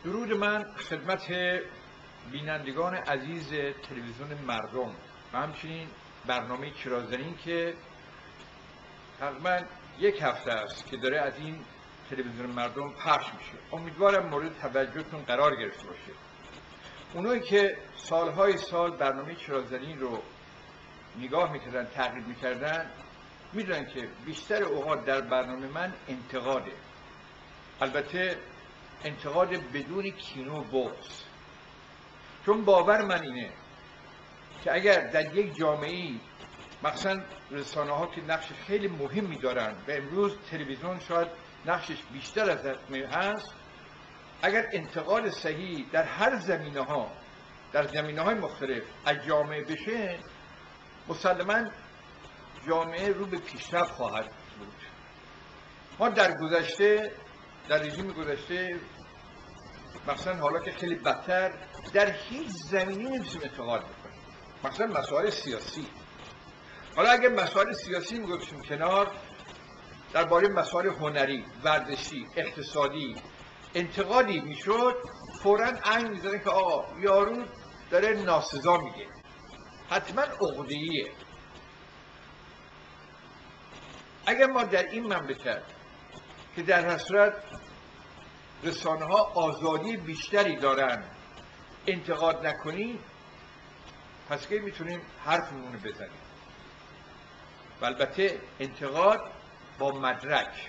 درود من خدمت بینندگان عزیز تلویزیون مردم و همچنین برنامه چرازرین که تقریبا یک هفته است که داره از این تلویزیون مردم پخش میشه. امیدوارم مورد توجهتون قرار گرفته باشه. اونایی که سالهای سال برنامه چرازرین رو نگاه میکردن، تعقیب میکردن، میدونن که بیشتر اوقات در برنامه من انتقاده. البته انتقاد بدون کینه و بغض، چون باور من اینه که اگر در یک جامعه‌ای مثلا رسانه ها که نقش خیلی مهمی دارن و امروز تلویزیون شاید نقشش بیشتر از هست، اگر انتقاد صحیح در هر زمینه‌ها، در زمینه‌های مختلف از جامعه بشه، مسلماً جامعه رو به پیشرفت خواهد بود. ما در گذشته، در رژیم گذشته، مثلا حالا که خیلی بدتر، در هیچ زمینی نمی‌تونیم انتقاد بکنیم. مثلا مسائل سیاسی. حالا اگر مسائل سیاسی می‌گذاشتیم کنار، درباره مسائل هنری، ورزشی، اقتصادی انتقادی میشد، فوراً عین می‌زنه که آقا یارو داره ناسزا میگه، حتما عقده‌ایه. اگر ما در این مملکت که در هر صورت رسانه ها آزادی بیشتری دارن انتقاد نکنیم، پس که میتونیم حرفمون رو بزنیم. و البته انتقاد با مدرک.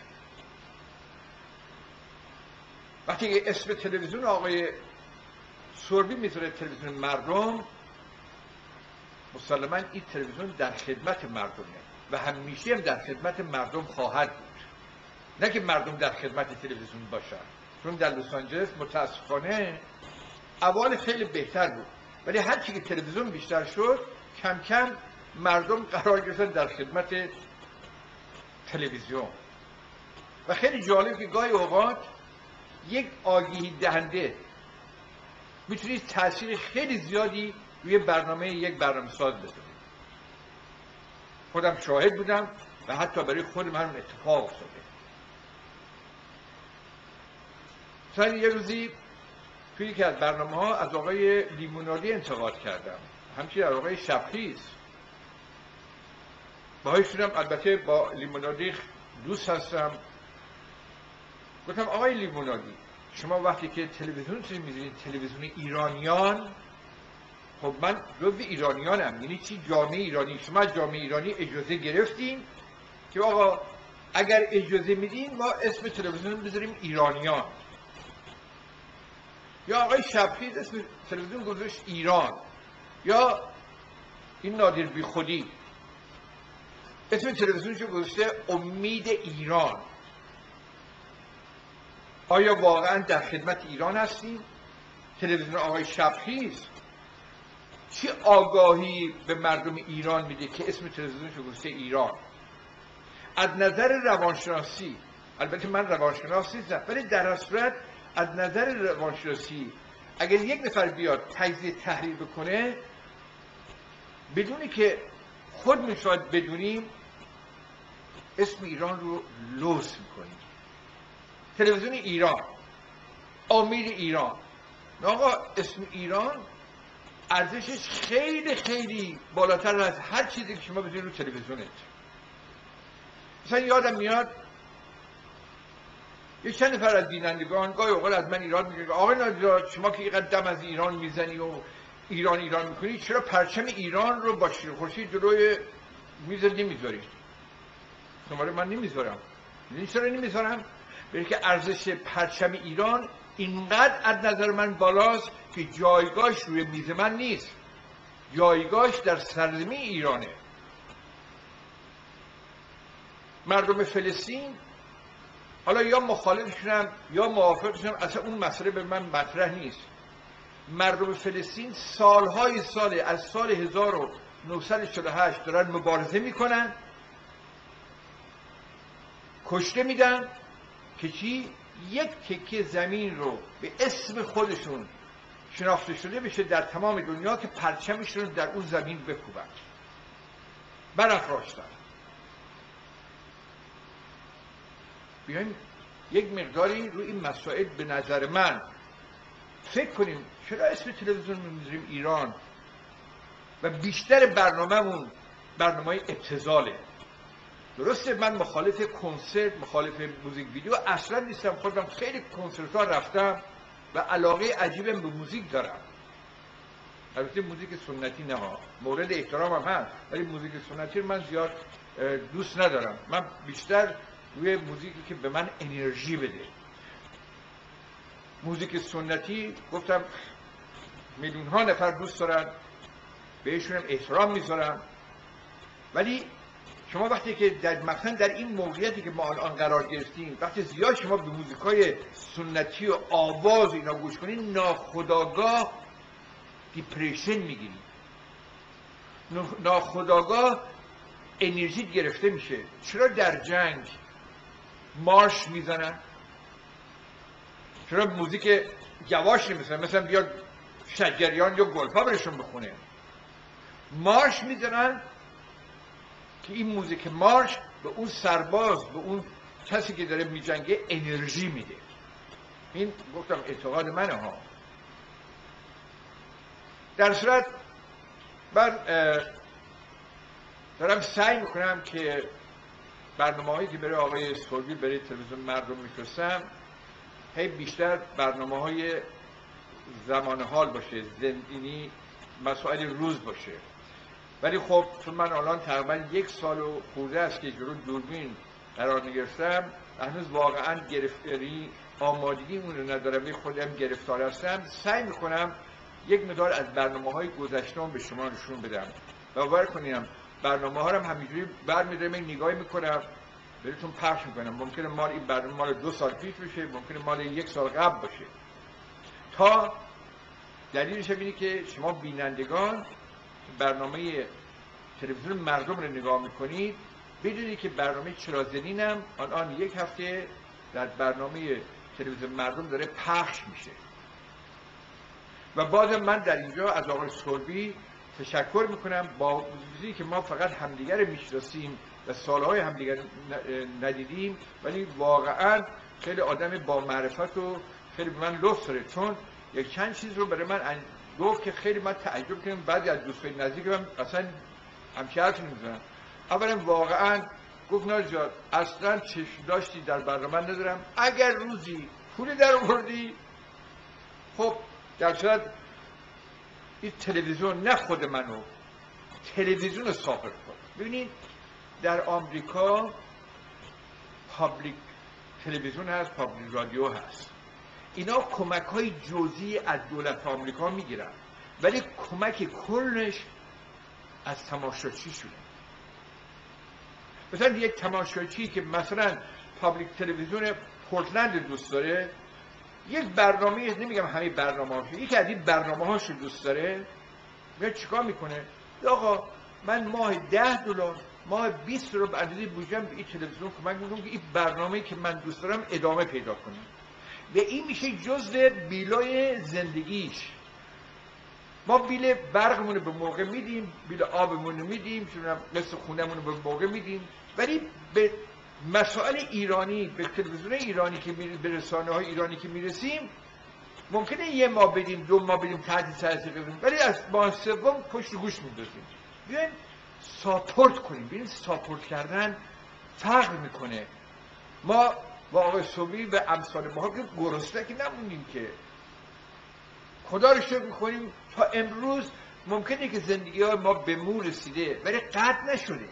وقتی که اسم تلویزیون آقای سربی میذاره تلویزیون مردم، مسلماً این تلویزیون در خدمت مردمه و همیشه هم در خدمت مردم خواهد بود. نه که مردم در خدمت تلویزیون باشن، چون در لس آنجلس متاسفانه اول خیلی بهتر بود، ولی هر چی که تلویزیون بیشتر شد، کم کم مردم قرار گرفتن در خدمت تلویزیون. و خیلی جالب که گاهی اوقات یک آگهی دهنده میتونه تاثیر خیلی زیادی روی برنامه یک برنامه‌ساز بذاره. خودم شاهد بودم و حتی برای خودم هم اتفاق افتاده. مثلا یه روزی توی یکی از برنامه‌ها از آقای لیمونادی انتقاد کردم، همچنین از آقای شبخیز. باهاشونم البته با لیمونادی دوست هستم. گفتم آقای لیمونادی، شما وقتی که تلویزیون می‌بینید، تلویزیون ایرانیان، خب من جزو ایرانیانم، یعنی چی جامعه ایرانی؟ شما از جامعه ایرانی اجازه گرفتین که آقا اگر اجازه میدین ما اسم تلویزیون بذاریم ایرانیان. یا آقای شبخیز اسم تلویزیون گذاشت ایران، یا این نادر بی خودی اسم تلویزیونشو گذاشته امید ایران. آیا واقعا در خدمت ایران هستیم؟ تلویزیون آقای شبخیز چه آگاهی به مردم ایران میده که اسم تلویزیونشو گذاشته ایران؟ از نظر روانشناسی، البته من روانشناس نیستم، ولی در هر صورت از نظر روانشناسی اگر یک نفر بیاد تجزیه تحلیل بکنه بدونی که خودمون شاید بدونیم، اسم ایران رو لوث میکنیم. تلویزیون ایران، امید ایران. آقا اسم ایران ارزشش خیلی خیلی بالاتر از هر چیزی که شما بذارید رو تلویزیونت. مثلا یادم میاد یک چند نفر از بینندگان گاهی اوقات از من ایراد میگیرن، آقای نادر شما که اینقدر دم از ایران میزنی و ایران میکنی، چرا پرچم ایران رو با شیر خورشید جلوی میز نمیذاری؟ شماره من نمیذارم. میدونی چرا نمیذارم؟ برای که ارزش پرچم ایران اینقدر از نظر من بالاست که جایگاهش روی میز من نیست، جایگاهش در سرزمین ایرانه. مردم فلسطین، حالا یا مخالفشونم یا موافقشونم، اصلا اون مسئله به من مطرح نیست. مردم فلسطین سالهای ساله، از سال 1948 دارن مبارزه میکنن، کشته میدن که چی؟ یک تکه زمین رو به اسم خودشون شناخته شده بشه در تمام دنیا که پرچمشون در اون زمین بکوبن، برافراشتن. بیایم یک مقداری روی این مسائل به نظر من فکر کنیم چرا اسم تلویزیون میذاریم ایران و بیشتر برنامه‌مون برنامه‌های ابتذاله. درسته من مخالف کنسرت، مخالف موزیک ویدیو اصلا نیستم، خودم خیلی کنسرت ها رفتم و علاقه عجیبم به موزیک دارم. البته موزیک سنتی نه ها، مورد احترامم هست، ولی موزیک سنتی رو من زیاد دوست ندارم. من بیشتر روی موزیکی که به من انرژی بده. موزیک سنتی گفتم میلیون ها نفر دوست دارن، بهشون احترام میذارم، ولی شما وقتی که مثلا در این موقعیتی که ما الان قرار گرفتیم، وقتی زیاد شما به موزیکای سنتی و آواز اینا گوش کنید، ناخودآگاه دیپریشن میگیرید، ناخودآگاه انرژی گرفته میشه. چرا در جنگ مارش میزنن؟ چرا موزیک یواش نمیزنن؟ مثلا بیاد شجریان یا گلپا برشون بخونه. مارش میزنن که این موزیک مارش به اون سرباز، به اون کسی که داره میجنگه انرژی میده. این گفتم اعتقاد منه ها. در صورت من دارم سعی میکنم که برنامه‌هایی که برای آقای سوربی برای تلویزیون مردم میفرستم هی بیشتر برنامه‌های زمان حال باشه، زندگی مسائل روز باشه. ولی خب چون من الان تقریبا 1 سال و خورده است که جلو دوربین قرار نگرفتم، هنوز واقعا گرفتاری آمادگی اون رو ندارم، خودم گرفتار هستم، سعی میکنم یک مقدار از برنامه‌های گذشته‌ام به شما نشون بدم و باور کنیم برنامه‌ها رو همینجوری برمی‌دارم نگاه میکنم بهتون پخش میکنم. ممکنه مال این برنامه مال 2 سال پیش بشه، ممکنه مال 1 سال قبل باشه. تا دلیلش اینه که شما بینندگان برنامه تلویزیون مردم رو نگاه میکنید، بدونید که برنامه چرازنینم الان 1 هفته در برنامه تلویزیون مردم داره پخش میشه. و بازم من در اینجا از آقای سوربی تشکر میکنم، با وجودی که ما فقط همدیگر رو میشناسیم و سالهای همدیگر ندیدیم، ولی واقعا خیلی آدم با معرفت و خیلی به من لطف داره، چون یک چند چیز رو برای من گفت که خیلی من تعجب کردم. بعضی از دوستای نزدیکم اصلا همچین حرفی نمیزنن. اولا واقعا گفت ناجار اصلا چشم داشتی در برنامه ندارم، اگر روزی پولی در آوردی خب در صورت این تلویزیون، نه خود منو، تلویزیون ساپورت کن. ببینید در آمریکا پابلیک تلویزیون هست، پابلیک رادیو هست، اینا کمک های جزئی از دولت آمریکا میگیرن، ولی کمک کلش از تماشاچی شده. مثلا یک تماشاچی که مثلا پابلیک تلویزیون پورتلند دوست داره، یک برنامه، نمیگم همه برنامه‌هاش، یکی از این برنامه‌هاش دوست داره، میاد چیکار میکنه؟ آقا من ماه $10 ماه $20 به اندازه بودجه‌ام به این تلویزیون کمک میکنم که این برنامه‌ای که من دوست دارم ادامه پیدا کنه. و این میشه جزء بیلای زندگیش. ما بیل برقمون رو به موقع میدیم، بیل آبمون رو میدیم، قسط خونه‌مون رو به موقع میدیم، ولی به مسائل ایرانی، به تلویزیون ایرانی که به رسانه‌های ایرانی که میرسیم ممکنه 1 ماه بدیم، 2 ماه بدیم، تحت تاثیر بدیم، ولی از ماه سوم پشت گوش میندازیم. بیایم ساپورت کنیم. ببین ساپورت کردن فرق میکنه. ما با آقای سوربی و امثال ما که گرسنه که نمونیم، که خدا رو شکر میکنیم تا امروز ممکنه که زندگی های ما به مور رسیده ولی قطع نشده.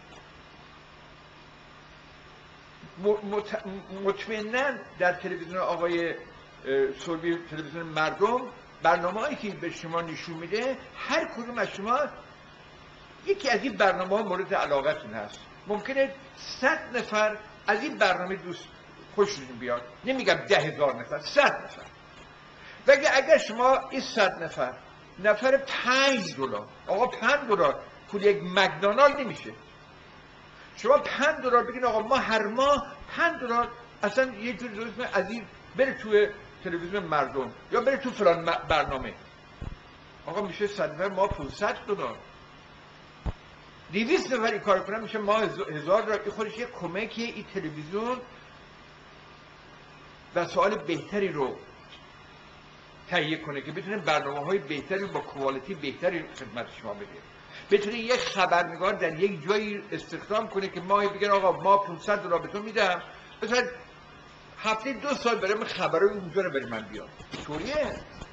مطمئناً در تلویزیون آقای سوربی، تلویزیون مردم، برنامه‌هایی که به شما نشون میده، هر کدوم از شما یکی از این برنامه‌ها مورد علاقتون هست. ممکنه 100 نفر از این برنامه دوست خوششون بیاد، نمیگم 10,000 نفر، 100 نفر. و اگر شما این 100 نفر $5، آقا $5 پول یک مکدونالد نمیشه. شما $5 بگین آقا ما هر ماه $5 اصلا یه جور درست از این بره توی تلویزیون مردم یا بره تو فلان برنامه، آقا میشه 100 نفر ما $500. 200 نفر این کار کنن میشه ما $1000. این خودش یه کمکیه. این تلویزیون وسایل بهتری رو تهیه کنه که بتونه برنامه‌های بهتری با کوالیتی بهتری خدمت شما بده. بتونه یک خبرنگار در یک جایی استخدام کنه که ماهی بگن آقا ما $500 به تو میدم، مثلا هفته 2 سال برام خبرای اونجا رو برای من بیاد. طوریه.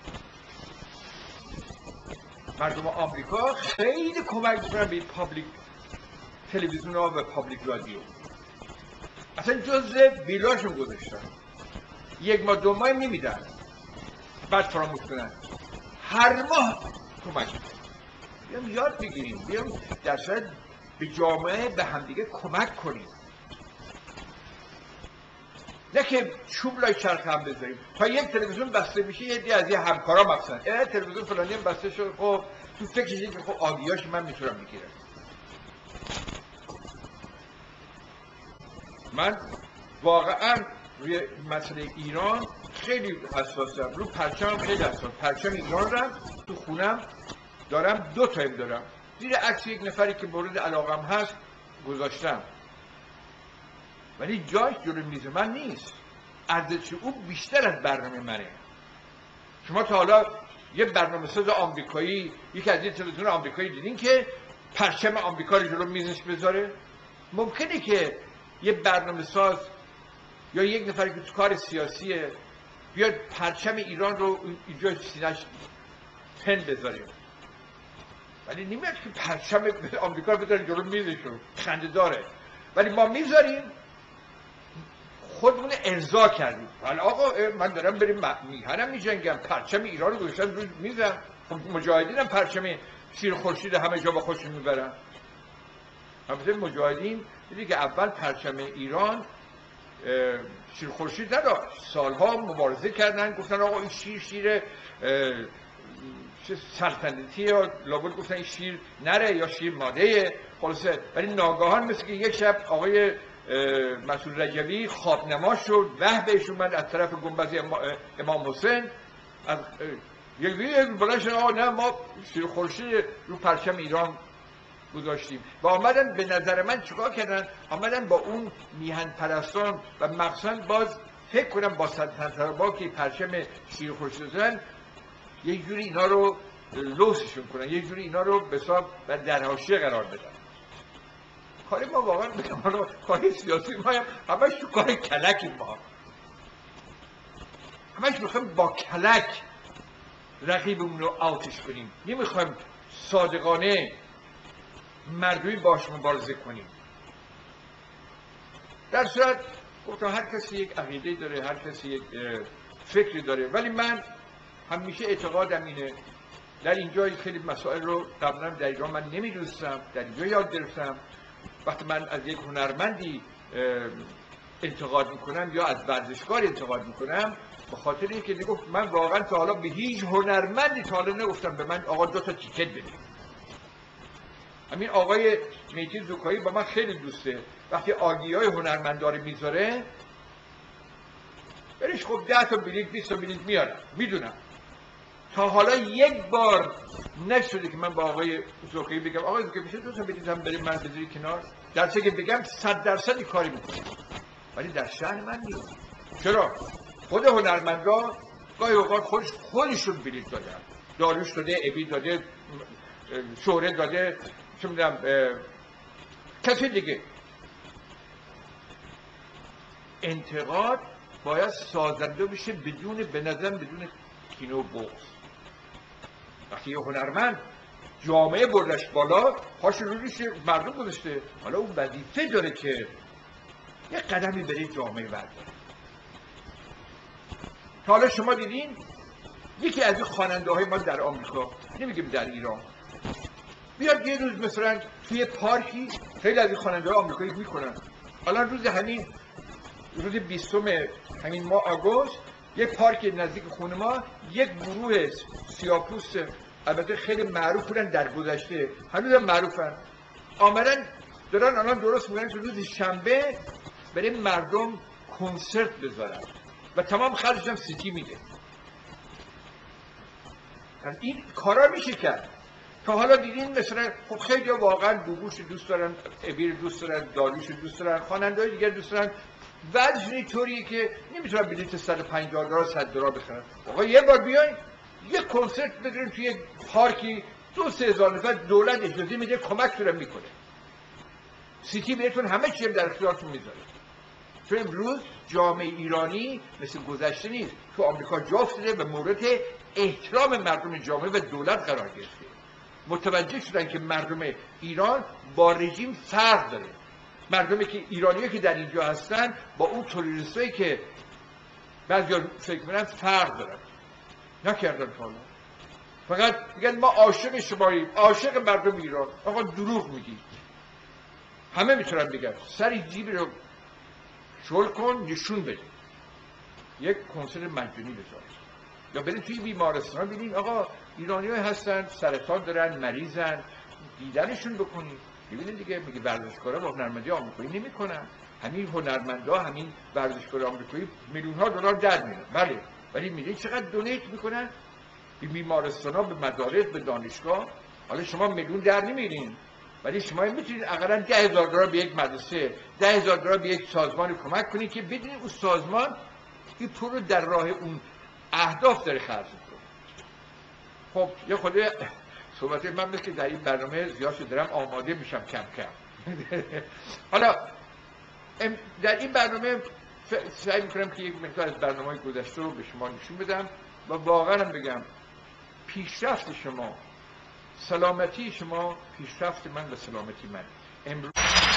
مردم آمریکا خیلی کمک میکنن به پابلیک تلویزیون ها و پابلیک رادیو. اصلا جزء بیلاشون گذاشتن. 1 ماه 2 ماه نمیدن. بعد فراموش کنن. هر ماه کمک میکنن. بیام یاد بگیریم. بیام در صورت به جامعه به همدیگه کمک کنیم. نه که چوب لای چرخ هم بذاریم. تا یک تلویزیون بسته میشه یه دی از یه همکارا مثلا تلویزیون فلانی هم بسته شد، خب تو فکرش که خب آگیاش من میتونم بگیرم. من واقعا روی مسئله ایران خیلی حساسم. رو پرچم خیلی حساسم. پرچم ایران رو تو خونم دارم، 2 تا دارم. زیر عکس یک نفری که مورد علاقم هست گذاشتم. ولی جایش جلوی میز من نیست. ارزش او بیشتر از برنامه منه. شما تا حالا یه برنامه‌ساز آمریکایی، یکی از این تلویزیون آمریکایی دیدین که پرچم آمریکا رو جلوی میزش بذاره؟ ممکنه که یه برنامه‌ساز یا یک نفری که تو کار سیاسیه بیاد پرچم ایران رو اینجا سینه‌اش پن بذاره. ولی نمیاد که پرچم آمریکا رو بذاره جلوی میزش رو. خنده‌داره. ولی ما میذاریم، خودمون ارضا کردیم. ولی آقا من دارم بریم میهنم میجنگم، پرچم ایران رو گذاشتم روی میزم. خب مجاهدین هم پرچم شیر خورشید همه جا با خودشون میبرن. البته مجاهدین دیدی که اول پرچم ایران شیر خورشید نداشت. سالها مبارزه کردن، گفتن آقا این شیر سلطنتی، یا لابد گفتن این شیر نره یا شیر ماده. خلاصه ولی ناگهان مثل که یک شب آقای مسئول رجبی خوابنما شد، وحی بهش اومد از طرف گنبد امام حسین، از یک بلند شد آقا نه ما شیر خورشید رو پرچم ایران گذاشتیم. و آمدن به نظر من چیکار کردن؟ آمدن با اون میهن پرستان و مخصوصا باز فکر کنم با سلطنت‌طلبا که پرچم شیر خورشید دادن یک جوری اینا رو لوسشون کنن، یک جوری اینا رو به حساب و در حاشیه قرار بدن. کاری ما واقعا بگم حالا کاری سیاسی ما همش تو کار کلکی، ما همش میخوایم با کلک رقیبمون رو آتش کنیم، نمیخوایم صادقانه مردمی باش مبارزه کنیم. در صورت گفتم هر کسی یک عقیده داره، هر کسی یک فکری داره، ولی من همیشه اعتقادم اینه در اینجا خیلی مسائل رو قبلا در ایران من نمیدونستم، در اینجا یاد گرفتم. وقتی من از یک هنرمندی انتقاد میکنم یا از ورزشکار انتقاد میکنم، به خاطر اینکه میگفت من واقعا تا حالا به هیچ هنرمندی تا حالا نگفتم به من آقا 2 تا تیکت بده. همین آقای میتی زوکایی با من خیلی دوسته. وقتی آگیای هنرمنداره میذاره برش خب 10 تا بلیط 20 تا بلیط میارم، میدونم. تا حالا یک بار نشده که من با آقای زوکایی بگم آقای زوکایی میشه 2 تا بلیط هم بریم من بذاری کنار، در چه که بگم 100% کاری میکنه. ولی در شأن من نیست. چرا؟ خود هنرمندا گاهی اوقات خودشون بلیط دادن، داریوش داده، ابی داده، شهره داده، چه میدونم کسی دیگه. انتقاد باید سازنده بشه بدون، به نظرم بدون کینه و بغض. وقتی یه هنرمند جامعه بردش بالا، پاش رویش مردم گذاشته، حالا اون وظیفه داره که یه قدمی برای جامعه برداره. تا حالا شما دیدین یکی از این خواننده های ما در آمریکا، نمیگیم در ایران، بیاد یه روز مثلا توی پارکی، خیلی از این خواننده های آمریکایی میکنن، الان روز 20 همین ماه آگوست یک پارک نزدیک خونه ما یک گروه سیاه‌پوست البته خیلی معروف بودن در گذشته، هنوزم معروفن، آمدن دارن الان درست میکنن که روز شنبه برای مردم کنسرت بذارن و تمام خرجش هم سیتی میده. این کارا میشه کرد. تا حالا دیدین مثلا خب خیلی واقعا گوگوش دوست دارن، ابیر دوست دارن، داریوش دوست دارن، خواننده‌های دیگر دوست دارن، بعدش اینطوریه که نمیتونن بلیت $150 $100 بخرن. آقا یه بار بیاین یه کنسرت بگیریم توی یک پارکی 2-3 هزار نفر، دولت اجازه میده، کمکتون میکنه. سیتی بهتون همه چی در اختیارتون میذاره. چون امروز جامعه ایرانی مثل گذشته نیست. تو آمریکا جا افتاده به مورد احترام مردم جامعه و دولت قرار گرفته. متوجه شدن که مردم ایران با رژیم فرق داره. مردمی که ایرانیایی که در اینجا هستن با اون توریستایی که بعضیا فکر می‌کنن فرق دارن. نکردن تا حالا. فقط میگن ما عاشق شماییم، عاشق مردم ایران. آقا دروغ میگی. همه میتونن بگن سری جیب رو شل کن نشون بده. یک کنسرت مجانی بذار. یا برید توی بیمارستان ببینید آقا ایرانی‌ها هستن سرطان دارن، مریضن، دیدنشون بکنید. ببینید دیگه میگه ورزشکارا با هنرمندی آمریکایی نمی‌کنن. همین هنرمندا، همین ورزشکارا آمریکایی میلیون‌ها دلار در میارن. بله، ولی می‌بینید چقدر دونیت میکنن به بیمارستان‌ها، به مدارس، به دانشگاه. حالا شما میلیون در نمیارین، ولی شما میتونید اقلا $10,000 به یک مدرسه، $10,000 به یک سازمان کمک کنید که بدونید اون سازمان این پول رو در راه اون اهداف داره خرج میکنه. خب یه خود صحبت من مثل که در این برنامه زیاد شده دارم آماده میشم کم کم. حالا در این برنامه سعی میکنم که یک مقدار از برنامه‌های گذشته رو به شما نشون بدم و واقعا بگم پیشرفت شما، سلامتی شما، پیشرفت من و سلامتی من. امروز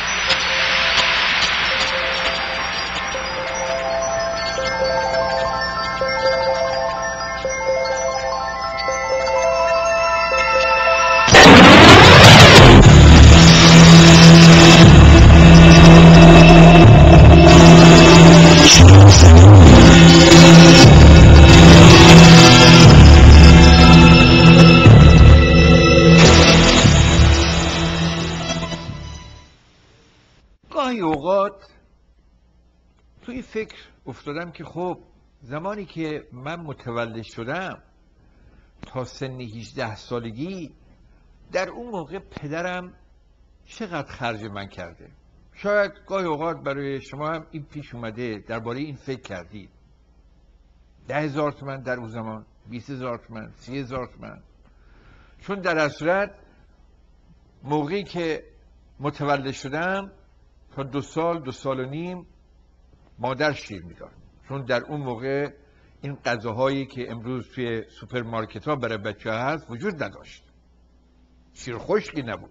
گاهی اوقات توی فکر افتادم که خب زمانی که من متولد شدم تا سن 18 سالگی در اون موقع پدرم چقدر خرج من کرده. شاید گاهی اوقات برای شما هم این پیش اومده، درباره این فکر کردید. 10,000 تومان در اون زمان، 20,000 تومان، 30,000 تومان. چون در اصل موقعی که متولد شدم تا 2 سال، 2 سال و نیم مادر شیر میداد. چون در اون موقع این غذاهایی که امروز توی سوپرمارکت ها برای بچه ها هست وجود نداشت. شیر خشکی نبود.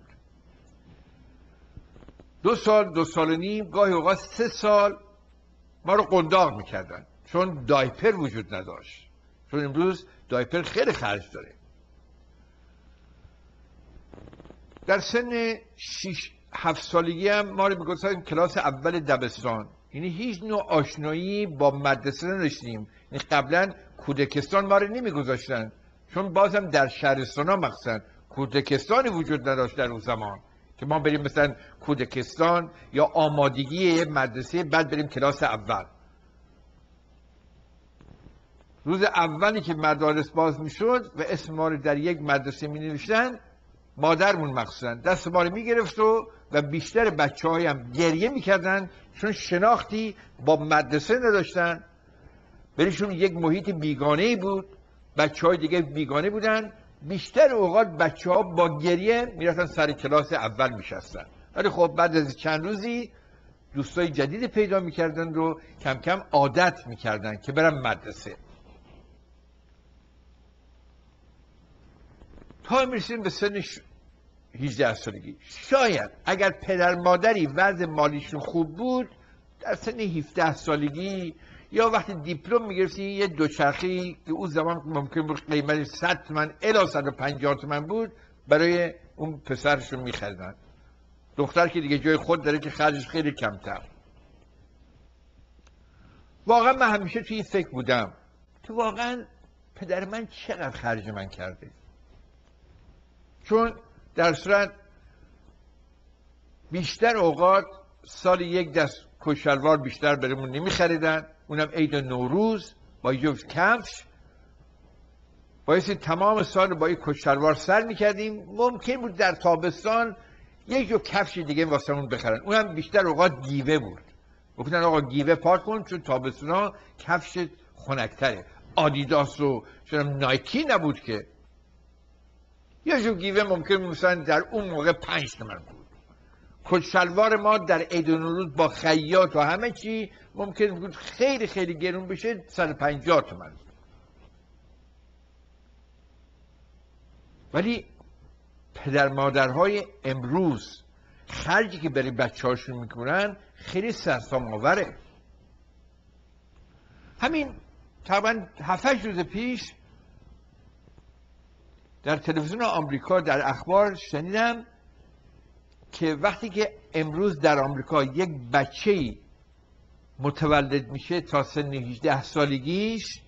2 سال، 2 سال و نیم، گاهی اوقات 3 سال ما رو قنداق میکردن چون دایپر وجود نداشت. چون امروز دایپر خیلی خرج داره. در سن 6-7 سالگی هم ما رو میگفتن کلاس اول دبستان. یعنی هیچ نوع آشنایی با مدرسه نداشتیم. یعنی قبلا کودکستان ما رو نمیگذاشتن، چون بازم در شهرستان ها مخصوصا کودکستانی وجود نداشت در اون زمان که ما بریم مثلا کودکستان یا آمادگی مدرسه بعد بریم کلاس اول. روز اولی که مدارس باز میشد و اسم ما رو در یک مدرسه می نوشتن، مادرمون مخصوصا دست ما رو می گرفت و بیشتر بچه های هم گریه می کردن چون شناختی با مدرسه نداشتن. برایشون یک محیط بیگانه‌ای بود، بچه های دیگه بیگانه بودن. بیشتر اوقات بچه ها با گریه می رفتن سر کلاس اول می شستن. ولی خب بعد از چند روزی دوستای جدید پیدا می کردن و کم کم عادت می کردن که برن مدرسه. تا میرسیم به سن 18 سالگی. شاید اگر پدر مادری وضع مالیشون خوب بود در سن 17 سالگی یا وقتی دیپلم میگرفتی یه دوچرخه‌ای که اون زمان ممکن بود قیمت 100 تومن الی 150 تومن بود برای اون پسرشون میخریدن. دختر که دیگه جای خود داره که خرجش خیلی کمتر. واقعا من همیشه توی این فکر بودم که واقعا پدر من چقدر خرج من کرده. چون در صورت بیشتر اوقات سال یک دست کشلوار بیشتر برامون نمیخریدن، اونم عید نوروز با یه جفت کفش. بایستی تمام سال با یه کشلوار سر میکردیم. ممکن بود در تابستان یک جو کفش دیگه واسمون بخرن، اونم بیشتر اوقات گیوه بود. گفتن آقا گیوه پاک کن چون تابستونا کفش خنک‌تره. آدیداس و نایکی نبود که. یه جو گیوه ممکن مثلا در اون موقع 5 تومن بود. کت شلوار ما در عید نوروز با خیاط و همه چی ممکن بود خیلی خیلی گرون بشه 150 تومن. ولی پدر مادرهای امروز خرجی که برای بچه‌هاشون میکنن خیلی سرسام‌آوره. همین تقریباً 7-8 روز پیش در تلویزیون آمریکا در اخبار شنیدم که وقتی که امروز در آمریکا یک بچه‌ای متولد میشه تا سن 18 سالگیش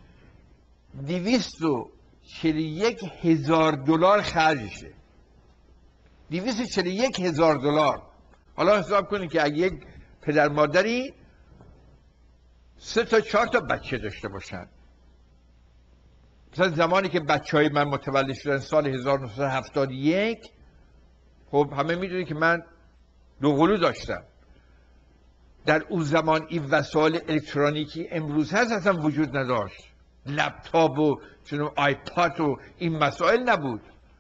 $241,000 خرجشه. $241,000. حالا حساب کنید که اگه یک پدر مادری 3 تا 4 تا بچه داشته باشن، مثلا زمانی که بچه‌های من متولد شدن سال 1971، خب همه میدونید که من 2 قلو داشتم. در اون زمان این وسایل الکترونیکی امروز هست اصلا وجود نداشت. لپتاپ و آیپاد و این مسائل نبود.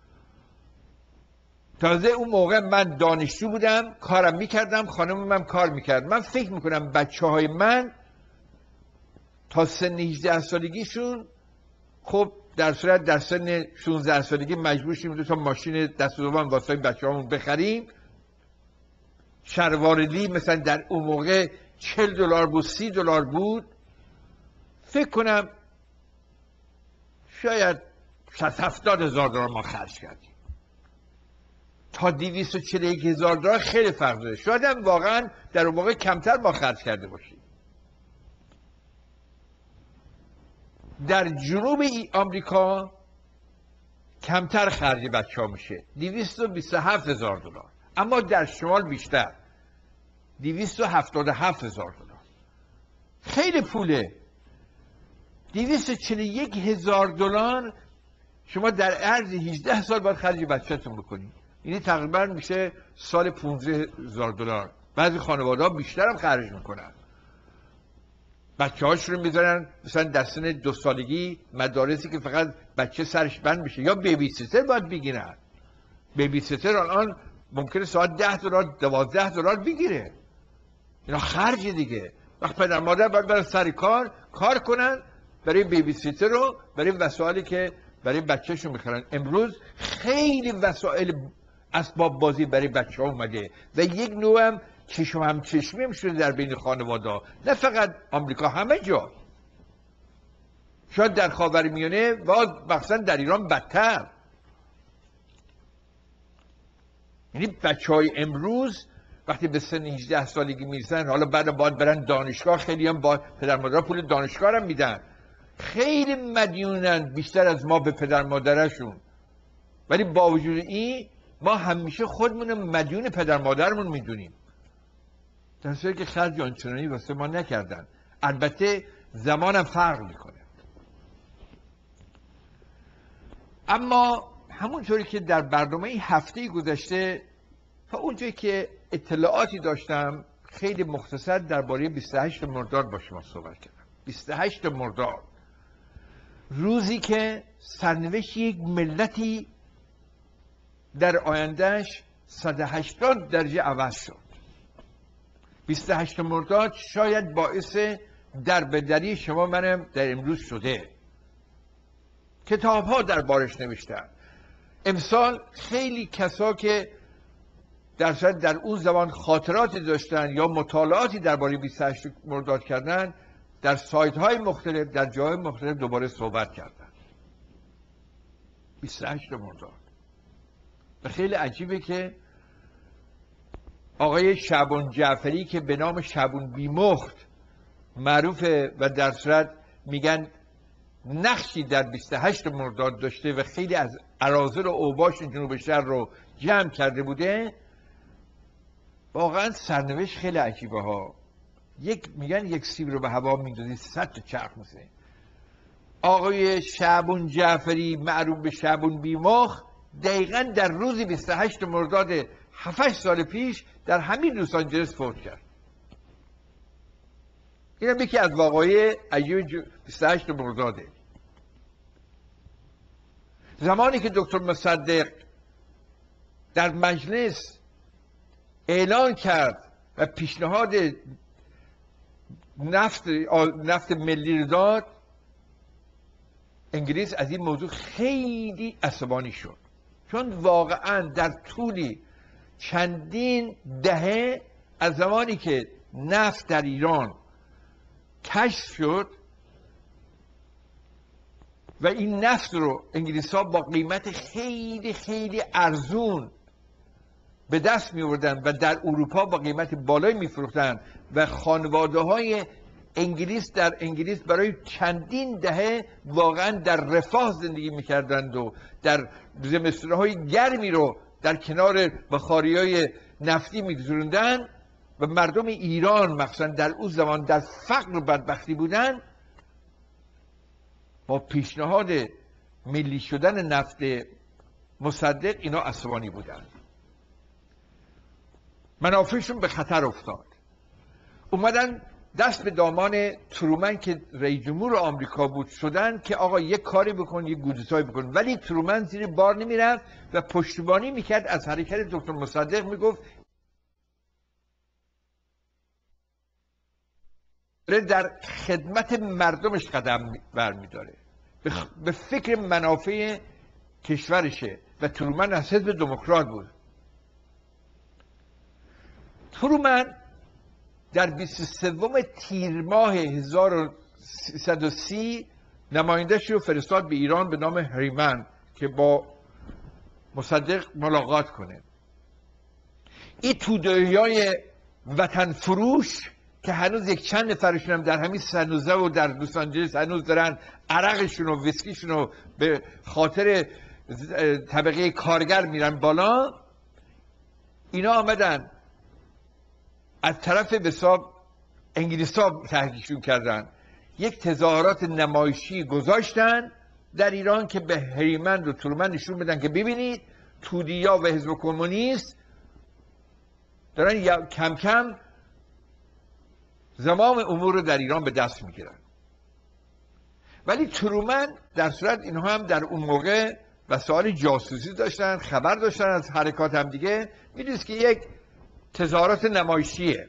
تازه اون موقع من دانشجو بودم، کارم میکردم، خانمم هم کار میکرد. من فکر میکنم بچه‌های من تا سن 18 سالگیشون خب در صورت در سن 16 سالگی مجبور شدیم 2 تا ماشین دست دوم واسه بچه‌هامون بخریم. شلوار مثلا در اون موقع $40 بود، $30 بود. فکر کنم شاید $70,000 ما خرج کردیم. تا $241,000 خیلی فرق داره. شاید هم واقعا در اون موقع کمتر ما خرج کرده باشیم. در جنوب آمریکا کمتر خرج بچه ها میشه، $227,000. اما در شمال بیشتر، $277,000. خیلی پوله. $241,000 شما در عرض 18 سال باید خرج بچه‌تون بکنید. یعنی تقریبا میشه سال $15,000. بعضی خانواده ها بیشتر هم خرج میکنن. بچه هاشون رو میذارن مثلا در سن 2 سالگی مدارسی که فقط بچه سرش بند میشه، یا بیبی سیتر باید بگیرن. بیبی سیتر الان ممکنه ساعت $10 $12 بگیره. اینا خرج دیگه. وقت پدر مادر باید برن سر کار کنن برای بیبی سیتر رو، برای وسایلی که برای بچه‌شون میخرن. امروز خیلی وسایل اسباب بازی برای بچه‌ها اومده و یک نوع هم چشم هم چشمی هم شده در بین خانواده، نه فقط آمریکا، همه جا. شاید در خاورمیانه و مثلا در ایران بدتر. یعنی بچه‌های امروز وقتی به سن 18 سالگی میرسن، حالا بعد باید برن دانشگاه، خیلی هم با پدر مادر پول دانشگاه هم میدن، خیلی مدیونن بیشتر از ما به پدر مادرشون. ولی با وجود این ما همیشه خودمون مدیون پدر مادرمون میدونیم، در صورتی که خرج آنچنانی واسه ما نکردن. البته زمانم فرق میکنه. اما همونطوری که در برنامه هفته گذشته تا اونجایی که اطلاعاتی داشتم خیلی مختصر درباره 28 مرداد با شما صحبت کردم. 28 مرداد، روزی که سرنوشت یک ملتی در آیندهش 180 درجه عوض شد. 28 مرداد شاید باعث دربدری شما منم در امروز شده. کتاب ها در بارش نوشتن. امسال خیلی کسا که در اون زمان خاطراتی داشتن یا مطالعاتی درباره 28 مرداد کردن، در سایت های مختلف در جای مختلف دوباره صحبت کردن. 28 مرداد و خیلی عجیبه که آقای شعبان جعفری که به نام شعبان بیمخت معروفه و در صورت میگن نقشی در 28 مرداد داشته و خیلی از اراذل و اوباش جنوب شهر رو جمع کرده بوده، واقعا سرنوشت خیلی عجیبه ها. میگن یک سیب رو به هوا میندازی 100 تا چرخ میزنه. آقای شعبان جعفری معروف به شعبان بیمخت دقیقاً در روز 28 مرداد 7-8 سال پیش در همین لس آنجلس فوت کرد. این هم یکی از واقعی عجیب 28 مرداده. زمانی که دکتر مصدق در مجلس اعلان کرد و پیشنهاد نفت ملی رو داد، انگلیس از این موضوع خیلی عصبانی شد، چون واقعا در طول چندین دهه از زمانی که نفت در ایران کشف شد و این نفت رو انگلیس ها با قیمت خیلی خیلی ارزون به دست می آوردن و در اروپا با قیمت بالایی می فروختن و خانواده های انگلیس در انگلیس برای چندین دهه واقعا در رفاه زندگی می کردند و در زمستان‌های گرمی رو در کنار بخاری‌های نفتی می گذروندن و مردم ایران مخصوصا در اون زمان در فقر و بدبختی بودن. با پیشنهاد ملی شدن نفت مصدق اینا عصبانی بودن، منافعشون به خطر افتاد. اومدن دست به دامان ترومن که رئیس جمهور آمریکا بود شدن که آقا یک کاری بکن، یک گودتایی بکن، ولی ترومن زیر بار نمیرفت و پشتیبانی میکرد از حرکت دکتر مصدق، میگفت در خدمت مردمش قدم برمیداره، به فکر منافع کشورشه و ترومن از حزب دموکرات بود. ترومن در 23 تیر ماه 1330 نماینده‌اش رو فرستاد به ایران به نام هریمن که با مصدق ملاقات کنه. این توده‌های وطن فروش که هنوز یک چند نفرشون هم در همین سنوزه و در لس آنجلس هنوز دارن عرقشون و ویسکیشون رو به خاطر طبقه کارگر میرن بالا، اینا آمدن از طرف بساب انگلیس ها تحریکشون کردن، یک تظاهرات نمایشی گذاشتن در ایران که به هریمن و ترومن نشون بدن که ببینید تودیا و حزب کمونیست دارن کم کم زمام امور رو در ایران به دست میگیرن. ولی ترومن در صورت اینها هم در اون موقع وسایل جاسوسی داشتن، خبر داشتن از حرکات هم دیگه، میدونست که یک تظاهرات نمایشیه،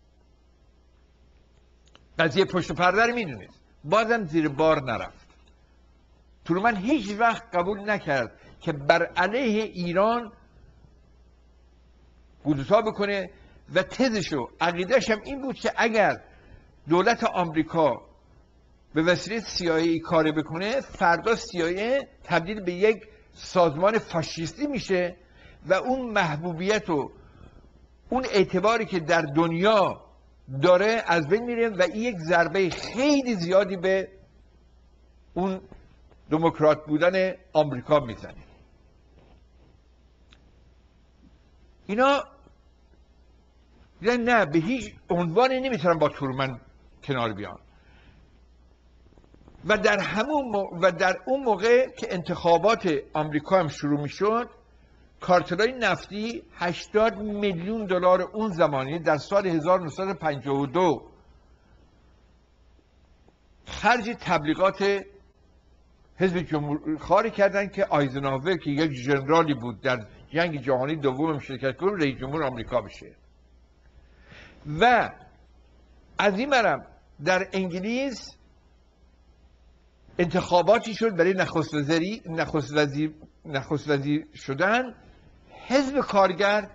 قضیه پشت پرده رو میدونست، بازم زیر بار نرفت. ترومن هیچ وقت قبول نکرد که بر علیه ایران کودتا بکنه و تزش و عقیده‌ش هم این بود که اگر دولت آمریکا به وسیله CIA کار بکنه، فردا CIA تبدیل به یک سازمان فاشیستی میشه و اون محبوبیت و اون اعتباری که در دنیا داره از بین میره و این یک ضربه خیلی زیادی به اون دموکرات بودن آمریکا میزنه. اینا نه، به هیچ عنوانی نمیتونن با ترومن کنار بیان و در اون موقع که انتخابات آمریکا هم شروع میشد، کارتلای نفتی 80 میلیون دلار اون زمانی در سال 1952 خرج تبلیغات حزب جمهوری کردن که آیزنهاور که یک ژنرالی بود در جنگ جهانی دوم شرکت کنه رئیس جمهور آمریکا بشه. و از این برم در انگلیس انتخاباتی شد برای نخست وزیر شدن. حزب کارگر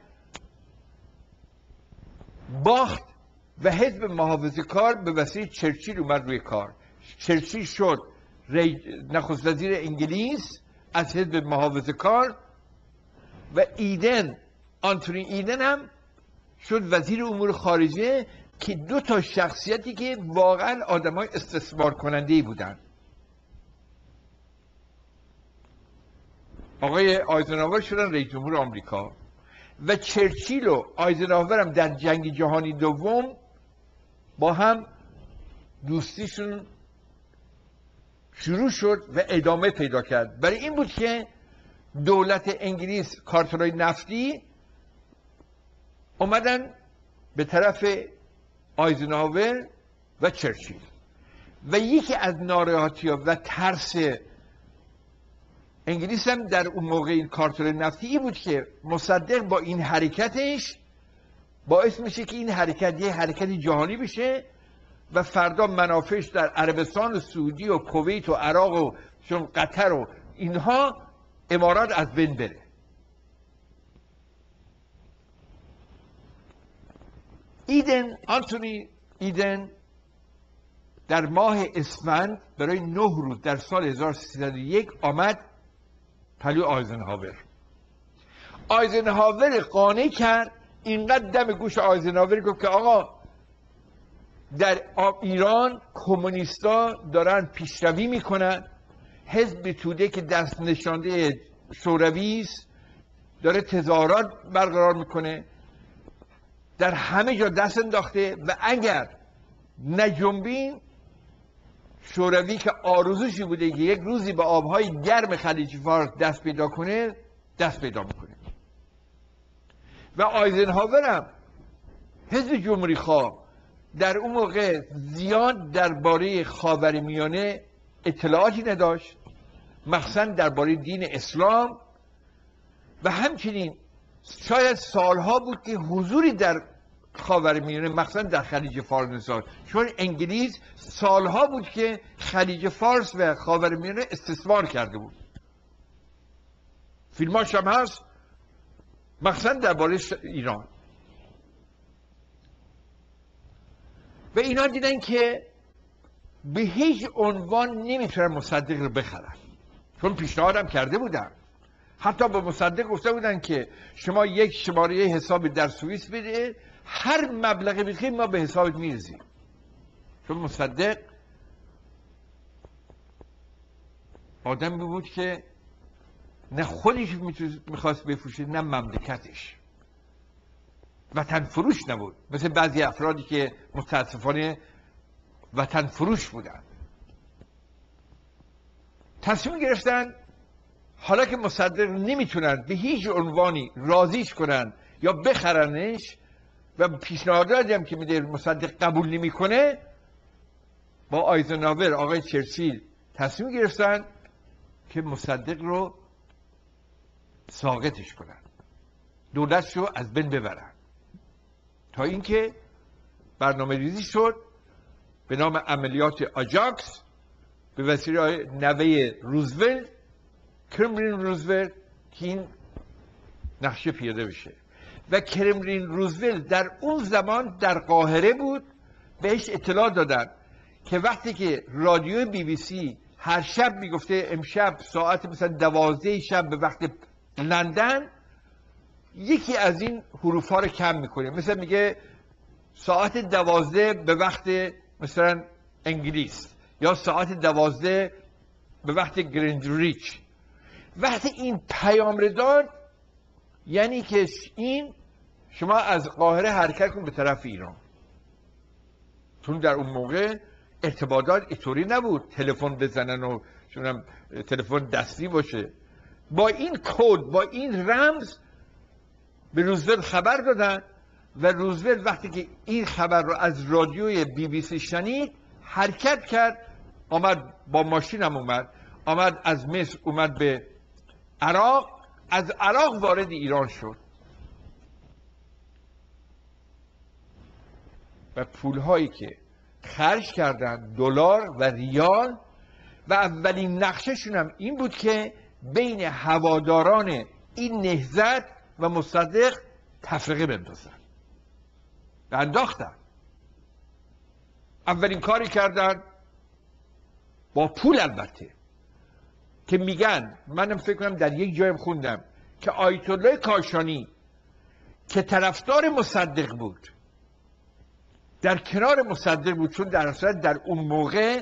باخت و حزب محافظه کار به وسیله چرچیل اومد روی کار. چرچیل شد نخست وزیر انگلیس از حزب محافظه کار و آنتونی ایدن هم شد وزیر امور خارجه، که دو تا شخصیتی که واقعا آدمای استثمار کننده‌ای بودن. آقای آیزنهاور شدن رئیس جمهور آمریکا و چرچیل و آیزنهاور هم در جنگ جهانی دوم با هم دوستیشون شروع شد و ادامه پیدا کرد. برای این بود که دولت انگلیس، کارتلای نفتی اومدن به طرف آیزنهاور و چرچیل. و یکی از ناراحتی‌ها و ترس انگلیس هم در اون موقع این کارتل نفتی بود که مصدق با این حرکتش باعث میشه که این حرکت یه حرکت جهانی بشه و فردا منافعش در عربستان و سعودی و کویت و عراق و چون قطر و اینها امارات از بین بره. آنتونی ایدن در ماه اسفند برای 9 روز در سال 1301 آمد پلو آیزنهاور قانع کرد. اینقدر دم گوش آیزنهاور گفت که آقا در ایران کمونیستا دارن پیشروی میکنن، حزب توده که دست نشانده شوروی است داره تظاهرات برقرار میکنه، در همه جا دست انداخته و اگر نجنبین شوروی که آرزوشی بوده که یک روزی به آبهای گرم خلیج فارس دست پیدا کنه دست پیدا میکنه. و آیزنهاور هم حزب جمهوری خواه در اون موقع زیاد درباره خاورمیانه اطلاعاتی نداشت، مخصوصا درباره دین اسلام، و همچنین شاید سالها بود که حضوری در خاورمیانه مخصوصا در خلیج فارس نساد، چون انگلیس سالها بود که خلیج فارس و خاورمیانه استثمار کرده بود. فیلماش هم هست مخصوصا درباره ایران. و اینا دیدن که به هیچ عنوان نمیتونن مصدق رو بخرن، چون پیشنهادم کرده بودن، حتی به مصدق گفته بودن که شما یک شماره حساب در سوئیس بده، هر مبلغی بخیر ما به حسابت میرزیم. چون مصدق آدمی بود که نه خودش میخواست بفروشه نه مملکتش، وطن فروش نبود مثل بعضی افرادی که متاسفانه وطن فروش بودن. تصمیم گرفتن حالا که مصدق نمیتونن به هیچ عنوانی راضیش کنن یا بخرنش و پیشنهاداتی هم که میده مصدق قبول نمیکنه، با آیزنهاور آقای چرچیل تصمیم گرفتن که مصدق رو ساقطش کنن، دولتش رو از بین ببرن، تا اینکه برنامه ریزی شد به نام عملیات آجاکس به وسیله نوه روزولت، کرملین روزولت، که این نقشه پیاده بشه. و کرملین روزولت در اون زمان در قاهره بود، بهش اطلاع دادن که وقتی که رادیو BBC هر شب میگفته امشب ساعت مثلا 12 شب به وقت لندن یکی از این حروف ها رو کم میکنه، مثلا میگه ساعت 12 به وقت مثلا انگلیس یا ساعت 12 به وقت گرینویچ. وقتی این پیام داد یعنی که این شما از قاهره حرکت کن به طرف ایران، چون در اون موقع ارتباطات اینطوری نبود تلفن بزنن و چونم تلفن دستی باشه. با این کد، با این رمز به روزولت خبر دادن و روزولت وقتی که این خبر رو از رادیوی BBC شنید حرکت کرد، آمد با ماشینم آمد از مصر اومد به عراق، از عراق وارد ایران شد و پولهایی که خرج کردن دلار و ریال، و اولین نقشهشون هم این بود که بین هواداران این نهضت و مصدق تفرقه بندازن و انداختن. اولین کاری کردن با پول، البته که میگن، منم فکر کنم در یک جایم خوندم که آیت الله کاشانی که طرفدار مصدق بود در کنار مصدق بود، چون در اصل در اون موقع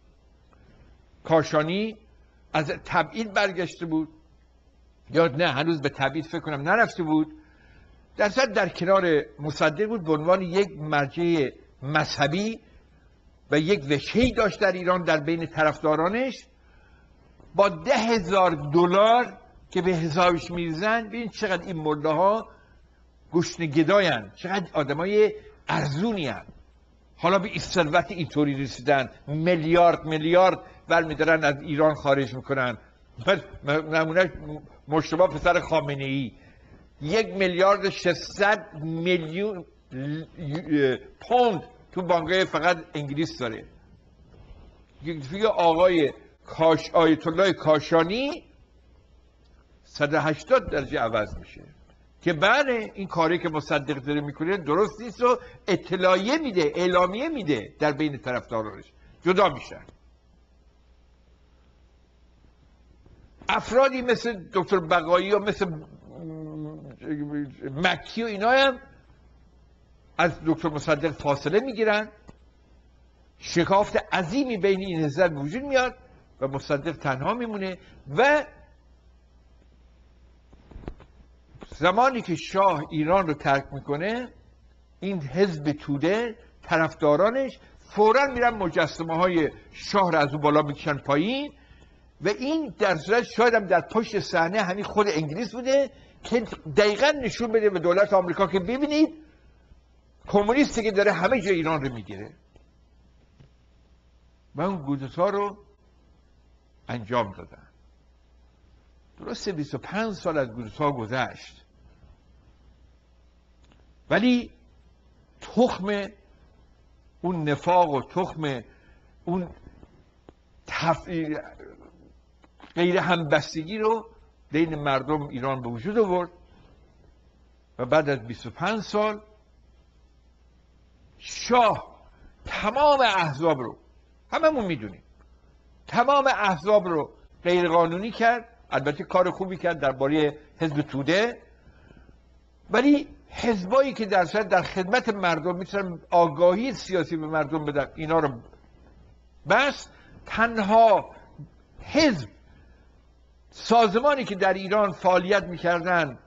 کاشانی از تبعید برگشته بود، یا نه هنوز به تبعید فکر کنم نرفته بود، در کنار مصدق بود به عنوان یک مرجع مذهبی و یک وجهه‌ای داشت در ایران در بین طرفدارانش. با $10,000 که به حسابش میریزن، ببین چقدر این ملاها گشنه گداین، چقدر آدمای ارزونی هن. حالا به این ثروت اینطوری رسیدن، میلیارد برمیدارن از ایران خارج میکنن. نمونه مجتبی پسر خامنه ای 1,600,000,000 پوند تو بانک‌های فقط انگلیس داره. توی آقای آیت الله کاشانی 180 درجه عوض میشه که بله این کاری که مصدق داره میکنه درست نیست و اطلاعیه میده، اعلامیه میده در بین طرفدارانش، جدا میشن. افرادی مثل دکتر بقایی و مثل مکی و اینا هم از دکتر مصدق فاصله میگیرن، شکافت عظیمی بین این حزب وجود میاد و مصدق تنها میمونه. و زمانی که شاه ایران رو ترک میکنه، این حزب توده طرفدارانش فوراً میرن مجسمه های شاه رو از اون بالا میکشن پایین و این در صورت شاید هم در پشت صحنه همین خود انگلیس بوده که دقیقاً نشون بده به دولت آمریکا که ببینید کمونیستی که داره همه جای ایران رو میگیره. و اون کودتا رو انجام دادن. درسته 25 سال از کودتا گذشت، ولی تخم اون نفاق و تخم اون غیر همبستگی رو بین مردم ایران به وجود آورد و بعد از 25 سال شاه تمام احزاب رو، هممون میدونیم، تمام احزاب رو غیر قانونی کرد. البته کار خوبی کرد درباره حزب توده، ولی حزبایی که در خدمت مردم میتونن آگاهی سیاسی به مردم بدن اینا رو بس. تنها حزب سازمانی که در ایران فعالیت میکردن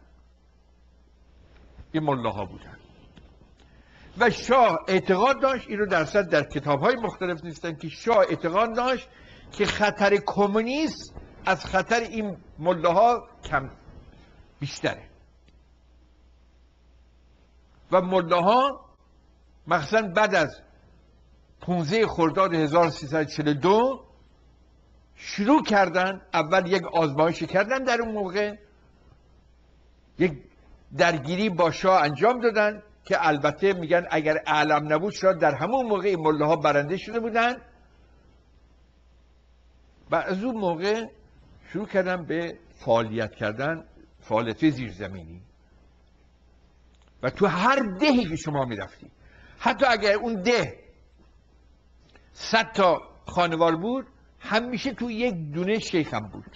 این ملاها بودن و شاه اعتقاد داشت، این رو در کتاب‌های مختلف نیستن که شاه اعتقاد داشت که خطر کمونیسم از خطر این ملاها کم بیشتره و ملاها مخصوصا بعد از 15 خرداد 1342 شروع کردن. اول یک آزمایشی کردن، در اون موقع یک درگیری با شاه انجام دادن که البته میگن اگر اعلم نبود شاید در همون موقع این ملاها برنده شده بودن و از اون موقع شروع کردن به فعالیت کردن، فعالیت زیرزمینی. و تو هر دهی که شما میرفتی، حتی اگر اون ده 100 تا خانوار بود، همیشه تو یک دونه شیخ هم بود.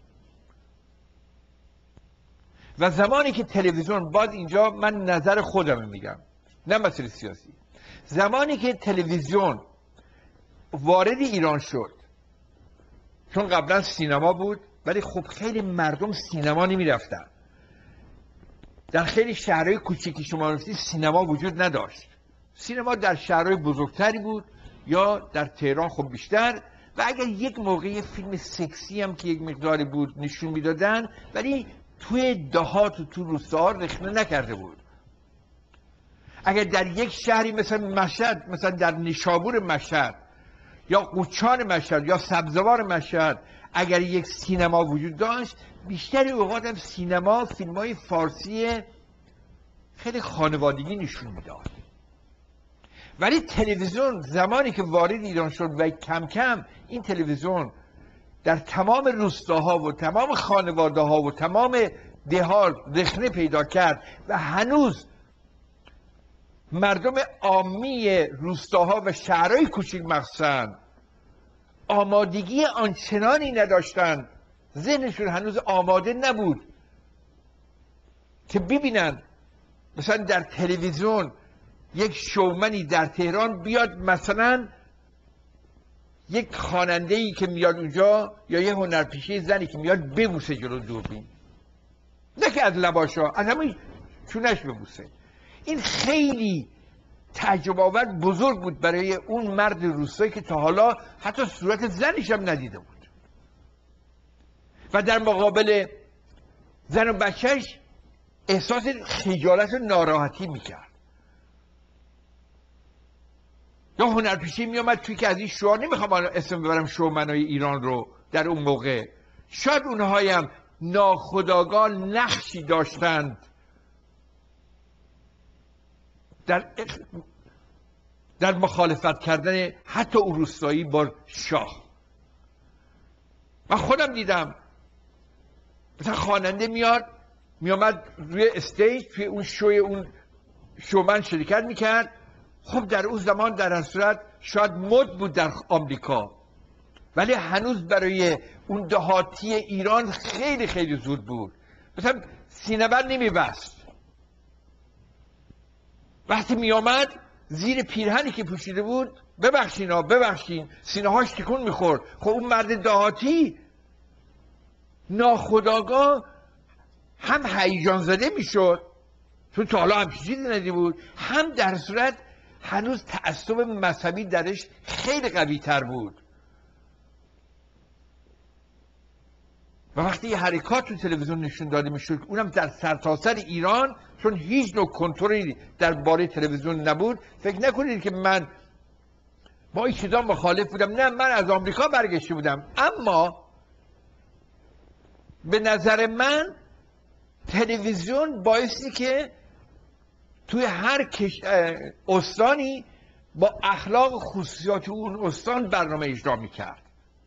و زمانی که تلویزیون، باز اینجا من نظر خودم میگم نه مسئله سیاسی، زمانی که تلویزیون وارد ایران شد، چون قبلا سینما بود ولی خب خیلی مردم سینما نمی رفتن. در خیلی شهرهای کوچیکی شما رفتید سینما وجود نداشت. سینما در شهرهای بزرگتری بود یا در تهران خب بیشتر، و اگر یک موقع فیلم سکسی هم که یک مقداری بود نشون میدادن، ولی توی دهات و تو روستاها رخنه نکرده بود. اگر در یک شهری مثل مشهد، مثلا در نیشابور مشهد یا قوچان مشهد یا سبزوار مشهد اگر یک سینما وجود داشت، بیشتر اوقات هم سینما فیلم‌های فارسی خیلی خانوادگی نشون میداد. ولی تلویزیون زمانی که وارد ایران شد و کم کم این تلویزیون در تمام روستاها و تمام خانواده‌ها و تمام دهات رخنه پیدا کرد و هنوز مردم عامی روستاها و شهرهای کوچیک مخصوصاً آمادگی آنچنانی نداشتن، ذهنشون هنوز آماده نبود که ببینن مثلا در تلویزیون یک شومنی در تهران بیاد، مثلا یک خواننده‌ای که میاد اونجا یا یک هنرپیشه زنی که میاد ببوسه جلو دوربین، نه که از لباشا، از همه چونش ببوسه. این خیلی تعجب آور بزرگ بود برای اون مرد روستایی که تا حالا حتی صورت زنش هم ندیده بود و در مقابل زن و بچهش احساس خجالت و ناراحتی میکرد. یا هنرپیشه میامد توی که از این شوها، نمیخوام اسم ببرم شومنای ایران رو در اون موقع، شاید اونهایی هم ناخودآگاه نقشی داشتند در مخالفت کردن حتی اون روستایی با شاه. من خودم دیدم مثلا خواننده میامد روی استیج توی اون شوی اون شومن شرکت میکرد. خب در اون زمان در هر صورت شاید مد بود در آمریکا، ولی هنوز برای اون دهاتی ایران خیلی خیلی زود بود. مثلا سینه‌بر نمیبست، وقتی میامد زیر پیرهنی که پوشیده بود ببخشین سینه هاش تکون میخورد. خب اون مرد دهاتی ناخودآگاه هم هیجان زده میشد چون تا حالا همچین چیزی ندیده بود، هم در صورت هنوز تعصب مذهبی درش خیلی قوی تر بود. و وقتی یه حرکات تو تلویزیون نشون داده میشد، اونم در سرتاسر ایران، چون هیچ نوع کنترلی درباره تلویزیون نبود، فکر نکنید که من با این چیزا مخالف بودم. نه، من از آمریکا برگشته بودم، اما به نظر من تلویزیون بایستی که توی هر استانی با اخلاق و خصوصیات اون استان برنامه اجرا میکرد.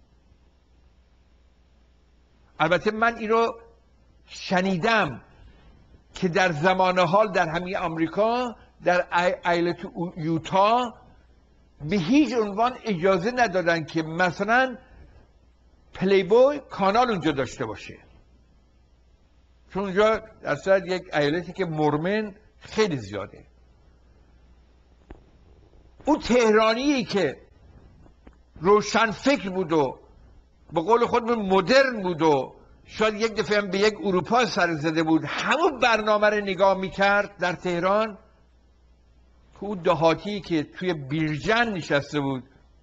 البته من این رو شنیدم که در زمان حال در همین آمریکا در ایالت یوتا به هیچ عنوان اجازه ندادن که مثلا پلی بوی کانال اونجا داشته باشه، چون اونجا در صورت یک ایالتی که مرمن خیلی زیاده. اون تهرانی که روشن فکر بود و به قول خودمون مدرن بود و شاید یک دفعه هم به یک اروپا سر زده بود، همون برنامه رو نگاه میکرد در تهران که اون دهاتی که توی بیرجن نشسته بود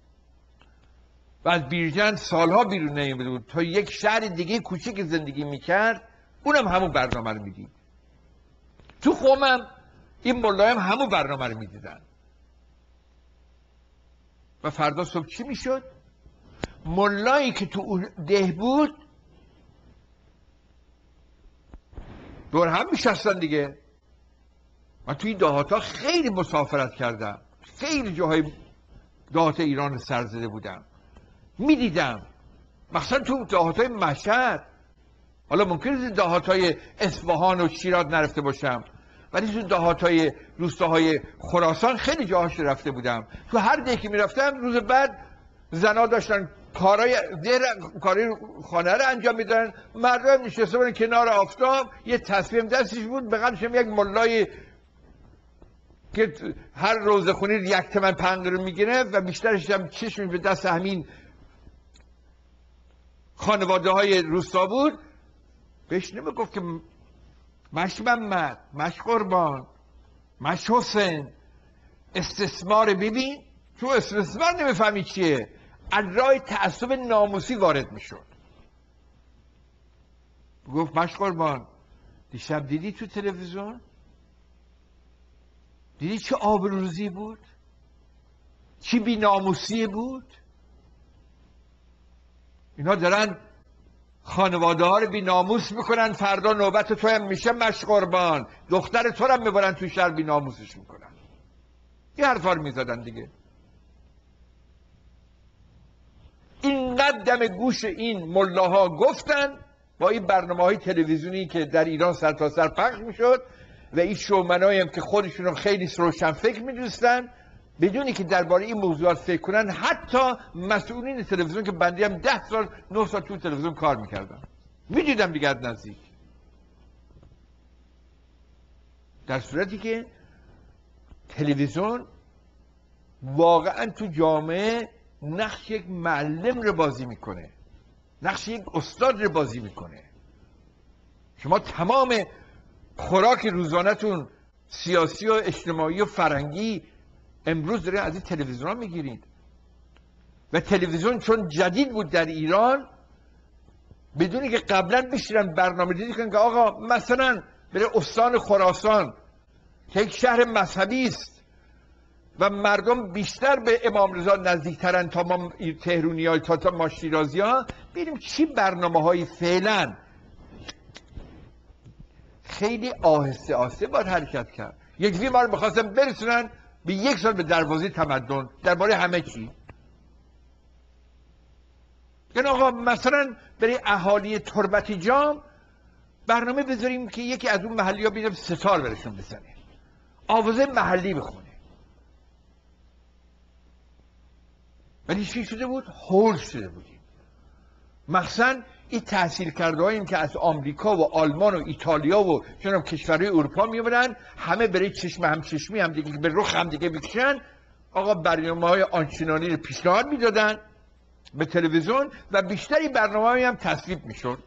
و از بیرجن سالها بیرون نیامده بود تا یک شهر دیگه کوچیک زندگی میکرد، اونم همون برنامه رو میدید. تو قومم این ملایم همون برنامه رو میدیدن. و فردا صبح چی میشد؟ ملایی که تو اون ده بود دور هم میشستن دیگه. من توی دهاتا خیلی مسافرت کردم، خیلی جاهای دهات ایران سر زده بودم، میدیدم. مثلا تو دهاتای مشهد، حالا ممکنه دهاتای اصفهان و شیراز نرفته باشم، ولی تو دهاتای روستاهای خراسان خیلی جاهاش رفته بودم. تو هر ده که میرفتم روز بعد زنا داشتن کارای خانه رو انجام میدن، مردم نشسته بودن کنار آفتاب، یه تصمیم دستش بود، به قدرشم یک ملای که هر روز خونی یک تمن پنگ رو میگیره و بیشترش هم چشمش به دست همین خانواده های روستا بود. بهش نمیگفت که مش محمد، مش قربان، مش حسین، استثمار. ببین تو استثمار نمیفهمی چیه، از راه تعصب ناموسی وارد میشد. گفت مش قربان، دیشب دیدی تو تلویزیون؟ دیدی چه آبروریزی بود؟ چی بی ناموسی بود؟ اینا دارن خانواده ها رو بی ناموس میکنن، فردا نوبت تو هم میشه مش قربان، دختر تو هم میبرن تو شهر بی ناموسش میکنن. این حرفا رو میزدن دیگه. این دم گوش این ملاها گفتن با این برنامه‌های تلویزیونی که در ایران سرتاسر پخش میشد و این شومنایی هم که خودشون رو خیلی روشن فکر میدونستن، بدونی که درباره این موضوعات فکر کنن. حتی مسئولین تلویزیون که بنده هم 10 سال 9 سال تو تلویزیون کار میکردم، میدیدم دیگه از نزدیک، در صورتی که تلویزیون واقعا تو جامعه نقش یک معلم رو بازی میکنه، نقش یک استاد رو بازی میکنه. شما تمام خوراک روزانه‌تون سیاسی و اجتماعی و فرهنگی امروز داره از این تلویزیون ها میگیرید. و تلویزیون چون جدید بود در ایران، بدونی که قبلا بشیرن برنامه دیدی کنن که آقا مثلا بره استان خراسان که یک شهر مذهبی است و مردم بیشتر به امام رضا نزدیکترن تا ما تهرونی ها تا ما شیرازی ها. ببینیم چی برنامه هایی فعلا. خیلی آهسته آهسته باید حرکت کرد. یک ما رو بخواستن برسونن به 1 سال به دروازه تمدن درباره همه چی. یعنی آقا مثلا برای اهالی تربت جام برنامه بذاریم که یکی از اون محلی ها بیدم ستار برشون بزنه، آوازه محلی بخونه. ولی چی شده بود؟ هول شده بودیم. مخصوصا این تحصیل کرده هاییم که از آمریکا و آلمان و ایتالیا و چنان کشورهای اروپا میبرن، همه برای چشم همچشمی هم دیگه به رخ هم دیگه بکشن. آقا برنامه های آنچنانی رو پیشنهاد میدادن به تلویزیون و بیشتری برنامه هم تصویب میشد.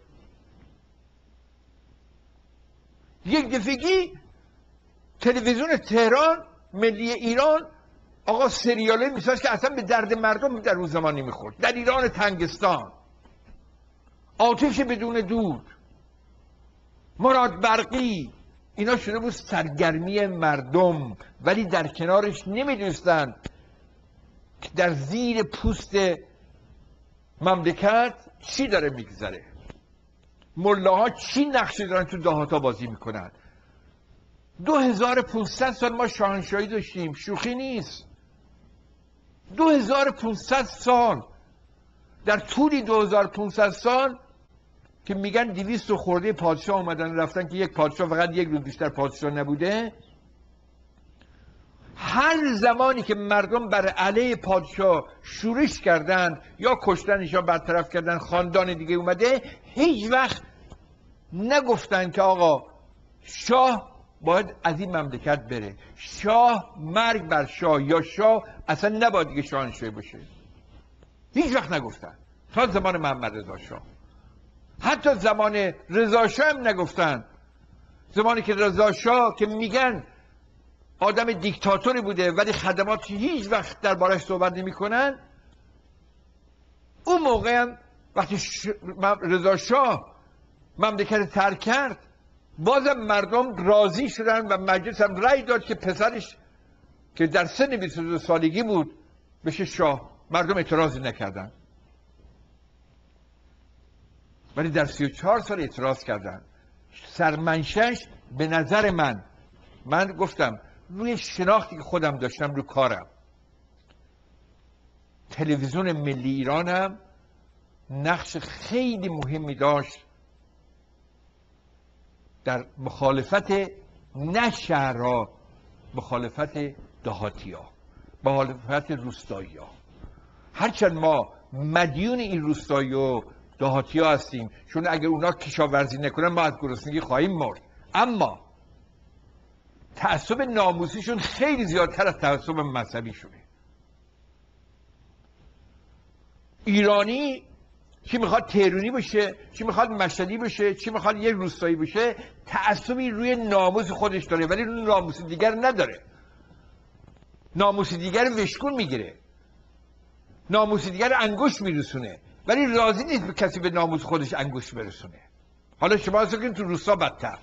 یک دفعگی تلویزیون تهران ملی ایران آقا سریاله میساز که اصلا به درد مردم در اون زمان نمیخورد. در ایران تنگستان، آتش بدون دود، مراد برقی، اینا شده بود سرگرمی مردم. ولی در کنارش نمیدونستن که در زیر پوست مملکت چی داره میگذره، ملاها چی نقشی دارن تو دهاتا بازی میکنن. 2500 سال ما شاهنشاهی داشتیم، شوخی نیست. 2500 سال. در طول 2500 سال که میگن 200 خورده پادشاه اومدن رفتن که یک پادشاه فقط 1 روز بیشتر پادشاه نبوده. هر زمانی که مردم بر علیه پادشاه شورش کردن یا کشتنش یا برطرف کردن، خاندان دیگه اومده، هیچ وقت نگفتن که آقا شاه باید از این مملکت بره، شاه مرگ بر شاه، یا شاه اصلا نباید دیگه شاهنشاهی باشه. هیچ وقت نگفتن تا زمان محمد رضا شاه. حتی زمان رضا شاه هم نگفتن. زمانی که رضا شاه که میگن آدم دیکتاتوری بوده ولی خدمات هیچ وقت دربارش صحبت نمیکنن، اون موقع هم وقتی رضا شاه مملکت ترک کرد بازم مردم راضی شدن و مجلس هم رأی داد که پسرش که در سن 22 سالگی بود بشه شاه. مردم اعتراضی نکردن. ولی در 34 سال اعتراض کردن. سرمنشش به نظر من گفتم روی شناختی که خودم داشتم رو کارم، تلویزیون ملی ایرانم نقش خیلی مهمی داشت در مخالفت نه شهرها، مخالفت دهاتی ها، مخالفت روستایی ها. هرچند ما مدیون این روستایی و دهاتی ها هستیم، چون اگر اونا کشاورزی نکنن ما از گرسنگی خواهیم مرد، اما تعصب ناموسیشون خیلی زیادتر از تعصب مذهبی شده. ایرانی چی میخواد تهرونی بشه، چی میخواد مشهدی بشه، چی میخواد یک روستایی بشه، تعصبی روی ناموس خودش داره ولی روی ناموس دیگر نداره. ناموس دیگر وشکون میگیره، ناموس دیگر انگشت میرسونه، ولی راضی نیست به کسی به ناموس خودش انگشت برسونه. حالا شما اصلا که تو روستا بدتر.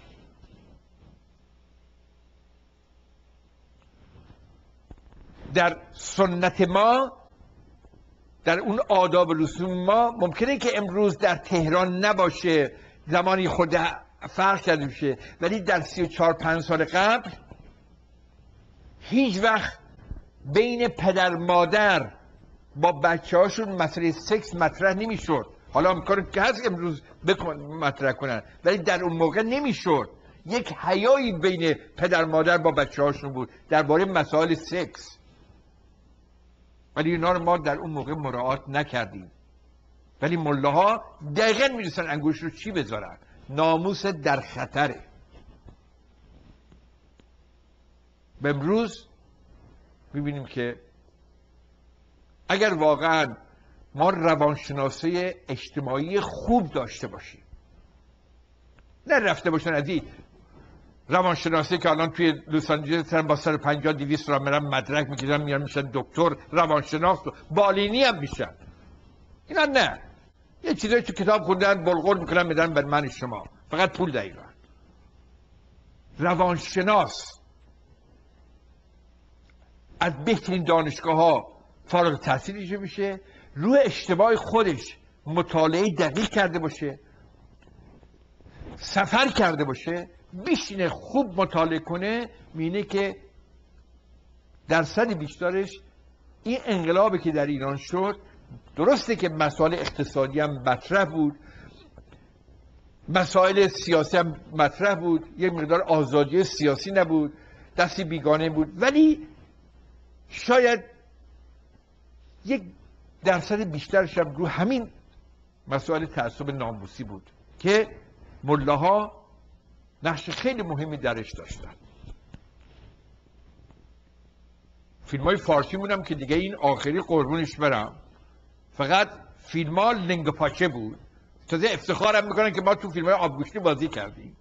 در سنت ما، در اون آداب رسوم ما ممکنه که امروز در تهران نباشه، زمانی خود فرق کرده بشه، ولی در 34-5 سال قبل هیچ وقت بین پدر مادر با بچه هاشون مسئله سکس مطرح نمیشد. حالا امکانه که هست امروز مطرح کنن، ولی در اون موقع نمیشد. یک حیایی بین پدر مادر با بچه هاشون بود درباره مسائل سکس، ولی اینا رو ما در اون موقع مراعات نکردیم. ولی ملاها دقیقاً میدونستن انگوش رو چی بذارن. ناموس در خطره. به امروز میبینیم که اگر واقعا ما روانشناسی اجتماعی خوب داشته باشیم، نه رفته باشن از این روانشناسی که الان توی لس آنجلس با 150-200 را میرن مدرک میگیرن میان میشن دکتر روانشناس، بالینی هم میشن. اینا نه، یه چیزایی تو کتاب خوندن بلغور میکنن میدن بر من شما، فقط پول دقیقا. روانشناس از بهترین دانشگاه ها فارغ التحصیل بشه، روی اشتباه خودش مطالعه دقیق کرده باشه، سفر کرده باشه، بیشینه خوب مطالعه کنه، میینه که درصد بیشترش این انقلابی که در ایران شد، درسته که مسائل اقتصادی هم مطرح بود، مسائل سیاسی هم مطرح بود، یک مقدار آزادی سیاسی نبود، دستی بیگانه بود، ولی شاید یک درصد بیشترش هم رو همین مسائل تعصب ناموسی بود که ملاها نقش خیلی مهمی درش داشتن. فیلم های فارسی مونم که دیگه این آخری قربونش برم، فقط فیلم ها لنگ پاچه بود. تازه افتخارم میکنن که ما تو فیلم های آبگوشتی بازی کردیم.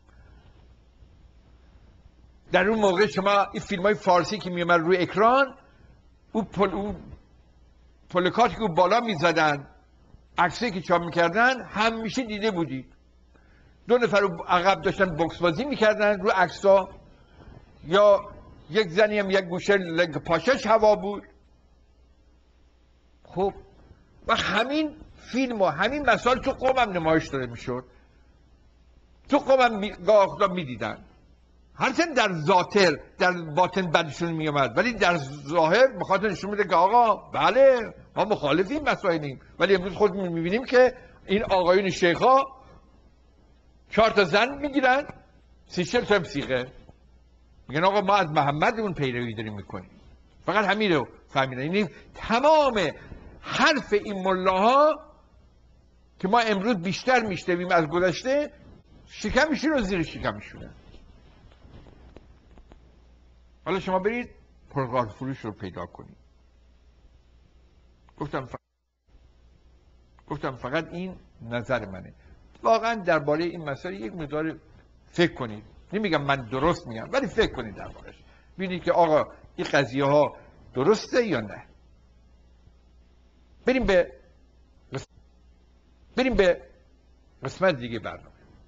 در اون موقع شما این فیلم های فارسی که میومد روی اکران، اون پلکاتی که بالا میزدن، عکسی که چاپ میکردن، همیشه دیده بودید. دو نفر رو عقب داشتن بوکس بازی میکردن رو عکس‌ها، یا یک زنی هم یک گوشه لنگ پاچش هوا بود. خب و همین فیلم و همین مسائل تو قومم نمایش داده میشد، تو قومم گاه میدیدن، هرچند در ظاهر در باطن بدشون میومد، ولی در ظاهر بخاطر نشون میده که آقا بله ما مخالف این مسائلیم. ولی امروز خود میبینیم که این آقایون شیخا 4 تا زن میگیرن، 30-40 تا سیغه، میگن آقا ما از محمد اون پیروی داریم میکنیم. فقط همین رو فهمیدن. یعنی تمام حرف این ملاها که ما امروز بیشتر میشنویم از گذشته، شکمشون رو زیر شکمشونه. حالا شما برید پرگار فروش رو پیدا کنید. گفتم فقط این نظر منه. واقعا درباره این مسئله یک مقدار فکر کنید. نمیگم من درست میگم، ولی فکر کنید دربارش. ببینید که آقا این قضیه ها درسته یا نه. بریم به قسمت دیگه برنامه.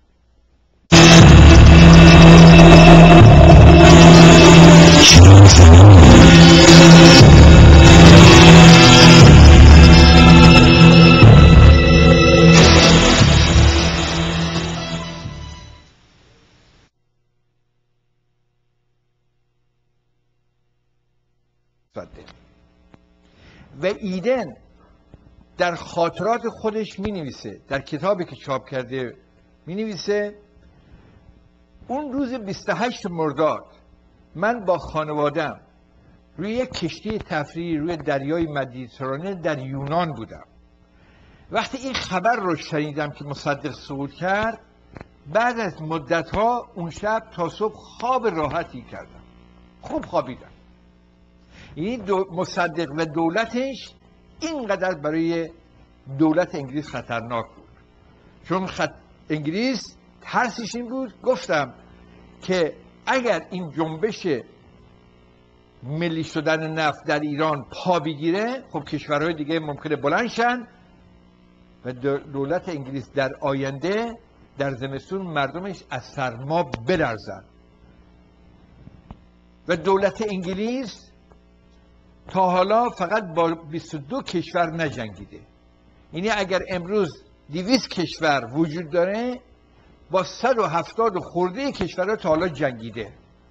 و ایدن در خاطرات خودش می نویسه، در کتابی که چاپ کرده می نویسه اون روز 28 مرداد من با خانوادم روی یک کشتی تفریحی روی دریای مدیترانه در یونان بودم. وقتی این خبر رو شنیدم که مصدق سقوط کرد، بعد از مدت‌ها اون شب تا صبح خواب راحتی کردم، خوب خوابیدم. این مصدق و دولتش اینقدر برای دولت انگلیس خطرناک بود، چون انگلیس ترسش این بود، گفتم که اگر این جنبش ملی شدن نفت در ایران پا بگیره، خب کشورهای دیگه ممکنه بلند شن و دولت انگلیس در آینده در زمستون مردمش از سرما بلرزن. و دولت انگلیس تا حالا فقط با 22 کشور نجنگیده. یعنی اگر امروز 200 کشور وجود داره، با 170 خورده کشورها تا حالا جنگیده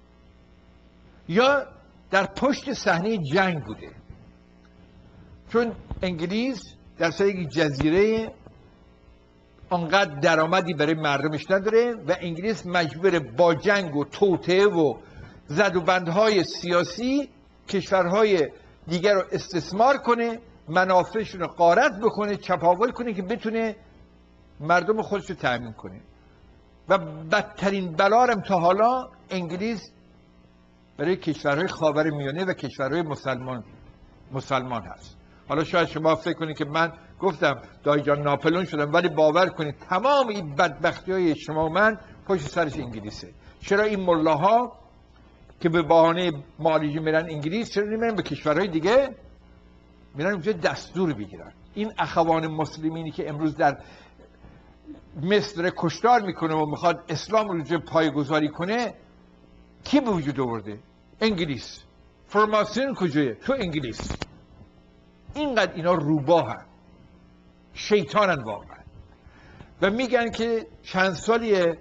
یا در پشت صحنه جنگ بوده. چون انگلیس در یک جزیره آنقدر درآمدی برای مردمش نداره و انگلیس مجبور با جنگ و توطئه و زدوبندهای سیاسی کشورهای دیگر رو استثمار کنه، منافعشون رو غارت بکنه، چپاول کنه که بتونه مردم خودش رو تأمین کنه. و بدترین بلا هم تا حالا انگلیس برای کشورهای خاورمیانه و کشورهای مسلمان هست. حالا شاید شما فکر کنید که من گفتم دایی جان ناپلئون شدم، ولی باور کنید تمام این بدبختی‌های شما و من پشت سرش انگلیسه. چرا این ملاها که به بهانه معالجه میرن انگلیس، چرا نمیرن به کشورهای دیگه؟ میرن اونجا دستور بگیرن. این اخوان مسلمینی که امروز در مصر کشتار میکنه و میخواد اسلام رو پایه‌گذاری کنه، کی به وجود آورده؟ انگلیس. فرماسیون کجایه؟ تو انگلیس. اینقدر اینا روباهن، شیطانن واقعا. و میگن که چند سالیه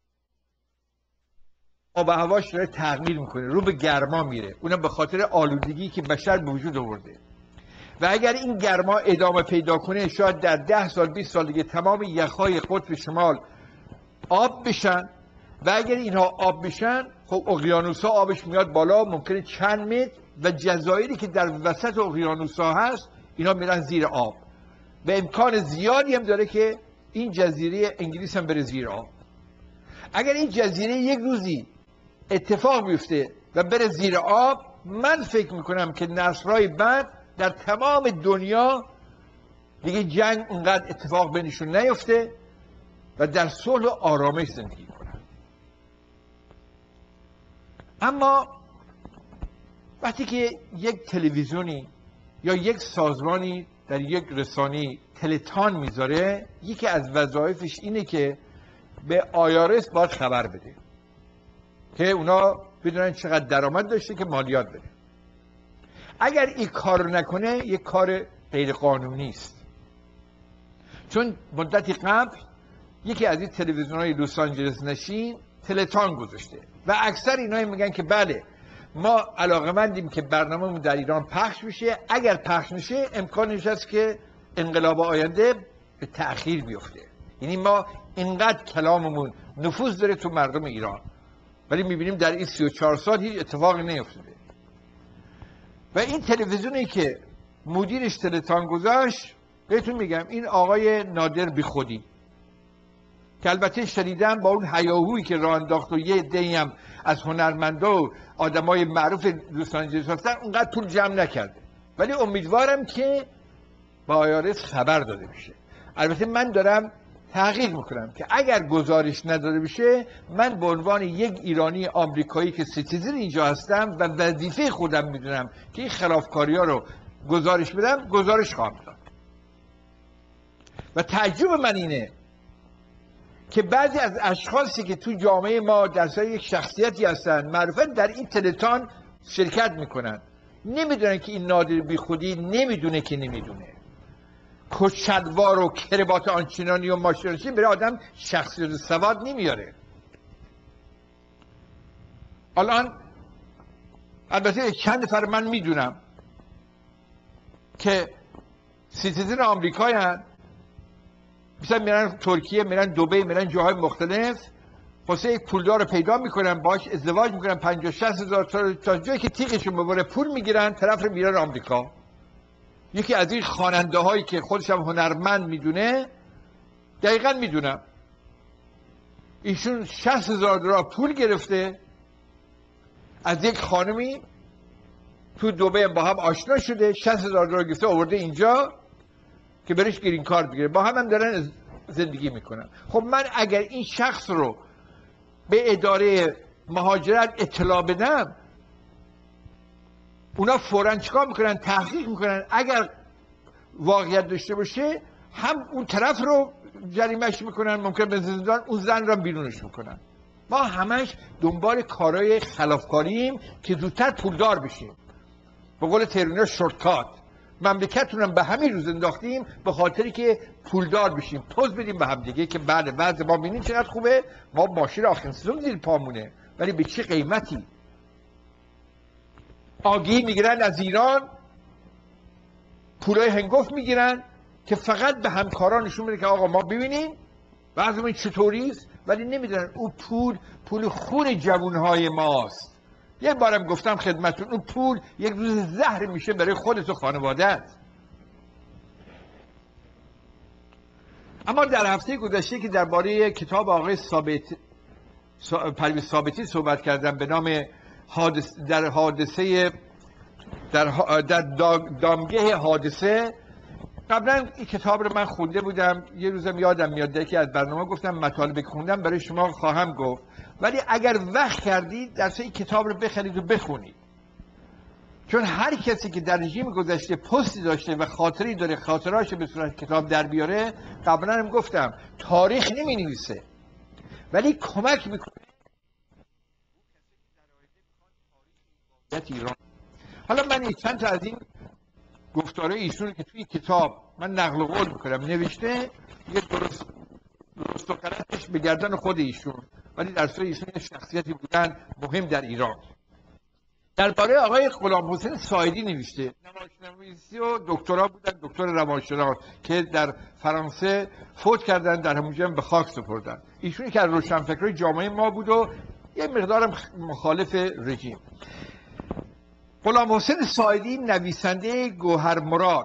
آب و هواش داره تغییر میکنه، رو به گرما میره، اونم به خاطر آلودگی که بشر به وجود آورده. و اگر این گرما ادامه پیدا کنه شاید در 10 سال 20 سال دیگه تمام یخهای قطب شمال آب بشن. و اگر اینها آب بشن خب اقیانوس‌ها آبش میاد بالا، ممکنه چند متر، و جزایری که در وسط اقیانوس‌ها هست اینا میرن زیر آب. و امکان زیادی هم داره که این جزیره انگلیس هم بره زیر آب. اگر این جزیره یک روزی اتفاق بیفته و بره زیر آب، من فکر میکنم که نسل‌های بعد در تمام دنیا دیگه جنگ اونقدر اتفاق بینشون نیفته و در صلح و آرامش زندگی کنن. اما وقتی که یک تلویزیونی یا یک سازمانی در یک رسانه‌ای تلتان میذاره، یکی از وظایفش اینه که به آیارس باید خبر بده که اونا بدونن چقدر درآمد داشته که مالیات بده. اگر این کار نکنه یک کار غیر قانونی است. چون مدتی قبل یکی از این تلویزیون‌های لس آنجلس نشین تلتان گذاشته و اکثر اینایی میگن که بله ما علاقه‌مندیم که برنامه‌مون در ایران پخش بشه، اگر پخش میشه امکانش هست که انقلاب آینده به تأخیر بیفته. یعنی ما اینقدر کلاممون نفوذ داره تو مردم ایران، ولی میبینیم در این 34 سال هیچ اتفاقی نیفتاده. و این تلویزیونی که مدیرش تلتان گذاشت، بهتون میگم این آقای نادر بیخودی که البته شدیداً با اون هیاهویی که راه انداخت و یه عده‌ای هم از هنرمندا و آدمای معروف لس آنجلس هستن اونقدر پول جمع نکرده، ولی امیدوارم که با آیارس خبر داده بشه. البته من دارم تحقیق میکنم که اگر گزارش نداده بشه، من به عنوان یک ایرانی آمریکایی که سیتیزن اینجا هستم و وظیفه خودم میدونم که این خلافکاری‌ها رو گزارش بدم، گزارش خواهم داد. و تعجب من اینه که بعضی از اشخاصی که تو جامعه ما در سر یک شخصیتی هستن معروفن در این تلتان شرکت میکنن، نمیدونن که این نادر بیخودی نمیدونه که نمیدونه. کچلوار و کربات آنچنانی و ماشیناشین برای آدم شخصیت سواد نمیاره. الان البته چند نفر من میدونم که سیتیزن آمریکایی هستن، مثلا میرن ترکیه، میرن دبی، میرن جاهای مختلف، واسه یک پولدار رو پیدا میکنن، باهاش ازدواج میکنن، 50-60 هزار تا جایی که تیغشون ببره پول میگیرن، طرف رو میرن آمریکا. یکی از این خواننده هایی که خودش هم هنرمند میدونه، دقیقا میدونم ایشون 60,000 دلار پول گرفته از یک خانمی تو دبی، با هم آشنا شده، 60,000 دلار گرفته آورده اینجا که برش گرین کارت بگیره، با هم دارن زندگی میکنن. خب من اگر این شخص رو به اداره مهاجرت اطلاع بدم، اونا فوراً چیکار میکنن؟ تحقیق میکنن، اگر واقعیت داشته باشه هم اون طرف رو جریمهش میکنن، ممکن به زندان، اون زن رو بیرونش میکنن. ما همش دنبال کارهای خلافکاریم که زودتر پولدار بشیم. به قول تهرانی‌ها شورتکات. مملکتونم به همین روز انداختیم به خاطری که پولدار بشیم، پوز بدیم به هم دیگه که بله وضع ما ببینید چقدر خوبه، ما ماشین آخرین سوم زیر پامونه، ولی به چه قیمتی؟ آگهی میگیرن از ایران، پولای هنگفت میگیرن که فقط به همکارانشون میده که آقا ما ببینیم وضعمون چطوریست، ولی نمیدونن اون پول خون جوانهای ماست. یه بارم گفتم خدمتتون، اون پول یک روز زهر میشه برای خودت و خانواده‌ات. اما در هفته گذشته که درباره کتاب آقای پرویز ثابتی صحبت کردم به نام در دامگه حادثه، قبلا این کتاب رو من خونده بودم، یه روزم یادم میاد که از برنامه گفتم مطالب خوندم برای شما خواهم گفت، ولی اگر وقت کردید درس این کتاب رو بخرید و بخونید، چون هر کسی که در رژیم گذشته پستی داشته و خاطری داره خاطرهاش به صورت کتاب در بیاره، قبلا هم گفتم تاریخ نمی نویسه ولی کمک میکنه ایران. حالا من چند تا از این گفتاره ایشون که توی کتاب من نقل قول میکنم نوشته، یه درست و غلطش به گردن خود ایشون، ولی در صورت ایشون شخصیتی بودن مهم در ایران. درباره آقای غلام حسین ساعدی نوشته، نمایشنویسی و دکترا بودن، دکتر روانشناس که در فرانسه فوت کردن، در همونجا به خاک سپردن. ایشون که از روشنفکرای جامعه ما بود و یه مقدارم مخالف رژیم. غلام حسین ساعدی نویسنده گوهر مراد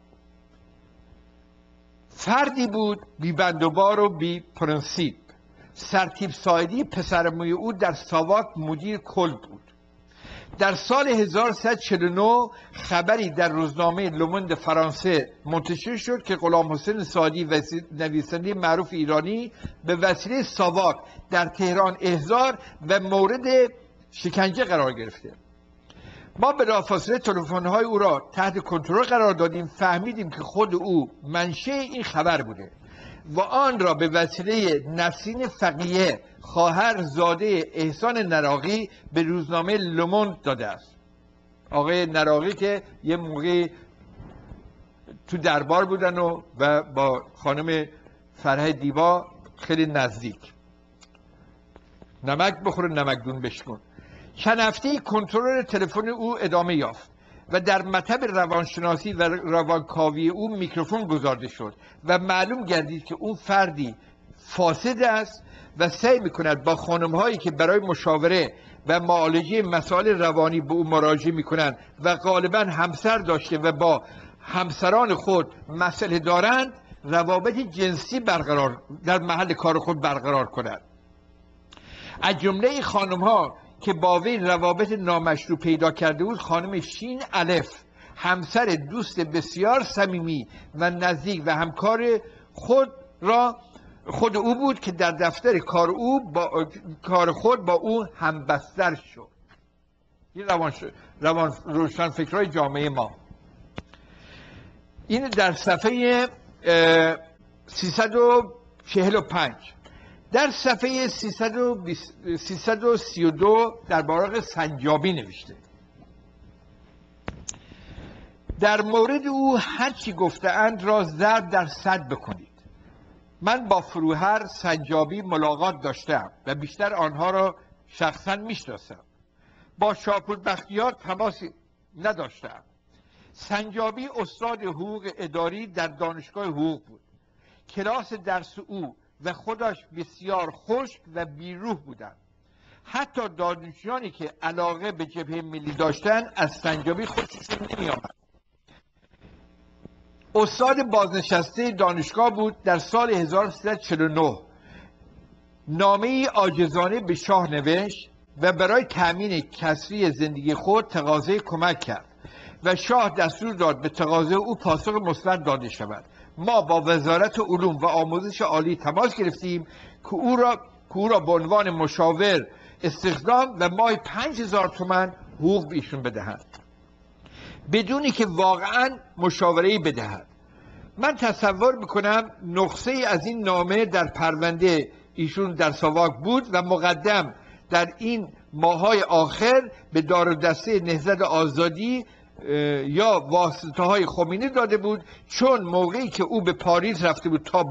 فردی بود بی بندوبار و بی پرنسیپ. سرتیپ ساعدی پسرعموی او در ساواک مدیر کل بود. در سال 1349 خبری در روزنامه لوموند فرانسه منتشر شد که غلام حسین ساعدی نویسنده معروف ایرانی به وسیله ساواک در تهران احضار و مورد شکنجه قرار گرفته. ما بلافاصله تلفن‌های او را تحت کنترل قرار دادیم، فهمیدیم که خود او منشأ این خبر بوده و آن را به وسیله نسرین فقیه خواهر زاده احسان نراقی به روزنامه لوموند داده است. آقای نراقی که یه موقع تو دربار بودن و با خانم فرح دیبا خیلی نزدیک. نمک بخوره نمکدون بشکن. چند هفته کنترل تلفن او ادامه یافت و در مطب روانشناسی و روانکاوی او میکروفون گذارده شد و معلوم گردید که او فردی فاسد است و سعی میکند با خانم‌هایی که برای مشاوره و معالجه مسائل روانی به او مراجعه میکنند و غالبا همسر داشته و با همسران خود مسئله دارند روابط جنسی در محل کار خود برقرار کند. از جمله خانم‌ها که با وی روابط نامشروع پیدا کرده بود خانم شین الف، همسر دوست بسیار صمیمی و نزدیک و همکار خود او بود که در دفتر کار خود با او همبستر شد. این روشنفکرای جامعه ما. این در صفحه 345. در صفحه 332 در باره سنجابی نوشته: در مورد او هرچی گفته‌اند را ضرب در 100 بکنید. من با فروهر سنجابی ملاقات داشتم و بیشتر آنها را شخصا میشناسم. با شاپور بختیار تماسی نداشتم. سنجابی استاد حقوق اداری در دانشگاه حقوق بود. کلاس درس او و خودش بسیار خشک و بیروح بودند. حتی دانشجویانی که علاقه به جبهه ملی داشتند از سنجابی خوششون نمی آمد. استاد بازنشسته دانشگاه بود. در سال 1349 نامه‌ای عاجزانه به شاه نوشت و برای تأمین کسری زندگی خود تقاضای کمک کرد و شاه دستور داد به تقاضای او پاسخ مثبت داده شود. ما با وزارت علوم و آموزش عالی تماس گرفتیم که او را به عنوان مشاور استخدام و ماهی 5000 تومان حقوق به ایشون بدهند بدونی که واقعا مشاوره‌ای بدهد. من تصور میکنم نسخه از این نامه در پرونده ایشون در ساواک بود و مقدم در این ماهای آخر به دار و دسته نهضت آزادی یا واسطه های خمینی داده بود، چون موقعی که او به پاریس رفته بود تا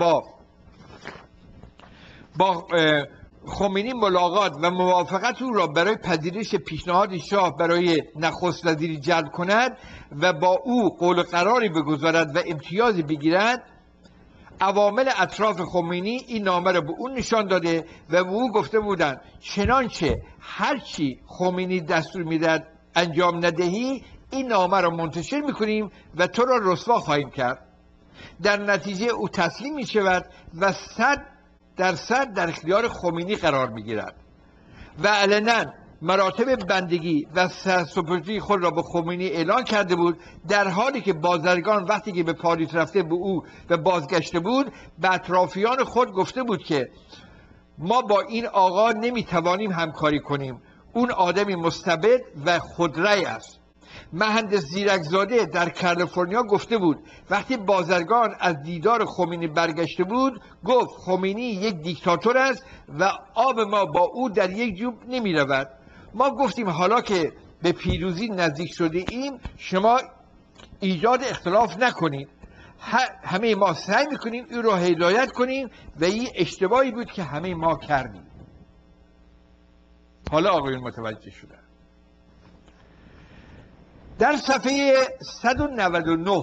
با خمینی ملاقات و موافقت او را برای پذیرش پیشنهاد شاه برای نخست وزیری جلب کند و با او قول قراری بگذارد و امتیازی بگیرد، عوامل اطراف خمینی این نامه را به او نشان داده و به او گفته بودند چنانچه هرچی خمینی دستور میدهد انجام ندهی این نامه را منتشر میکنیم و تو را رسوا خواهیم کرد. در نتیجه او تسلیم میشود و 100% در اختیار خمینی قرار میگیرد و علنا مراتب بندگی و سرسپردگی خود را به خمینی اعلان کرده بود، در حالی که بازرگان وقتی که به پاریس رفته به او و بازگشته بود به اطرافیان خود گفته بود که ما با این آقا نمیتوانیم همکاری کنیم، اون آدمی مستبد و خودرأی است. مهندس زیرکزاده در کالیفرنیا گفته بود وقتی بازرگان از دیدار خمینی برگشته بود گفت خمینی یک دیکتاتور است و آب ما با او در یک جوب نمی رود. ما گفتیم حالا که به پیروزی نزدیک شده ایم، شما ایجاد اختلاف نکنید. همه ما سعی میکنیم این رو هدایت کنیم و این اشتباهی بود که همه ما کردیم. حالا آقایون متوجه شدن. در صفحه 199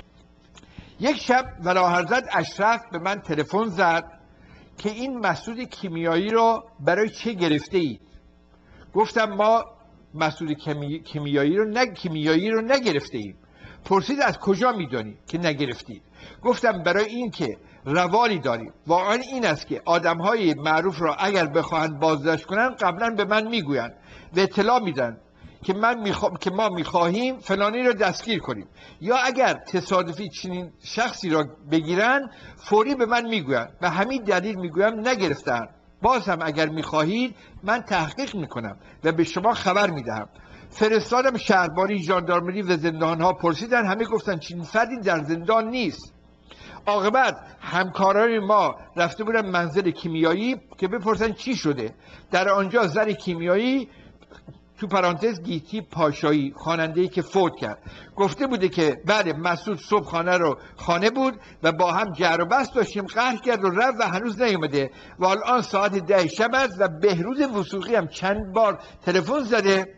یک شب ولاحضرت اشرف به من تلفن زد که این مسعود کیمیایی رو برای چه گرفته اید؟ گفتم ما مسعود کیمیایی رو نگرفته ایم. پرسید از کجا میدانی که نگرفتید؟ گفتم برای این که روالی داریم. واقعا این است که آدمهای معروف را اگر بخواهند بازداشت کنند قبلا به من میگویند و اطلاع میدن که ما میخواهیم فلانی را دستگیر کنیم، یا اگر تصادفی چنین شخصی را بگیرن فوری به من میگویند. به همین دلیل میگویم نگرفتن. باز هم اگر میخواهید من تحقیق میکنم و به شما خبر میدهم. فرستادم شهربانی، ژاندارمری و زندانها، پرسیدن، همه گفتن چنین فردی در زندان نیست. عاقبت همکاران ما رفته بودن منزل کیمیایی که بپرسن چی شده. در آنجا زن کیمیایی تو پرانتز گیتی پاشایی، خواننده‌ای که فوت کرد، گفته بوده که بله مسعود صبح خانه بود و با هم جر و بحث داشتیم، قهر کرد و رفت و هنوز نیومده و الان ساعت 10 شب است و بهروز وثوقی هم چند بار تلفن زده.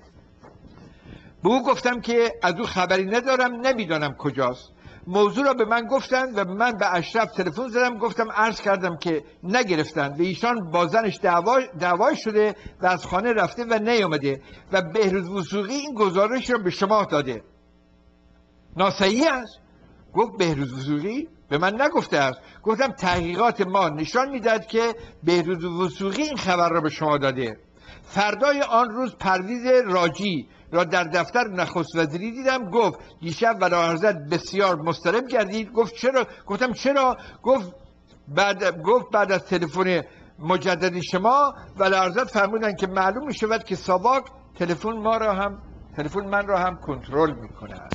به او گفتم که از او خبری ندارم، نمیدانم کجاست. موضوع را به من گفتند و من به اشرف تلفن زدم، گفتم عرض کردم که نگرفتند و ایشان با زنش دعوای شده و از خانه رفته و نیامده و بهروز وثوقی این گزارش را به شما داده. ناصحیح است؟ گفت بهروز وثوقی به من نگفته است. گفتم تحقیقات ما نشان میدهد که بهروز وثوقی این خبر را به شما داده. فردای آن روز پرویز راجی را در دفتر نخست وزیری دیدم. گفت دیشب ولاحضرت بسیار مضطرب گردید. گفت چرا؟ گفتم چرا؟ گفت بعد از تلفن مجدد شما ولاحضرت فرمودند که معلوم می شود که ساواک تلفن من را هم کنترل می کند.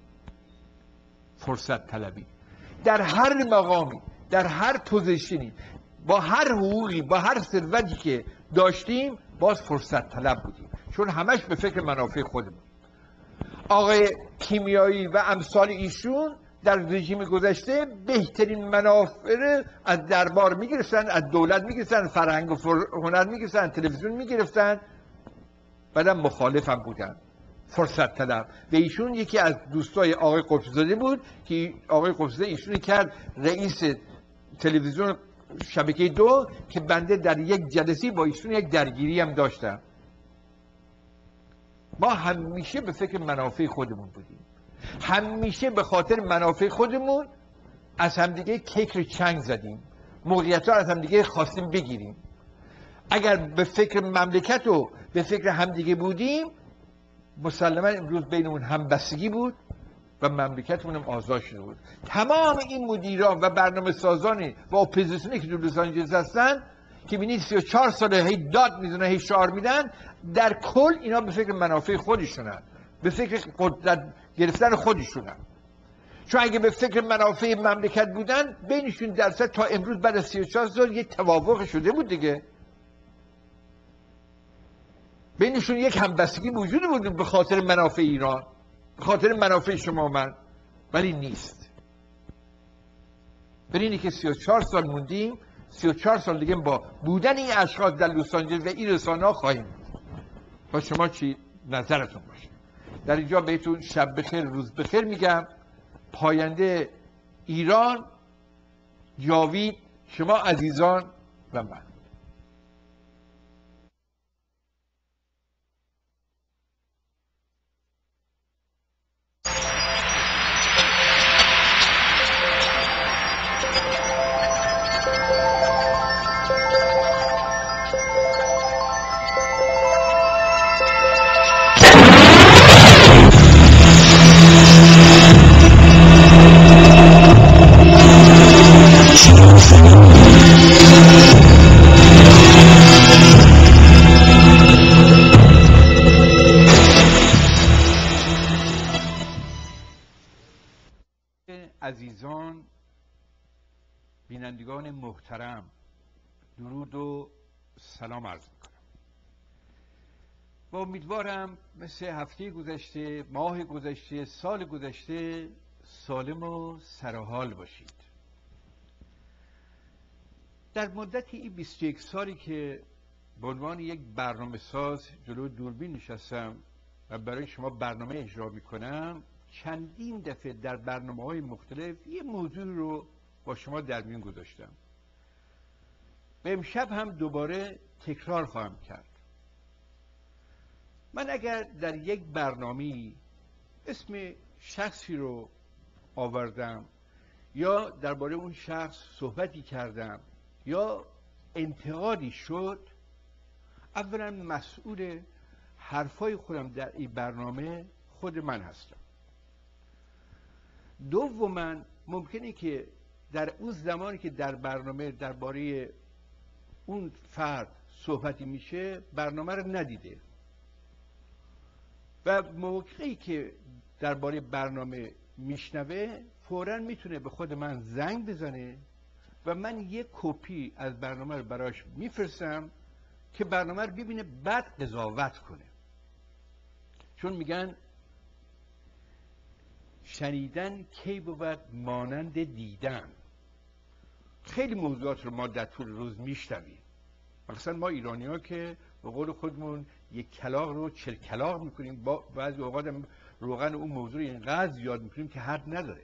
فرصت طلبی در هر مقامی، در هر پوزیشنی، با هر حقوقی، با هر ثروتی که داشتیم، باز فرصت طلب بودیم، چون همش به فکر منافع خودمون. آقای کیمیایی و امثال ایشون در رژیم گذشته بهترین منافع از دربار میگرفتن، از دولت میگرفتن، فرهنگ و هنر میگرفتن، تلویزیون میگرفتن، بعدم مخالف هم بودن. فرصت طلب. و ایشون یکی از دوستای آقای قطبزاده بود که آقای قطبزاده ایشون کرد رئیس تلویزیون شبکه 2 که بنده در یک جلسه با ایشون یک درگیری هم داشتم. ما همیشه به فکر منافع خودمون بودیم، همیشه به خاطر منافع خودمون از همدیگه کیک چنگ زدیم، موقعیت ها از همدیگه خواستیم بگیریم. اگر به فکر مملکت و به فکر همدیگه بودیم، مسلما امروز بینمون همبستگی بود و مملکتمون هم آزاد شده بود. تمام این مدیران و برنامه سازانی و اپوزیسیونی که تو لس آنجلس هستن که ببینید 34 ساله هی داد میزنن، هی شعار میدن، در کل اینا به فکر منافع خودشونن، به فکر قدرت گرفتن خودشونن. چون اگه به فکر منافع مملکت بودن، بینشون درصد تا امروز بعد از 34 سال یک توافق شده بود دیگه، بینشون یک همبستگی وجود بود به خاطر منافع ایران، به خاطر منافع شما من. ولی نیست. برینی که 34 سال موندیم، 34 سال دیگه با بودن این اشخاص در لس آنجلس و این رسانه‌ها خواهیم بود. با شما چی نظرتون باشه؟ در اینجا بهتون شب بخیر روز بخیر میگم. پاینده ایران، جاوید، شما عزیزان و من. عزیزان، بینندگان محترم، درود و سلام عرض میکنم. و امیدوارم مثل هفته گذشته، ماه گذشته، سال گذشته سالم و سرحال باشید. در مدت این 21 سالی که به عنوان یک برنامه ساز جلو دوربین نشستم و برای شما برنامه اجرا میکنم، چندین دفعه در برنامه‌های مختلف یه موضوع رو با شما در میون گذاشتم. به امشب هم دوباره تکرار خواهم کرد. من اگر در یک برنامه اسم شخصی رو آوردم یا درباره اون شخص صحبتی کردم یا انتقادی شد، اولا مسئول حرفای خودم در این برنامه خود من هستم. دوما ممکنه که در اون زمانی که در برنامه درباره اون فرد صحبتی میشه برنامه رو ندیده و موقعی که درباره برنامه میشنوه فوراً میتونه به خود من زنگ بزنه و من یک کپی از برنامه رو براش میفرستم که برنامه رو ببینه بعد قضاوت کنه. چون میگن شنیدن کی بود مانند دیدن. خیلی موضوعات رو ما در طول روز میشنویم. مثلا ما ایرانی ها که به قول خودمون یک کلاغ رو 40 کلاغ میکنیم، با بعضی اوقات هم روغن اون موضوع اینقدر زیاد میکنیم که حد نداره.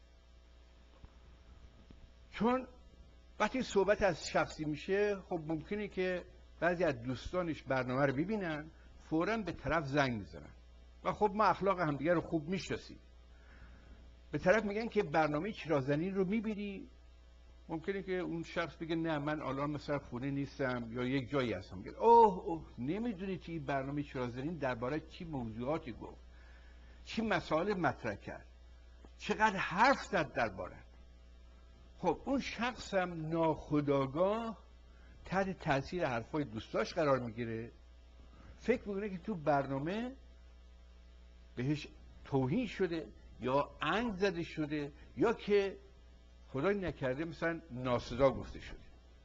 چون وقتی صحبت از شخصی میشه خب ممکنه که بعضی از دوستانش برنامه رو ببینن فوراً به طرف زنگ میزنن و خب ما اخلاق همدیگه رو خوب میشناسیم. به طرف میگن که برنامه چرازنین رو میبینی؟ ممکنه که اون شخص بگه نه من الان مثلا خونه نیستم یا یک جایی هستم. میگه اوه نمیدونی که این برنامه چرازنین درباره چی موضوعاتی گفت، چی مسائل مطرح کرد، چقدر حرف زد درباره. خب اون شخص هم ناخودآگاه تحت تاثیر حرفای دوستاش قرار میگیره، فکر میکنه که تو برنامه بهش توهین شده یا انگ زده شده یا که خدای نکرده مثلا ناسزا گفته شده.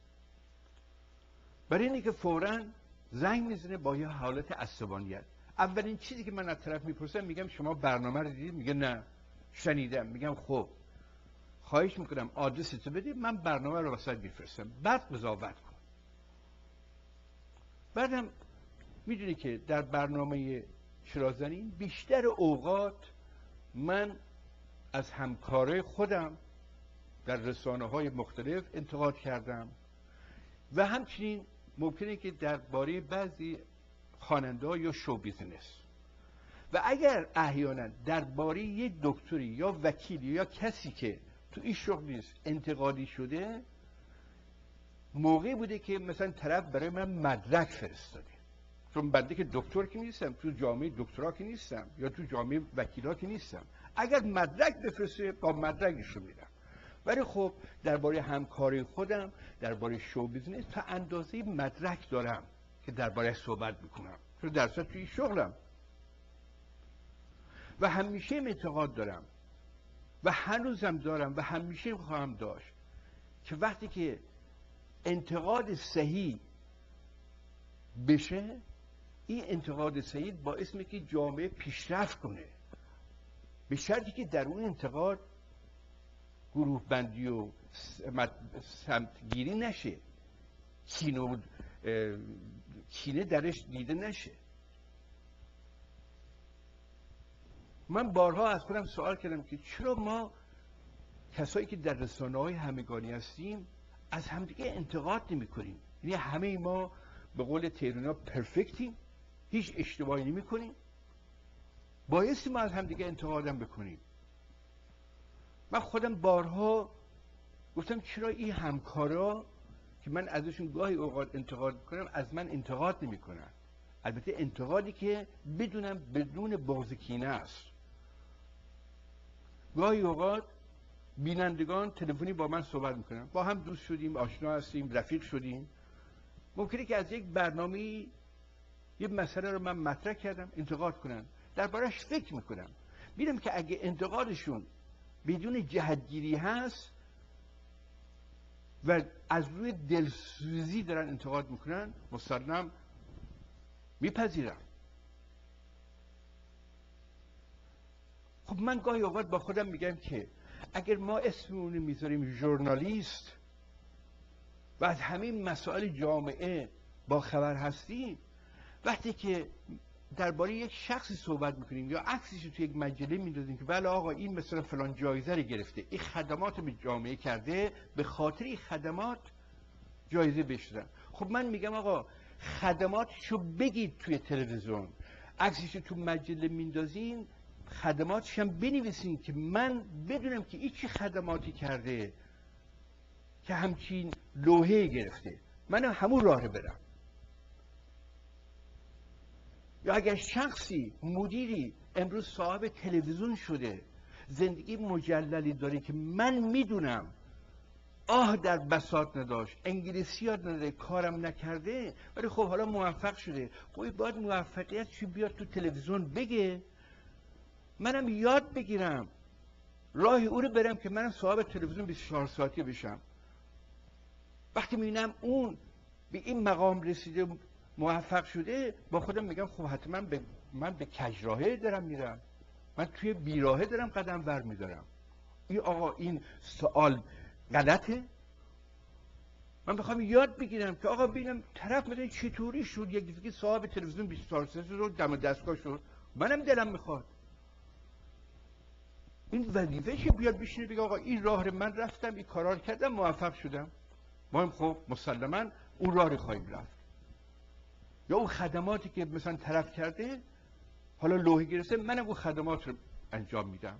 برای اینه که فوراً زنگ میزنه با یه حالت عصبانیت. اولین چیزی که من از طرف میپرسم میگم شما برنامه رو دیدید؟ میگه نه شنیدم. میگم خب خواهش میکنم آدرستو بده، من برنامه رو واسه میفرستم، بعد قضاوت کن. بعدم میدونی که در برنامه چرازنین بیشتر اوقات من از همکارای خودم در رسانه‌های مختلف انتقاد کردم و همچنین ممکنه که درباره بعضی خواننده‌ها یا شو بیزنس و اگر احیانا درباره یک دکتری یا وکیلی یا کسی که تو این شغل نیست انتقادی شده، موقعی بوده که مثلا طرف برای من مدرک فرستاده. چون بنده که دکتر که نیستم، تو جامعه دکترا که نیستم یا تو جامعه وکیلا که نیستم. اگر مدرک بفرسته با مدرکشو میدم. ولی خب درباره همکاری خودم درباره شو بیزنس تا اندازه مدرک دارم که درباره صحبت میکنم، چون درصد توی شغلم و همیشه انتقاد دارم و هنوزم دارم و همیشه خواهم داشت که وقتی که انتقاد صحیح بشه، این انتقاد صحیح باعث میشه که جامعه پیشرفت کنه، به شرطی که در اون انتقاد گروه بندی و سمتگیری نشه، کینه درش دیده نشه. من بارها از خودم سوال کردم که چرا ما کسایی که در رسانه‌های همگانی هستیم از همدیگه انتقاد نمی کنیم؟ یعنی همه ما به قول تهرانی‌ها پرفکتیم، هیچ اشتباهی نمی کنیم، بایستی ما از همدیگه انتقادم بکنیم. من خودم بارها گفتم چرا این همکارا که من ازشون گاهی اوقات انتقاد میکنم از من انتقاد نمی کنن. البته انتقادی که بدون بغض کینه است. گاهی اوقات بینندگان تلفنی با من صحبت میکنن، با هم دوست شدیم، آشنا هستیم، رفیق شدیم، ممکنه که از یک برنامه یه مسئله رو من مطرح کردم انتقاد کنن، دربارش فکر میکنم، میدم که اگه انتقادشون بدون جهتگیری هست و از روی دلسوزی دارن انتقاد میکنن، مسلم میپذیرم. خب من گاهی اوقات با خودم میگم که اگر ما اسممون میذاریم ژورنالیست و از همین مسائل جامعه با خبر هستیم، وقتی که درباره یک شخصی صحبت میکنیم یا عکسش رو توی یک مجله میندازیم که بله آقا این مثلا فلان جایزه رو گرفته، این خدمات به جامعه کرده، به خاطر این خدمات جایزه بشدن. خب من میگم آقا خدماتشو بگید توی تلویزیون، عکسش رو تو مجله میندازین، خدماتش هم بنویسین که من بدونم که این چی خدماتی کرده که همچین لوحه گرفته، من همون راه برم. یا اگر شخصی مدیری امروز صاحب تلویزیون شده، زندگی مجللی داره که من میدونم در بساط نداشت، انگلیسی یاد نداره، کارم نکرده، ولی خب حالا موفق شده، خب باید موفقیت چی بیاد تو تلویزیون بگه، منم یاد بگیرم راه او رو برم که منم صاحب تلویزیون 24 ساعتی بشم. وقتی میبینم اون به این مقام رسیده، موفق شده، با خودم میگم خب حتما من به کجراهه دارم میرم، من توی بیراهه دارم قدم ور میدارم. این سوال غلطه؟ من بخوام یاد بگیرم که آقا ببینم طرف مثلا چطوری شد یک دیگه صاحب تلویزیون 24 ساعت رو دم دستگاه شد، منم دلم میخواد این وظیفه که بیاد بشینه بگه آقا این راه رو من رفتم، این کارا رو کردم، موفق شدم، ما هم خب مسلما اون راه رو خواهیم رفت. یا اون خدماتی که مثلا طرف کرده، حالا لوحه گرفته، منم اون خدمات رو انجام میدم.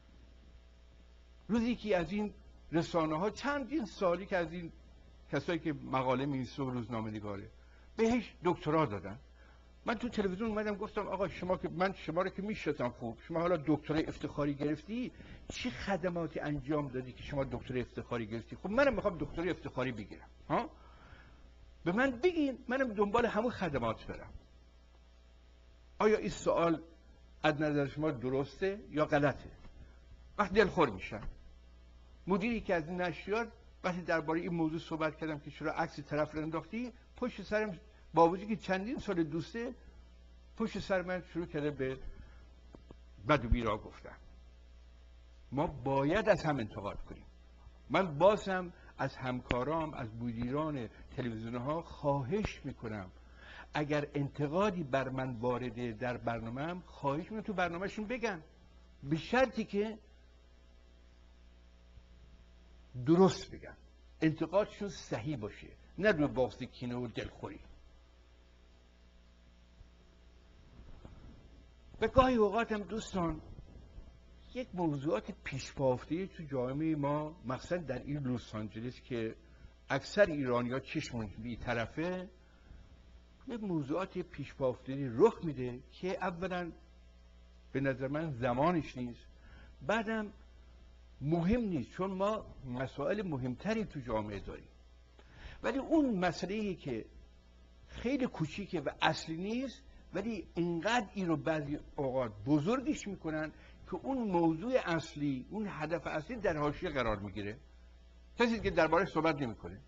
روزی که از این رسانه ها چندین سالی که از این کسایی که مقاله می‌نویسه و روزنامه نگاره بهش دکترا دادن، من تو تلویزیون اومدم گفتم آقا شما که من شما رو که میشناسم، خوب شما حالا دکترای افتخاری گرفتی، چه خدماتی انجام دادی که شما دکترای افتخاری گرفتی؟ خب منم میخوام دکترای افتخاری بگیرم، ها به من بگین، منم دنبال همون خدمات برم. آیا این سوال از نظر شما درسته یا غلطه؟ وقتی دلخور میشم. مدیری که از این نشریات وقتی درباره این موضوع صحبت کردم که چرا عکس طرف رو انداختی، پشت سرم با وجودی که چندین سال دوسته، پشت سر من شروع کرده به بد و بیرا گفتن. ما باید از هم انتقاد کنیم. من بازم از همکارام، از مدیران تلویزیون ها خواهش میکنم اگر انتقادی بر من وارده در برنامه‌ام، خواهش میکنم تو برنامه‌شون بگن، به شرطی که درست بگن، انتقادشون صحیح باشه، نه روی بحث کینه و دلخوری. و گاهی اوقات هم دوستان یک موضوعات پیشپا افتاده تو جامعه ما، مخصوصا در این لس آنجلس که اکثر ایرانی‌ها چشمون بی طرفه، یک موضوعات پیشپا افتاده رخ میده که اولا به نظر من زمانش نیست، بعدم مهم نیست، چون ما مسائل مهمتری تو جامعه داریم. ولی اون مسئله‌ای که خیلی کوچیکه و اصلی نیست، ولی اینقدر این رو بعضی اوقات بزرگش میکنن که اون موضوع اصلی، اون هدف اصلی در حاشیه قرار میگیره، کسی که درباره‌اش صحبت نمیکنه.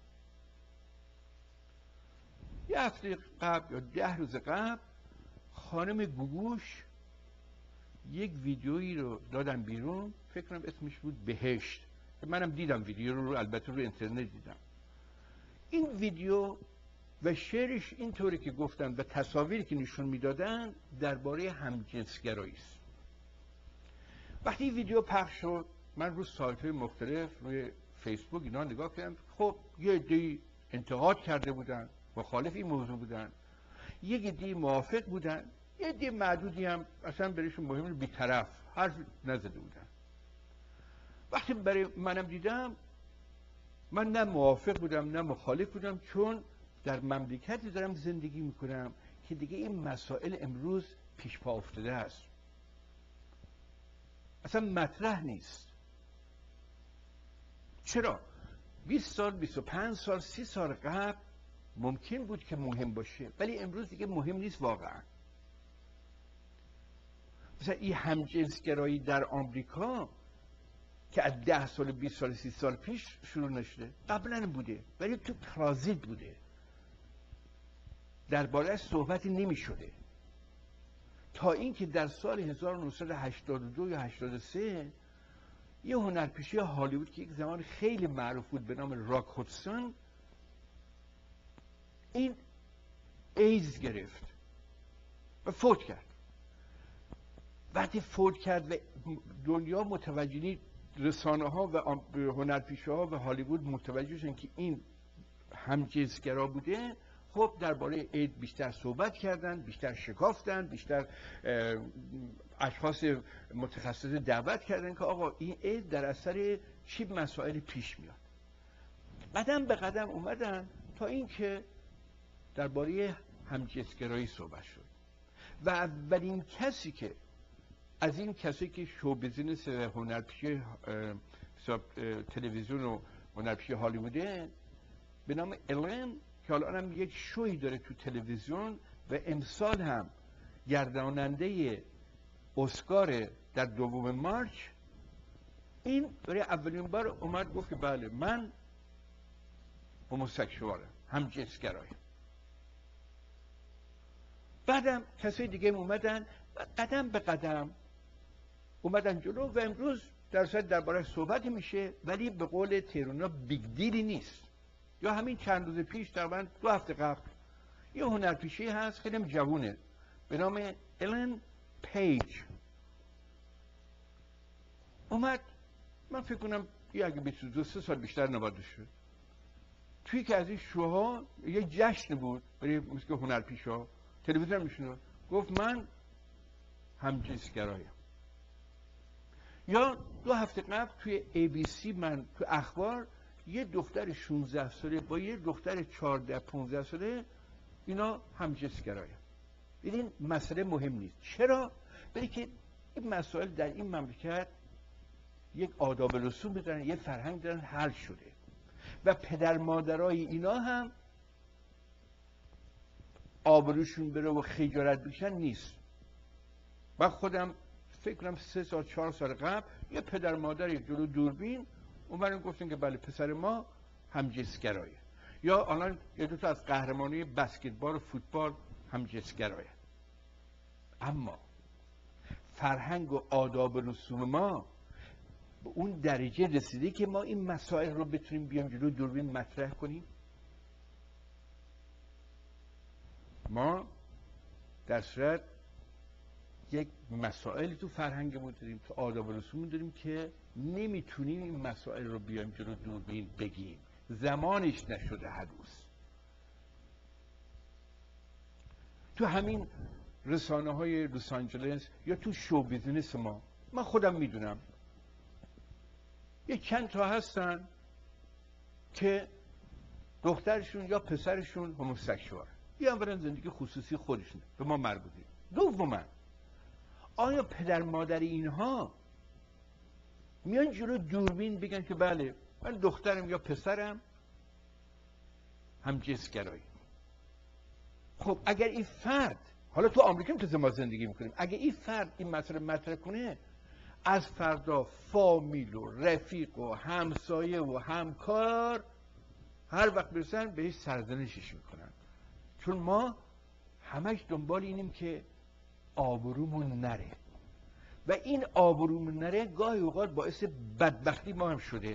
یه هفته قبل یا 10 روز قبل خانم گوگوش یک ویدیویی رو دادن بیرون، فکر کنم اسمش بود بهشت، که منم دیدم ویدیو رو، البته رو اینترنت دیدم. این ویدیو و شعرش اینطوری که گفتن و تصاویری که نشون میدادن درباره همجنسگرایی است. وقتی این ویدیو پخش شد، من رو سایت‌های مختلف روی فیسبوک اینا نگاه کردم، خب یه عده‌ای انتقاد کرده بودن، مخالف این موضوع بودن، یک عده‌ای موافق بودن، یه عده معدودی هم اصلا برایشون مهم بی‌طرف حرف نزده بودن. وقتی برای منم دیدم، من نه موافق بودم نه مخالف بودم، چون در مملکتی دارم زندگی میکنم که دیگه این مسائل امروز پیش پا افتاده است، اصلا مطرح نیست. چرا؟ 20 سال، 25 سال، 30 سال قبل ممکن بود که مهم باشه، ولی امروز دیگه مهم نیست واقعا. مثلا این همجنسگرایی در آمریکا که از 10 سال، 20 سال، 30 سال پیش شروع نشده، قبلا بوده، ولی تو ترازید بوده، درباره صحبتی نمی شده. تا اینکه در سال 1982 یا 83 یه هنرپیشه هالیوود که یک زمان خیلی معروف بود به نام راک هودسون، این ایدز گرفت و فوت کرد. وقتی فوت کرد و دنیا متوجه، رسانه ها و هنرپیشه ها و هالیوود متوجه شدن که این همجنسگرا بوده، خب درباره اید بیشتر صحبت کردن، بیشتر شکافتن، بیشتر اشخاص متخصص دعوت کردن که آقا این اید در اثر چی مسائل پیش میاد. قدم به قدم اومدن تا اینکه درباره همجنسگرایی صحبت شد و اولین کسی که از این کسی که شو بیزینس هنرپیشه تلویزیون و هنرپیشه هالیووده به نام الن، که حالا هم یک شوی داره تو تلویزیون و امسال هم گرداننده اسکار در 2 مارچ، این برای اولین بار اومد گفت که بله من هموسکشوالم، همجنسگرایم. بعدم کسای دیگه اومدن و قدم به قدم اومدن جلو و امروز درباره صحبت میشه، ولی به قول تهرانی‌ها بیگ دیلی نیست. یا همین چند روز پیش تقریبا 2 هفته قبل یه هنرپیشه هست خیلی جوونه به نام الن پیج اومد، من فکر کنم اگه 22 سال بیشتر نباید شد، توی که از این شوها یه جشن بود برای مثل هنرپیشه ها، تلویزیون میشونه، گفت من همجنسگرایم. یا 2 هفته قبل توی ABC من تو اخبار یه دختر 16 ساله با یه دختر 14-15 ساله اینا همجنسگرایم. ببین مسئله مهم نیست. چرا؟ برای که این مسائل در این مملکت یک آداب و رسوم دارن، یه فرهنگ دارن، حل شده و پدر مادرای اینا هم آبروشون بره و خجالت بکشن نیست. من خودم فکر کنم 3-4 سال قبل یه پدر مادر جلو دوربین اومدن گفتن که بله پسر ما همجنسگرایه. یا الان یه 2 تا از قهرمانی بسکتبال و فوتبال همجنسگرایه. اما فرهنگ و آداب و رسوم ما به اون درجه رسیده که ما این مسائل رو بتونیم بیام جلو دوربین مطرح کنیم. ما در صورت یک مسائل تو فرهنگمون داریم، تو آداب و رسوم داریم که نمیتونیم این مسائل رو بیایم جلو دوربین بگیم، زمانش نشده هنوز. تو همین رسانه های لس آنجلس یا تو شو بیزینس ما، من خودم میدونم یه چند تا هستن که دخترشون یا پسرشون هموسکشوال، یا اولا زندگی خصوصی خودشون به ما مربوطه. دوما آیا پدر مادر اینها میان جلو دوربین بگن که بله من دخترم یا پسرم همجنسگرایی؟ خب اگر این فرد، حالا تو آمریکا که ما زندگی میکنیم، اگر این فرد این مسئله مطرح کنه، از فردا فامیل و رفیق و همسایه و همکار هر وقت برسن بهش سرزنشش میکنن، چون ما همش دنبال اینیم که آبرومون نره و این آبرومون نره گاهی اوقات باعث بدبختی ما هم شده.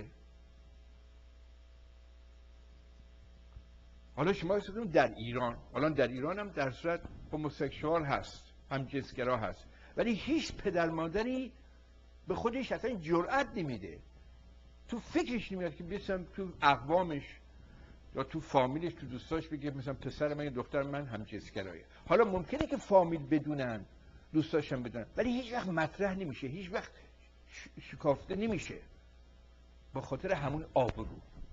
حالا شما حسابتون در ایران، حالا در ایران هم در صورت هموسکشوال هست، همجنسگرا هست، ولی هیچ پدر مادری به خودش اصلا جرأت نمیده، تو فکرش نمیاد که بیسم تو اقوامش یا تو فامیلش، تو دوستاش بگه مثلا پسر من یا دختر من همجنسگرایه. حالا ممکنه که فامیل بدونن، دوستاش هم بدونن، ولی هیچ وقت مطرح نمیشه، هیچ وقت شکافته نمیشه با خاطر همون آبرو.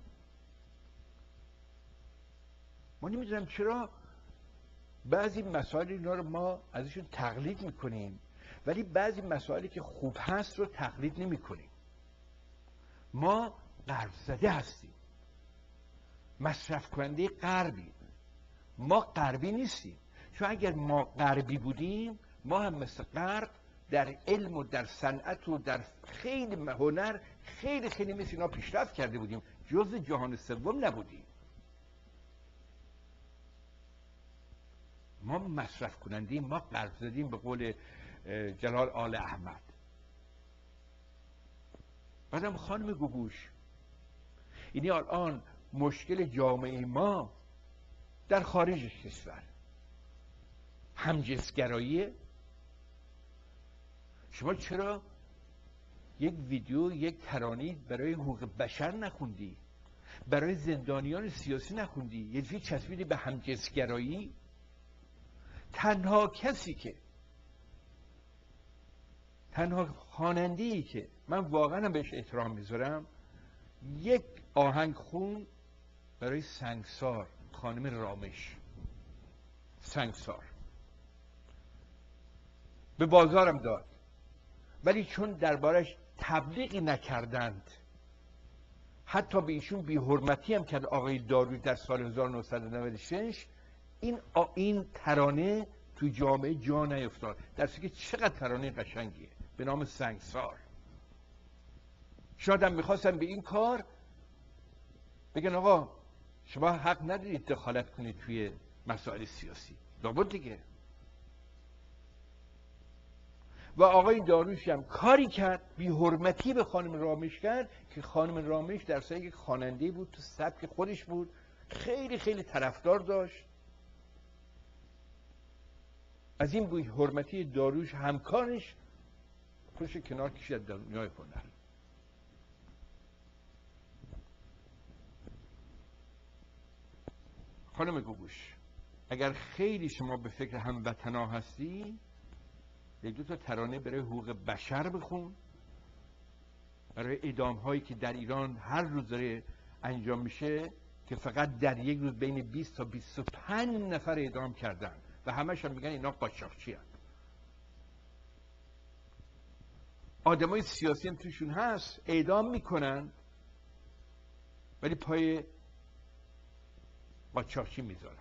ما نمیدونم چرا بعضی مسائل اینا رو ما ازشون تقلید میکنیم، ولی بعضی مسائلی که خوب هست رو تقلید نمیکنیم. ما غرب زده هستیم، مصرف کننده غربی، ما غربی نیستیم. چون اگر ما غربی بودیم، ما هم مثل غرب در علم و در صنعت و در خیلی هنر خیلی مثل اینا پیشرفت کرده بودیم، جزء جهان سوم نبودیم. ما مصرف کنندیم، ما قرض دادیم به قول جلال آل احمد. بعدم خانم گوگوش، اینی الان مشکل جامعه ما در خارج کشور همجنسگراییه. شما چرا یک ویدیو، یک ترانه برای حقوق بشر نخوندی؟ برای زندانیان سیاسی نخوندی؟ یه چیزی چسبیدی به همجنسگرایی؟ تنها خواننده‌ای که من واقعا بهش احترام میذارم، یک آهنگ خون برای سنگسار، خانم رامش. سنگسار به بازارم داد، ولی چون دربارش تبلیغی نکردند، حتی به ایشون بی‌حرمتی هم کرد آقای داروی در سال 1996، این ترانه تو جامعه جا نیفتاد، در صورتی که چقدر ترانه قشنگیه به نام سنگسار. شاید هم میخواستن به این کار بگن آقا شما حق ندارید دخالت کنید توی مسائل سیاسی، لابد دیگه. و آقای داروش هم کاری کرد، بی حرمتی به خانم رامش کرد که خانم رامش در سایه یک خواننده بود، تو سبک خودش بود، خیلی خیلی طرفدار داشت. از این بی حرمتی داروش همکارش خودش کنار کشید در دنیای هنر. خانم گوگوش، اگر خیلی شما به فکر هموطنا هستی، یک دو تا ترانه برای حقوق بشر بخون، برای اعدام هایی که در ایران هر روز داره انجام میشه، که فقط در یک روز بین 20 تا 25 نفر اعدام کردن و همش هم میگن اینا قاچاقچی هستند. آدمای سیاسی هم توشون هست، اعدام میکنن ولی پای قاچاقچی میذارن.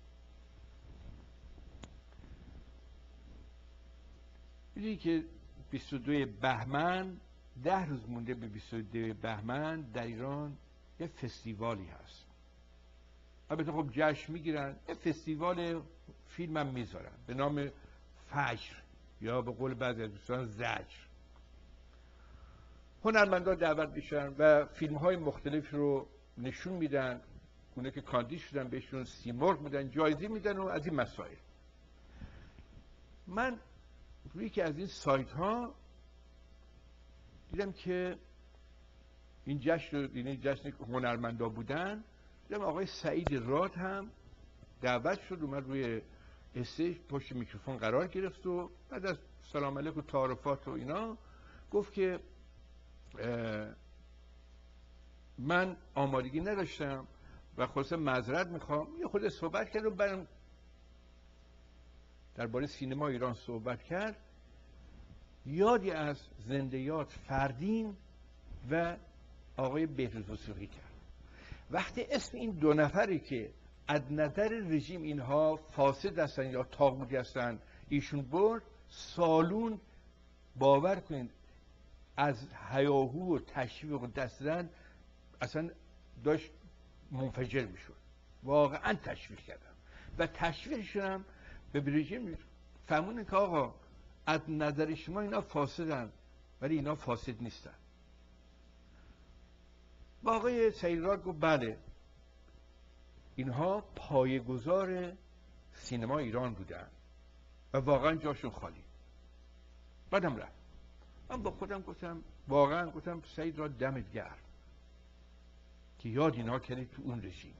میدونی که 22 بهمن، 10 روز مونده به 22 بهمن، در ایران یه فستیوالی هست. البته خب جشن میگیرن، یه فستیوال فیلم هم میذارن به نام فجر، یا به قول بعضی از دوستان زجر. هنرمندان دعوت میشن و فیلم های مختلف رو نشون میدن، اونه که کاندید شدن بهشون سیمرغ میدن، جایزه میدن و از این مسائل. من روی که از این سایت ها دیدم که این جشن هنرمندا بودن، دیدم آقای سعید راد هم دعوت شد، اومد روی استیج پشت میکروفون قرار گرفت و بعد از سلام علیک و تعارفات و اینا گفت که من آمادگی نداشتم و خلاصه معذرت میخوام. یه خود صحبت کرد و برام درباره سینما ایران صحبت کرد. یادی از زنده یاد فردین و آقای بهروز وثوقی کرد. وقتی اسم این دو نفری که از نظر رژیم اینها فاسد هستن یا طاغوتی هستن ایشون برد، سالون باور کنید از هیاهو و تشویق و دست دادن اصلا داشت منفجر میشد. واقعا تشویق کردم و تشویقشون هم به رژیم فهمونه که آقا از نظر شما اینا فاسدن ولی اینا فاسد نیستن. با آقای سعید راد گفت بله اینها پایه‌گذار سینما ایران بودن و واقعا جاشون خالی. بعدم رفت. من با خودم گفتم واقعا گفتم سعید راد دمت گرم که یاد اینا کردی تو اون رژیم.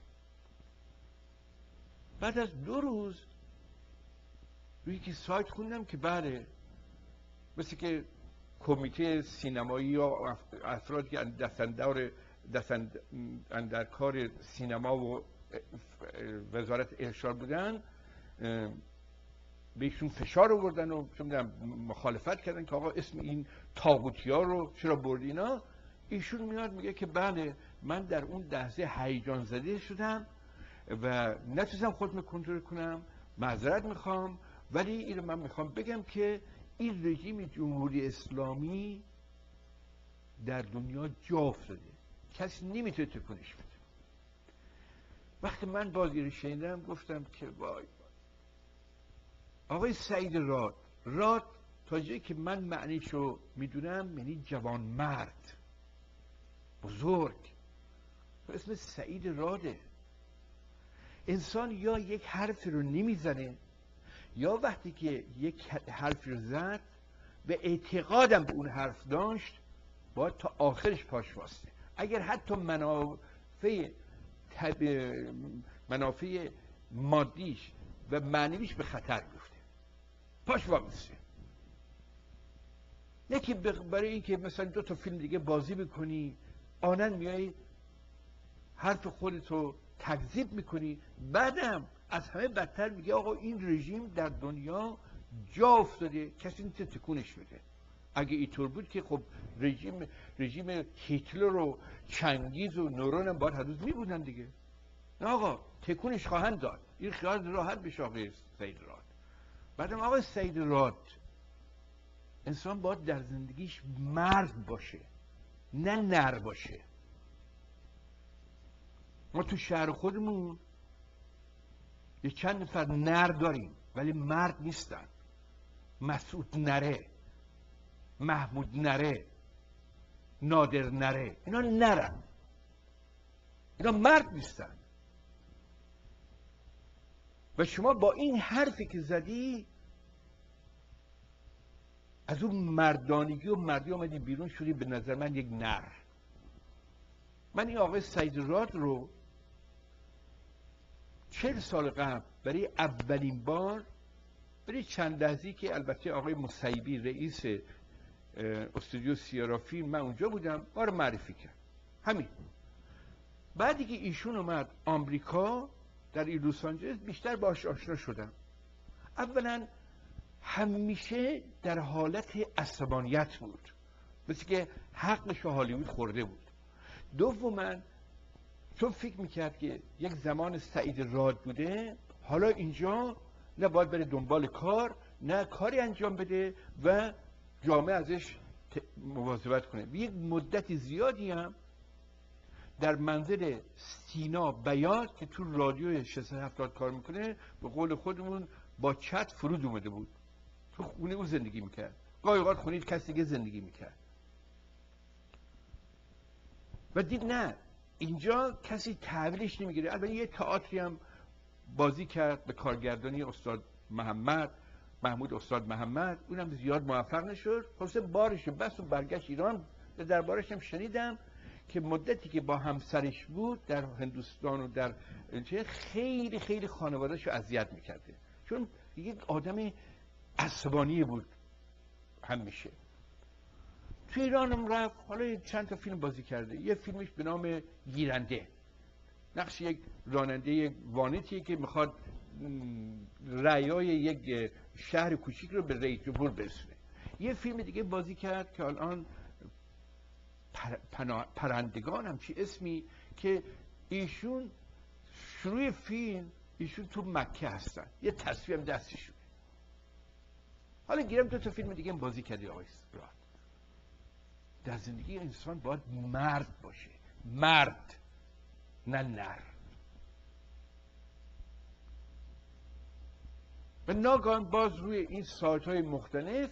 بعد از 2 روز روی که سایت خوندم که بله مثل که کمیته سینمایی یا افرادی که دستن در کار سینما و وزارت ارشاد بودن بهشون فشار آوردن و مخالفت کردن که آقا اسم این طاغوتی‌ها رو چرا بردی اینا. ایشون میاد میگه که بله من در اون لحظه هیجان زده شدم و نتونستم خودم کنترل کنم، معذرت میخوام، ولی این رو من میخوام بگم که این رژیم جمهوری اسلامی در دنیا جا افتاده، کسی نمیتونه تکونش بده. وقتی من بازی رو شنیدم گفتم که وای آقای سعید راد تا جایی که من معنیشو میدونم یعنی جوان مرد بزرگ، اسم سعید راده. انسان یا یک حرفی رو نمیزنه، یا وقتی که یک حرفی رو زد و اعتقادم به اون حرف داشت باید تا آخرش پاش واسطه، اگر حتی منافع مادیش و معنویش به خطر بیفته پاش واسطه. یکی برای اینکه مثلا 2 تا فیلم دیگه بازی بکنی آنن میای حرف خودتو تکذیب میکنی، بعدم از همه بدتر میگه آقا این رژیم در دنیا جا افتاده کسی نیست تکونش بده. اگه اینطور بود که خب رژیم هیتلر و چنگیز و نورون هم باید هنوز میبودن دیگه. نه آقا تکونش خواهند داد، این خیال راحت بشه آقای سعید راد. بعدم آقای سعید راد انسان باید در زندگیش مرد باشه نه نر باشه. ما تو شهر خودمون یه چند نفر نر داریم ولی مرد نیستن. مسعود نره، محمود نره، نادر نره، اینا نرن، اینا مرد نیستن. و شما با این حرفی که زدی از اون مردانگی و مردی آمدی بیرون شدی به نظر من یک نر. من این آقای سعید راد رو 40 سال قبل برای اولین بار برای چند لحظه‌ای که البته آقای مصیبی رئیس استودیو سیارا فیلم من اونجا بودم ما رو معرفی کرد. همین بعدی که ایشون اومد آمریکا در این لس آنجلس بیشتر باهاش آشنا شدم. اولا همیشه در حالت عصبانیت بود، مثل که حقش هالیوود خورده بود. دوما چون فکر میکرد که یک زمان سعید راد بوده حالا اینجا نه باید بره دنبال کار نه کاری انجام بده و جامعه ازش مواظبت کنه. و یک مدت زیادی هم در منزل سینا بیات که تو رادیو 670 کار میکنه به قول خودمون با چت فرود اومده بود، تو خونه او زندگی میکرد، گاهی اوقات خونه کسی دیگه زندگی میکرد و دید نه اینجا کسی تحویلش نمیگیره. البته یه تئاتری هم بازی کرد به کارگردانی استاد محمود استاد محمد، اونم زیاد موفق نشد. خلاصه بارش بس و برگشت ایران. دربارش هم شنیدم که مدتی که با همسرش بود در هندوستان و در خیلی خیلی خانواده‌اش رو اذیت میکرده چون یک آدم عصبانی بود همیشه. تو ایران هم رفت، حالا چند تا فیلم بازی کرده. یه فیلمش به نام گیرنده، نقش یک راننده وانتیه که میخواد رعایای یک شهر کوچیک رو به رئیس جمهور برسونه. یه فیلم دیگه بازی کرد که الان پرندگان هم چی اسمی، که ایشون شروع فیلم ایشون تو مکه هستن، یه تصویر دستشون. حالا گیرم 2 تا فیلم دیگه هم بازی کردی آقای راد. در زندگی انسان باید مرد باشه، مرد نه نر. و ناگهان باز روی این سایت های مختلف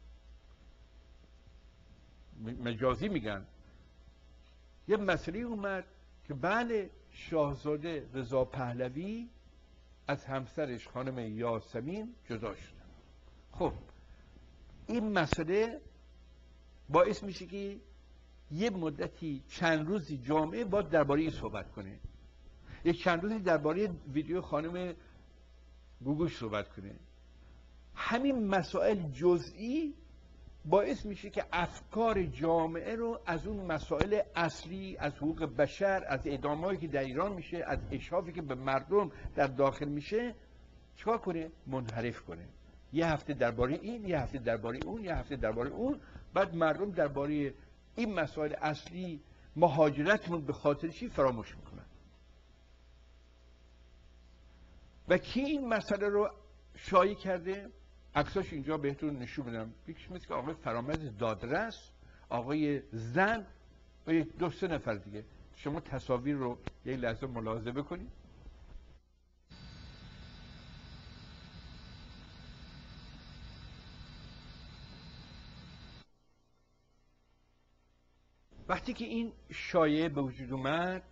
مجازی میگن یه مسئله اومد که بله شاهزاده رضا پهلوی از همسرش خانم یاسمین جدا شدن. خب این مسئله باعث میشه که یه مدتی چند روزی جامعه باید درباره این صحبت کنه، یک چند روزی درباره ویدیو خانم گوگوش صحبت کنه. همین مسائل جزئی باعث میشه که افکار جامعه رو از اون مسائل اصلی، از حقوق بشر، از اعدامایی که در ایران میشه، از اشرافی که به مردم در داخل میشه، چیکار کنه؟ منحرف کنه. یه هفته درباره این، یه هفته درباره اون، یه هفته درباره اون، بعد مردم درباره این مسائل اصلی مهاجرتمون به خاطر چی فراموش میکنن. و کی این مسئله رو شایع کرده؟ عکساش اینجا بهتون نشون بدم. یکیش مثل که آقای فرامرز دادرس، آقای زن و 2-3 نفر دیگه. شما تصاویر رو یک لحظه ملاحظه بکنید. وقتی که این شایعه به وجود اومد،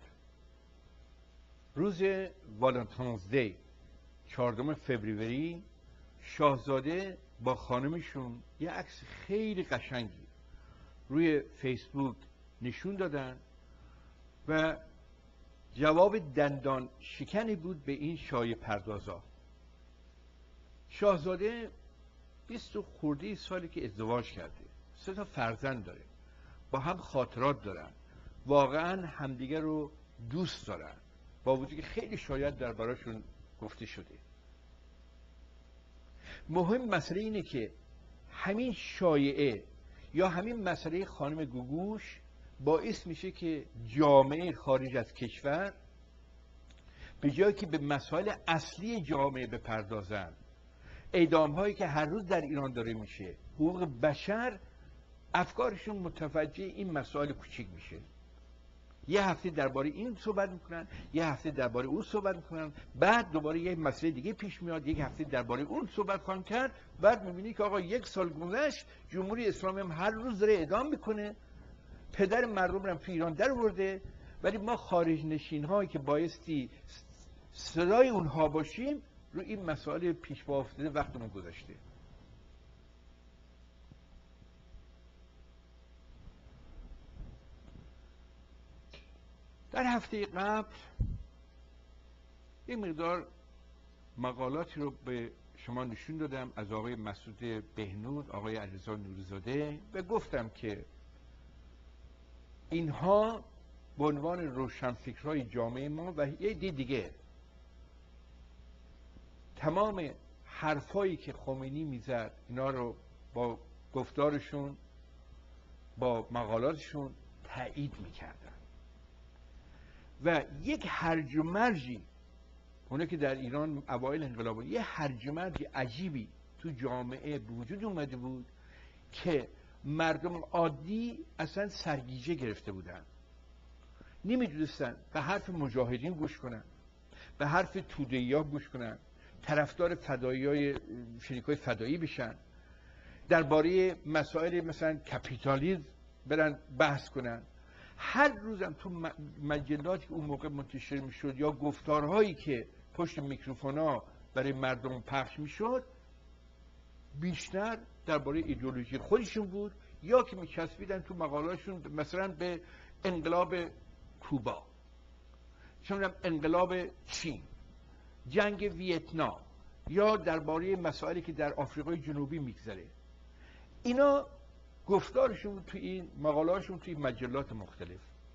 روز والنتاینز دی 14 فوریه شاهزاده با خانمشون یه عکس خیلی قشنگی روی فیسبوک نشون دادن و جواب دندان شکنی بود به این شایعه پردازا. شاهزاده 20 خورده سالی که ازدواج کرده، 3 تا فرزند داره، با هم خاطرات دارن، واقعا همدیگه رو دوست دارن، با وجودی که خیلی شاید دربارشون گفته شده. مهم مسئله اینه که همین شایعه یا همین مسئله خانم گوگوش باعث میشه که جامعه خارج از کشور به جایی که به مسائل اصلی جامعه بپردازن، اعدام هایی که هر روز در ایران داره میشه، حقوق بشر، افکارشون متوجه این مسائل کوچیک میشه. یه هفته درباره این صحبت میکنن، یه هفته درباره اون صحبت میکنن، بعد دوباره یه مسئله دیگه پیش میاد، یک هفته درباره اون صحبت خواهند کرد، بعد میبینی که آقا 1 سال گذشت، جمهوری اسلامی هم هر روز داره اعدام میکنه، پدر مردم رو تو ایران در آورده، ولی ما خارج نشین هایی که بایستی صدای اونها باشیم رو این مسائل پیش پا افتاده، وقتمون گذشته. در هفته قبل یک مقدار مقالاتی رو به شما نشون دادم از آقای مسعود بهنود، آقای علیرضا نوری‌زاده و گفتم که اینها به عنوان روشنفکرهای جامعه ما و یه دیگه تمام حرفایی که خمینی میزد اینا رو با گفتارشون، با مقالاتشون تایید میکردن و یک هرج و مرجی، اونه که در ایران اوایل انقلاب یه هرج و مرج عجیبی تو جامعه به وجود اومده بود که مردم عادی اصلا سرگیجه گرفته بودن، نمیدونستن به حرف مجاهدین گوش کنن، به حرف توده‌ای‌ها گوش کنن، طرفدار فدایی‌های شریکای فدایی بشن، درباره مسائل مثلا کپیتالیسم برن بحث کنن. هر روزم تو مجلات که اون موقع منتشر میشد یا گفتارهایی که پشت میکروفونا برای مردم پخش میشد، بیشتر درباره ایدئولوژی خودشون بود یا که میچسبیدن تو مقالهاشون مثلا به انقلاب کوبا، چون انقلاب چین، جنگ ویتنام یا درباره مسائلی که در آفریقای جنوبی میگذره. اینا گفتارشون تو این مقالهاشون توی مجلات مختلف.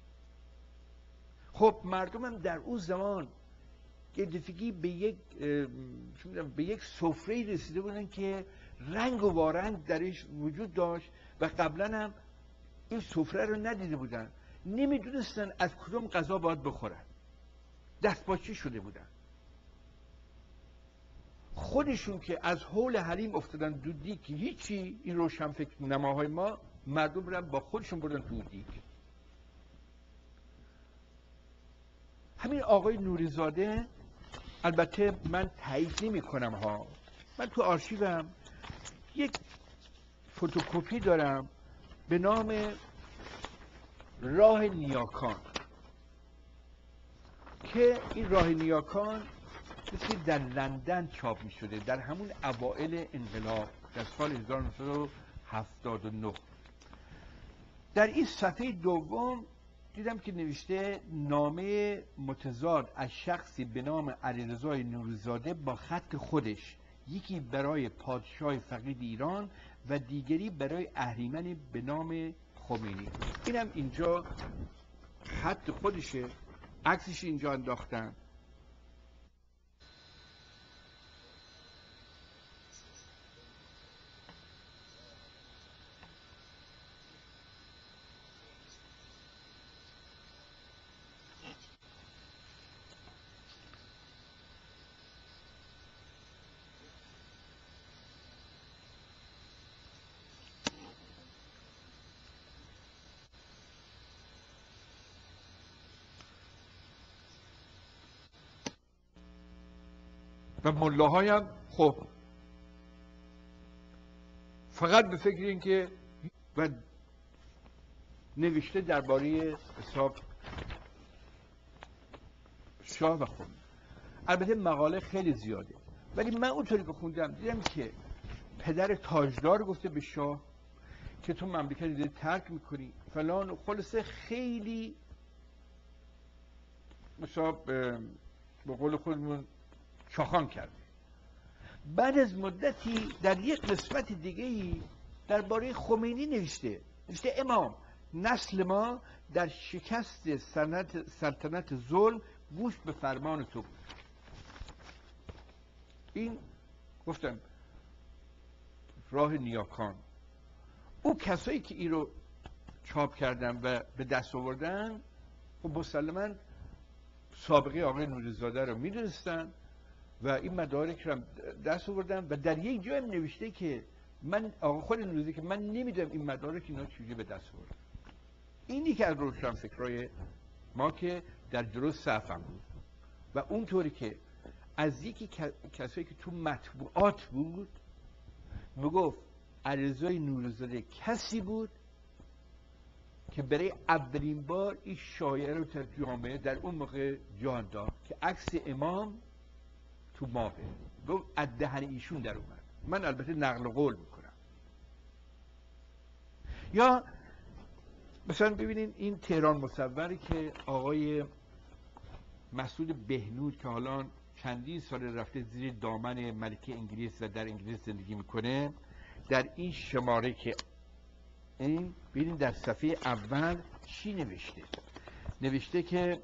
خب مردم هم در اون زمان گرفتگی به یک سفره رسیده بودن که رنگ و وارنگ درش وجود داشت و قبلا هم این سفره رو ندیده بودن، نمیدونستن از کدوم غذا باید بخورن، دستپاچه شده بودن. خودشون که از حول حریم افتادن دو دیگ که هیچی، این روشنفکر نماهای ما مردم رو با خودشون بردن تو دیگ. همین آقای نوری‌زاده، البته من تایید نمی کنم ها، من تو آرشیوم یک فتوکپی دارم به نام راه نیاکان که این راه نیاکان مثل در لندن چاپ می شده در همون اوائل انقلاب در سال 1979. در این صفحه دوم دیدم که نوشته نامه متضاد از شخصی به نام علیرضا نوری‌زاده با خط خودش، یکی برای پادشاه فقید ایران و دیگری برای اهریمنی به نام خمینی. اینم اینجا خط خودشه، عکسش اینجا انداختن. و ملاهایم خب فقط به فکر این که و نوشته درباره حساب شاه و خمینی. البته مقاله خیلی زیاده، ولی من اونطوری که خوندم دیدم که پدر تاجدار گفته به شاه که تو مملکت دیگه ترک میکنی فلان و خلاصه خیلی مثلا به قول خودمون چاخان کرده. بعد از مدتی در یک قسمت دیگه‌ای درباره خمینی نوشته امام نسل ما در شکست سلطنت ظلم گوش به فرمان تو بود. این گفتم راه نیاکان. او کسایی که این رو چاپ کردن و به دست آوردن خب مسلماً سابقه آقای نوری‌زاده رو میدونستن و این مدارک رو دست آوردن و در یک جای نوشته که من آقا خود نوری‌زاده که من نمیدونم این مدارک اینا چجوری به دست آوردن. اینی که از روشنفکرای ما که در جلو صفم بود و اونطوری که از یکی کسایی که تو مطبوعات بود میگفت علیرضای نوری‌زاده کسی بود که برای اولین بار این شایعه رو در جامعه در اون موقع جان داد که عکس امام تو ماهه، گفت از دهن ایشون در اومد. من البته نقل قول میکنم. یا مثلا ببینین این تهران مصوری که آقای مسعود بهنود که حالا چندین سال رفته زیر دامن ملکه انگلیس و در انگلیس زندگی میکنه، در این شماره که این ببینید در صفحه اول چی نوشته؟ نوشته که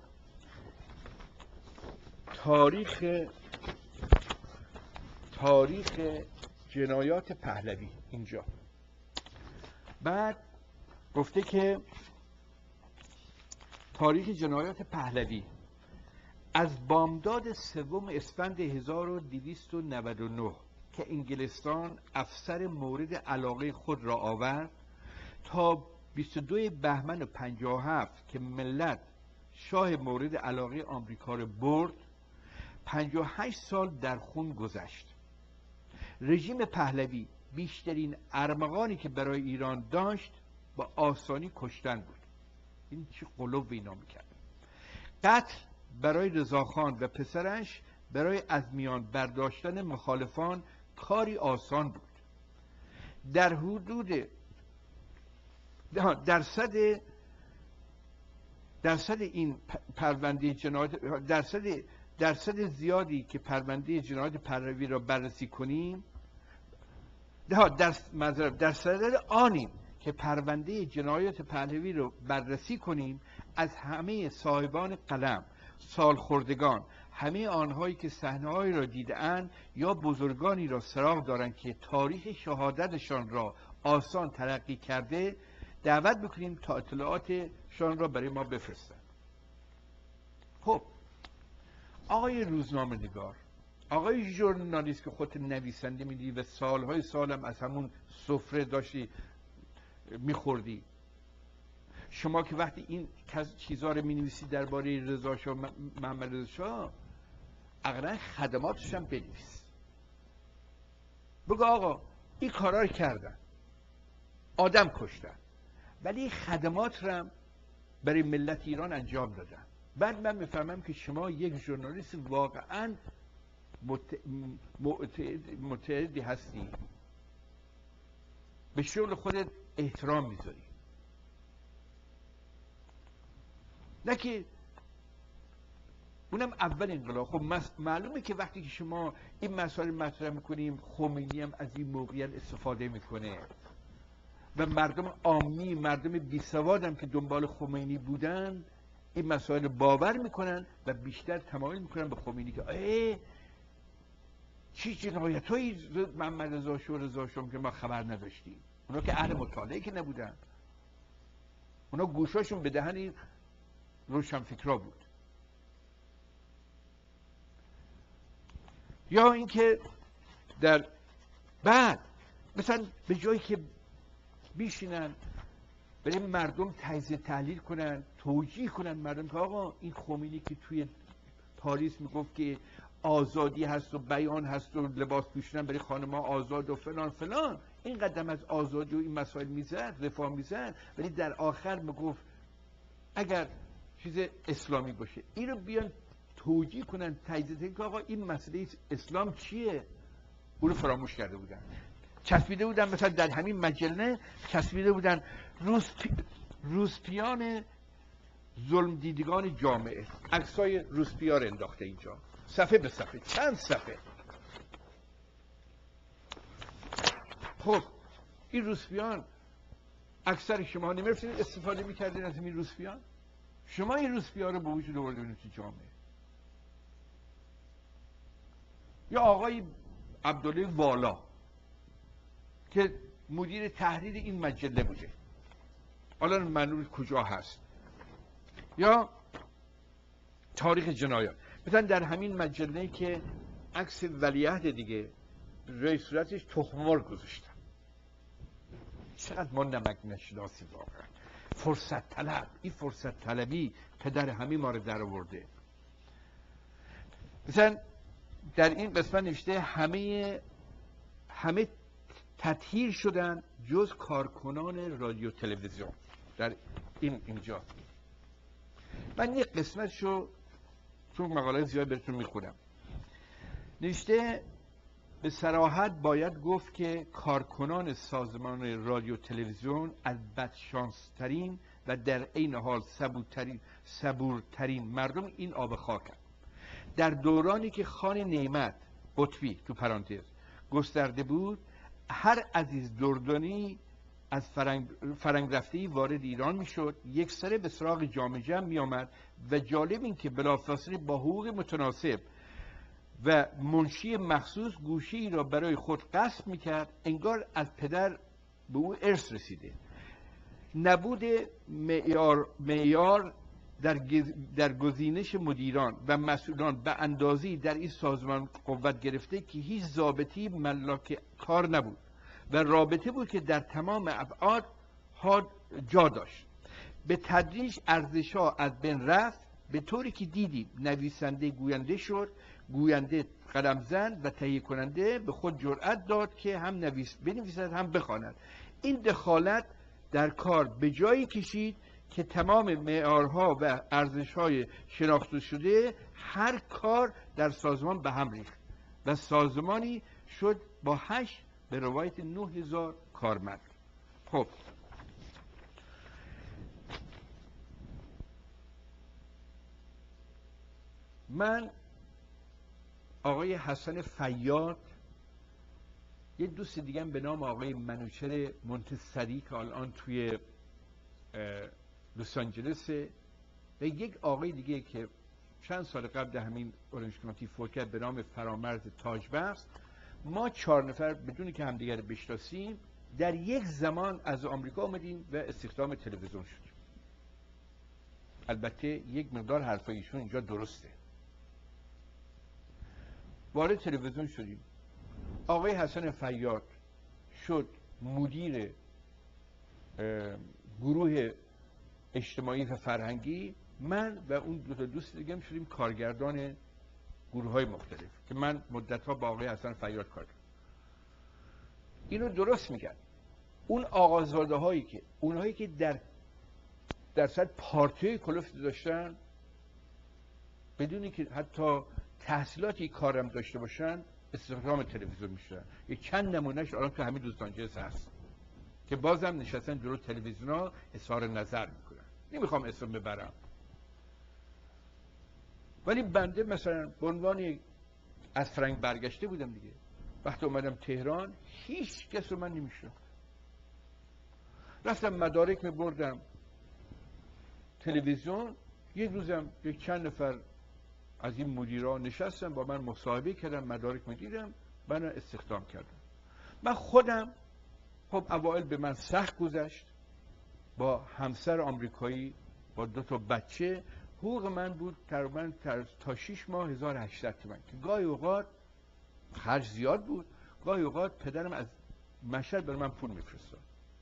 تاریخ جنایات پهلوی اینجا. بعد گفته که تاریخ جنایات پهلوی از بامداد 3 اسفند 1299 که انگلستان افسر مورد علاقه خود را آورد تا 22 بهمن 57 که ملت شاه مورد علاقه آمریکا را برد، 58 سال در خون گذشت. رژیم پهلوی بیشترین ارمغانی که برای ایران داشت با آسانی کشتن بود. این چه قلوب اینا میکرد. قتل برای رضاخان و پسرش برای از میان برداشتن مخالفان کاری آسان بود. در حدود درصد این پرونده جنایت درصد زیادی که پرونده جنایت پهلوی را بررسی کنیم درصد آنیم که پرونده جنایت پهلوی را بررسی کنیم از همه صاحبان قلم، سالخوردگان، همه آنهایی که صحنه‌هایی را دیده‌اند یا بزرگانی را سراغ دارند که تاریخ شهادتشان را آسان تلقی کرده، دعوت بکنیم تا اطلاعاتشان را برای ما بفرستند. خب آقای روزنامه نگار، آقای ژورنالیست که خودت نویسنده میدی و سالهای سالم از همون سفره داشتی میخوردی، شما که وقتی این چیزها رو مینویسی درباره رضا شاه، محمد رضا شاه، اقلا خدماتش هم بنویس. بگو آقا این کارا رو کردن، آدم کشتن، ولی خدمات رو هم برای ملت ایران انجام دادن. بعد من میفهمم که شما یک ژورنالیست واقعا متعهدی هستی، به شغل خودت احترام میذاری، نه که اونم اول انقلاب. خب معلومه که وقتی که شما این مسائل مطرح میکنیم، خمینی هم از این موقعیت استفاده میکنه و مردم عامی، مردم بیسواد هم که دنبال خمینی بودن این مسائل باور میکنن و بیشتر تمایل میکنن به خمینی که چی جنایتایی محمد رضا شاه که ما خبر نداشتیم. اونا که اهل مطالعه که نبودن، اونا گوشاشون به دهن روشنفکرا بود. یا اینکه در بعد مثلا به جایی که بیشینن برای مردم تجزیه تحلیل کنن، توجیه کنن مردم که آقا این خمینی که توی پاریس میگفت که آزادی هست و بیان هست و لباس پوشیدن برای خانم‌ها آزاد و فلان فلان، این قدم از آزادی و این مسائل میزد، رفاه میزد، ولی در آخر میگفت اگر چیز اسلامی باشه این رو بیان توجیه کنن، تجزیه که آقا این مسئله اسلام چیه، او رو فراموش کرده بودن. چسبیده بودن مثلا در همین مجله چسبیده بودن روسپیان ظلم دیدگان جامعه، عکسای روسپیا رو انداخته اینجا صفحه به صفحه، چند صفحه. خب این روسپیان اکثر شما نمی‌رفتید استفاده می‌کردین از این روسپیان؟ شما این روسپیا رو به وجود آوردین تو جامعه. یا آقای عبدالله والا که مدیر تحریر این مجله بوده، حالا معلوم کجا هست. یا تاریخ جنایات، مثلا در همین مجله که عکس ولیعهد دیگه روی صورتش تخم‌مرغ گذاشتن. چقدر ما نمک نشناسی واقعا. فرصت طلب، این فرصت طلبی پدر همه ما رو در آورده. مثلا در این قسمت نوشته همه تطهیر شدن جز کارکنان رادیو تلویزیون. در اینجا من یک قسمتشو چون مقاله زیاد براتون میخونم، نوشته به صراحت باید گفت که کارکنان سازمان رادیو تلویزیون از بدشانس‌ترین و در عین حال صبورترین مردم این آب خاکند. در دورانی که خان نعمت قطبی تو پرانتز گسترده بود، هر عزیز دردانی از فرنگ رفته‌ای وارد ایران میشد، یک سره به سراغ جام جم می آمد و جالب این که بلافاصله با حقوق متناسب و منشی مخصوص گوشه ای را برای خود غصب میکرد، انگار از پدر به او ارث رسیده. نبود معیار در گزینش مدیران و مسئولان به اندازه‌ای در این سازمان قوت گرفته که هیچ ضابطی ملاک کار نبود و رابطه بود که در تمام ابعاد جا داشت. به تدریج ارزش‌ها از بین رفت، به طوری که دیدیم نویسنده گوینده شد، گوینده قلم زن و تهیه کننده به خود جرأت داد که هم بنویسد هم بخواند. این دخالت در کار به جایی کشید که تمام معیارها و ارزش‌های شناخته شده هر کار در سازمان به هم ریخت و سازمانی شد با 8 به روایت 9000 کارمند. خب من آقای حسن فیاض، یه دوست دیگه به نام آقای منوچهر منتصری که الان توی لس آنجلسه و یک آقای دیگه که چند سال قبل در همین اورنج کانتی فوت کرد به نام فرامرز تاجبخش، ما 4 نفر بدون که همدیگر رو بشناسیم در یک زمان از آمریکا آمدیم و استخدام تلویزیون شدیم. البته یک مقدار حرفای ایشون اینجا درسته. وارد تلویزیون شدیم. آقای حسن فیاض شد مدیر گروه اجتماعی و فرهنگی، من و اون دو تا دوست دیگه هم شدیم کارگردان گروه‌های مختلف که من مدت‌ها با آقای حسن فیاض کار کردم. اینو درست میگن. اون آقازاده‌هایی که اونهایی که در صد پارتی کلفت داشتن بدونی که حتی تحصیلاتی کارم داشته باشن استخدام تلویزیون میشن. یک چند نمونهش الان تو همین دوستان جلسه هست که بازم نشستن جلو تلویزیونا اظهار نظر میکنن. نمیخوام اسم ببرم، ولی بنده مثلا به عنوان از فرنگ برگشته بودم دیگه، وقتی اومدم تهران هیچ کس رو من نمیشناختم. رفتم مدارک میبردم تلویزیون، یک روزم یک چند نفر از این مدیران نشستم با من مصاحبه کردم، مدارک میدیدم، من استخدام کردم. من خودم خب اوائل به من سخت گذشت، با همسر آمریکایی با 2 تا بچه، حقوق من بود تقریبا تا 6 ماه 1800 تومان که گاهی اوقات خرج زیاد بود، گاهی اوقات پدرم از مشهد برای من پول میفرستاد.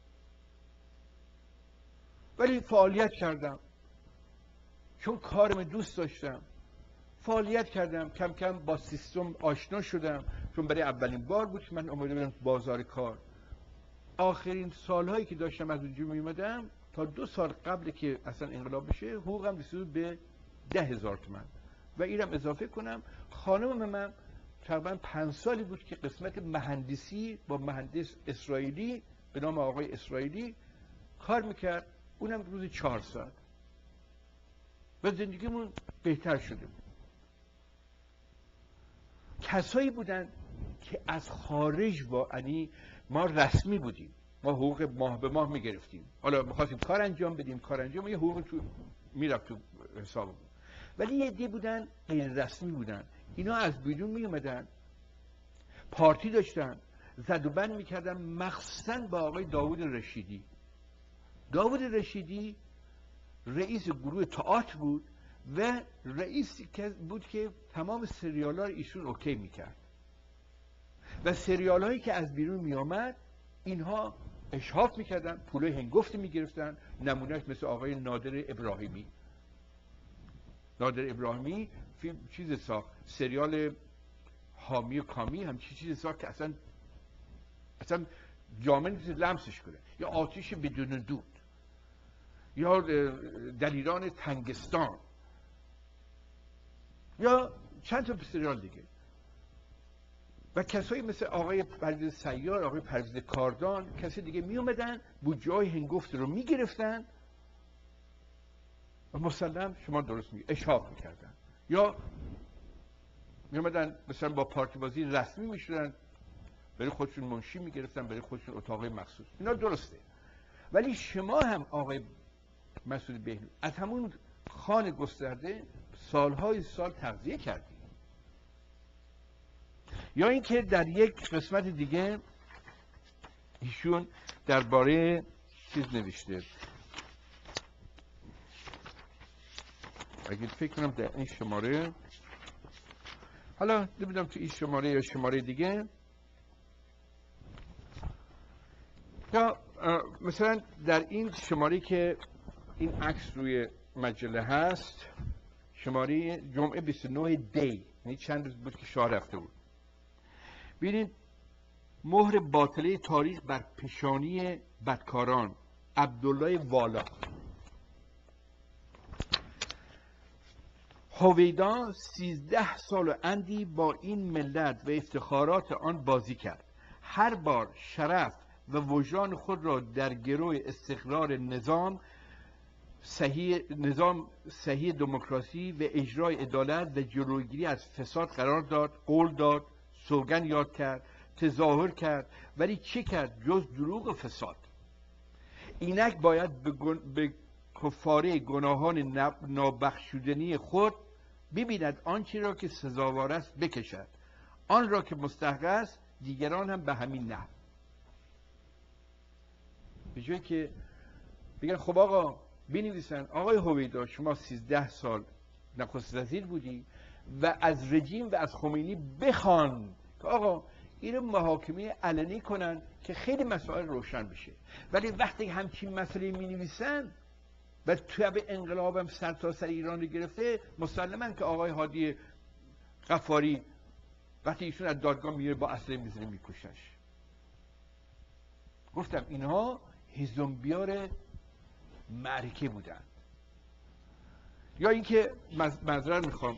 ولی فعالیت کردم چون کارم دوست داشتم، فعالیت کردم، کم کم با سیستم آشنا شدم، چون برای اولین بار بود که من اومده بودم بازار کار. آخرین سالهایی که داشتم از اونجا می اومدم تا 2 سال قبل که اصلا انقلاب بشه حقوقم رسید به 10,000 تومان و اینم اضافه کنم خانم من تقریبا 5 سالی بود که قسمت مهندسی با مهندس اسرائیلی به نام آقای اسرائیلی کار میکرد، اونم روز 4 ساعت و زندگیمون بهتر شده بود. کسایی بودن که از خارج یعنی ما رسمی بودیم، ما حقوق ماه به ماه میگرفتیم، حالا میخواستیم کار انجام بدیم، کار انجام یه حقوق تو میرفت تو حسابمون، ولی یه عده بودن غیر رسمی بودن، اینا از بیرون می اومدن پارتی داشتن زد و بند میکردن، مخصوصا با آقای داوود رشیدی. داوود رشیدی رئیس گروه تئاتر بود و رئیسی بود که تمام سریال ها ایشون اوکی میکرد و سریال هایی که از بیرون میامد اینها اشهاف میکردن، پولای هنگفتی میگرفتن. نمونهش مثل آقای نادر ابراهیمی. نادر ابراهیمی فیلم چیز ساخت، سریال حامی و کامی همچین چیز ساخت که اصلا جامعه نیست لمسش کنه، یا آتش بدون دود، یا دلیران تنگستان، یا چند تا سریال دیگه. و کسایی مثل آقای پرویز سیار، آقای پرویز کاردان، کسی دیگه می اومدن بودجه های هنگفت رو می گرفتن و مسلم شما درست می اشهاب میکردن، یا می اومدن مثلا با پارتی بازی رسمی می شدن، برای خودشون منشی می گرفتن، برای خودشون اتاقی مخصوص. اینا درسته، ولی شما هم آقای مسعود بهنود از همون خان گسترده سالهای سال تغذیه کردی. یا اینکه در یک قسمت دیگه ایشون درباره چیز نوشته، اگه فکر کنم در این شماره، حالا نمیدونم تو این شماره یا شماره دیگه، یا مثلا در این شماره که این عکس روی مجله هست، شماره جمعه 29 دی، یعنی چند روز بود که شاه رفته بود، ببینید مهر باطله تاریخ بر پیشانی بدکاران، عبدالله والا. هویدا 13 سال و اندی با این ملت و افتخارات آن بازی کرد. هر بار شرف و وجدان خود را در گروه استقرار نظام صحیح دموکراسی و اجرای عدالت و جلوگیری از فساد قرار داد، قول داد، سوگن یاد کرد، تظاهر کرد، ولی چه کرد جز دروغ و فساد؟ اینک باید به کفاره گناهان نابخشودنی خود ببیند، آنچه را که سزاوار است بکشد، آن را که مستحق است دیگران هم به همین نحو. به جایی که بگن خب آقا بنویسن آقای هویدا شما 13 سال نخست وزیر بودی و از رژیم و از خمینی بخوان که آقا اینو محاکمه علنی کنن که خیلی مسائل روشن بشه. ولی وقتی همچین مسئله می نویسن و توی به انقلابم سر تا سر ایران رو گرفته، مسلماً که آقای هادی غفاری وقتی ایشون از دادگاه میره با اسلحه میزنه میکشش. گفتم اینها هیزمبیار معرکه بودن. یا اینکه معذرت میخوام،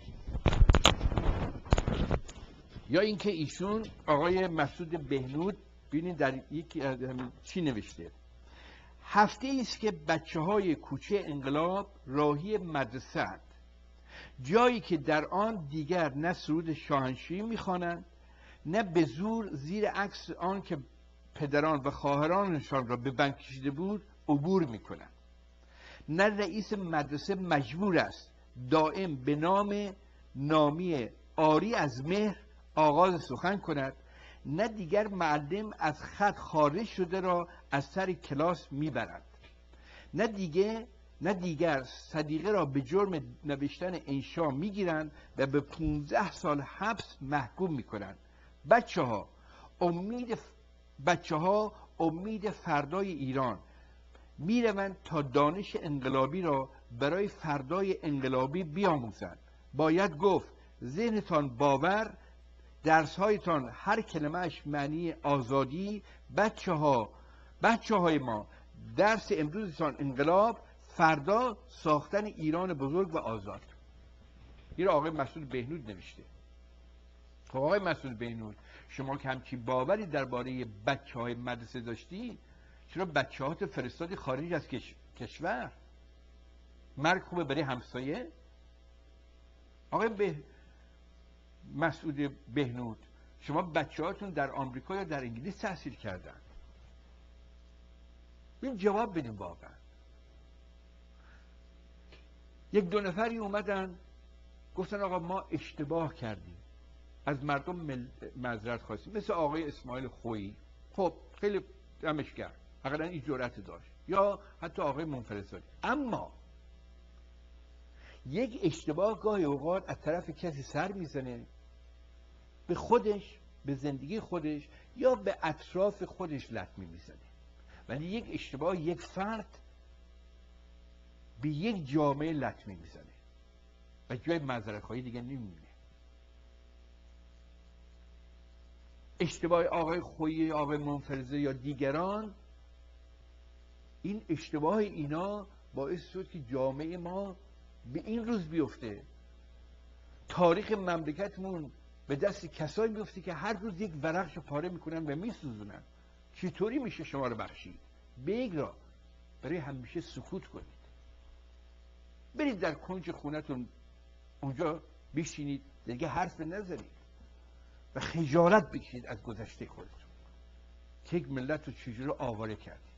یا اینکه ایشون آقای مسعود بهنود ببینید در یکی از چی نوشته، هفته است که بچه‌های کوچه انقلاب راهی مدرسه اند، جایی که در آن دیگر نه سرود شاهنشاهی میخوانند، نه به زور زیر عکس آن که پدران و خواهرانشان را به بند کشیده بود عبور میکنند، نه رئیس مدرسه مجبور است دائم به نام نامی آری از مهر آغاز سخن کند، نه دیگر معلم از خط خارج شده را از سر کلاس میبرند، نه دیگر صدیقه را به جرم نوشتن انشا میگیرند و به 15 سال حبس محکوم میکنند. بچه ها امید فردای ایران میروند تا دانش انقلابی را برای فردای انقلابی بیاموزند. باید گفت ذهنتان باور، درسهایتان هر کلمهش معنی آزادی، بچه ها بچه‌های ما درس امروزتان انقلاب، فردا ساختن ایران بزرگ و آزاد. این آقای مسعود بهنود نوشته. خب آقای مسعود بهنود، شما که همچین باوری درباره بچه‌های مدرسه داشتی، چرا بچه‌هات فرستادی خارج از کشور؟ مرگ خوبه برای همسایه؟ آقای مسعود بهنود، شما بچه‌هاتون در آمریکا یا در انگلیس تحصیل کردن؟ این جواب بدیم. واقعا یک دو نفری اومدن گفتن آقا ما اشتباه کردیم، از مردم معذرت خواستیم، مثل آقای اسماعیل خویی. خب خیلی دمش گرم، حقیقتا این جرأت داشت، یا حتی آقای منفرزادی. اما یک اشتباه گاهی اوقات از طرف کسی سر میزنه، به خودش، به زندگی خودش یا به اطراف خودش لطمه میزنه، ولی یک اشتباه یک فرد به یک جامعه لطمه میزنه و جای معذرت خواهی دیگه نمیمونه. اشتباه آقای خویی، آقای منفرزه یا دیگران، این اشتباه اینا باعث شد که جامعه ما به این روز بیفته. تاریخ مملکتمون به دست کسایی بیفته که هر روز یک ورقش پاره میکنن و میسوزونن. چطوری میشه شما رو بخشید؟ بگرا برای همیشه سکوت کنید، برید در کنج خونتون اونجا بشینید، دیگه حرف نزنید و خجالت بکشید از گذشته خودتون که یک ملت رو چجوری آواره کردید.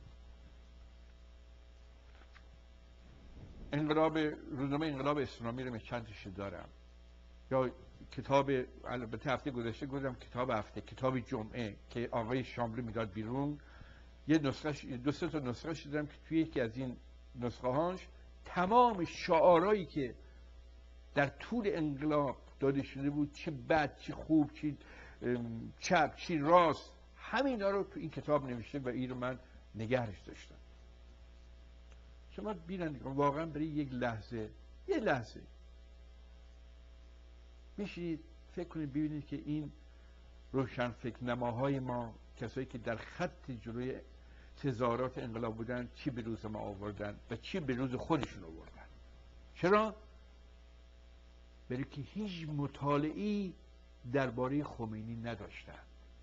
روزنامه انقلاب اسلامی رو من چند تاشو دارم، یا کتاب، البته هفته گذشته گفتم کتاب هفته، کتاب جمعه که آقای شاملو میداد بیرون، یه نسخه، دو سه تا نسخه دیدم که توی یکی از این نسخه هاش تمام شعارهایی که در طول انقلاب داده شده بود، چه بد، چه خوب، چه چپ، چه راست، همینا رو تو این کتاب نوشته و این رو من نگهش داشتم. شما بینید واقعا برای یه لحظه میشید فکر کنید، ببینید که این روشن فکر نماهای ما، کسایی که در خط جلوی تظاهرات انقلاب بودن، چی به روز ما آوردن و چی به روز خودشون آوردن. چرا؟ برای که هیچ مطالعه‌ای درباره خمینی نداشتن.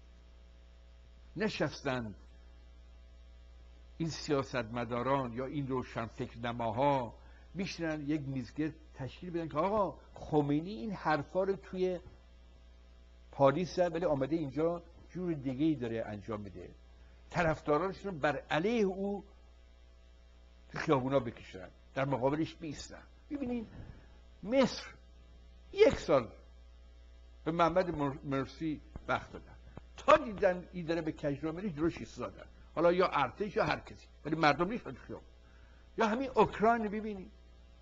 نشستند این سیاستمداران یا این روشن فکر نماها میشنن یک میزگرد تشکیل بدن که آقا خمینی این حرفا رو توی پاریس زد ولی آمده اینجا جور دیگه ای داره انجام میده، طرفدارانشون بر علیه او تو خیابونا بکشن، در مقابلش بیستن. ببینید مصر 1 سال به محمد مرسی وقت دادن، تا دیدن این داره به کجرا جلوش ایستادن، حالا یا ارتش یا هر کسی، ولی مردم نیستن تو خیابون. یا همین اوکراین ببینید،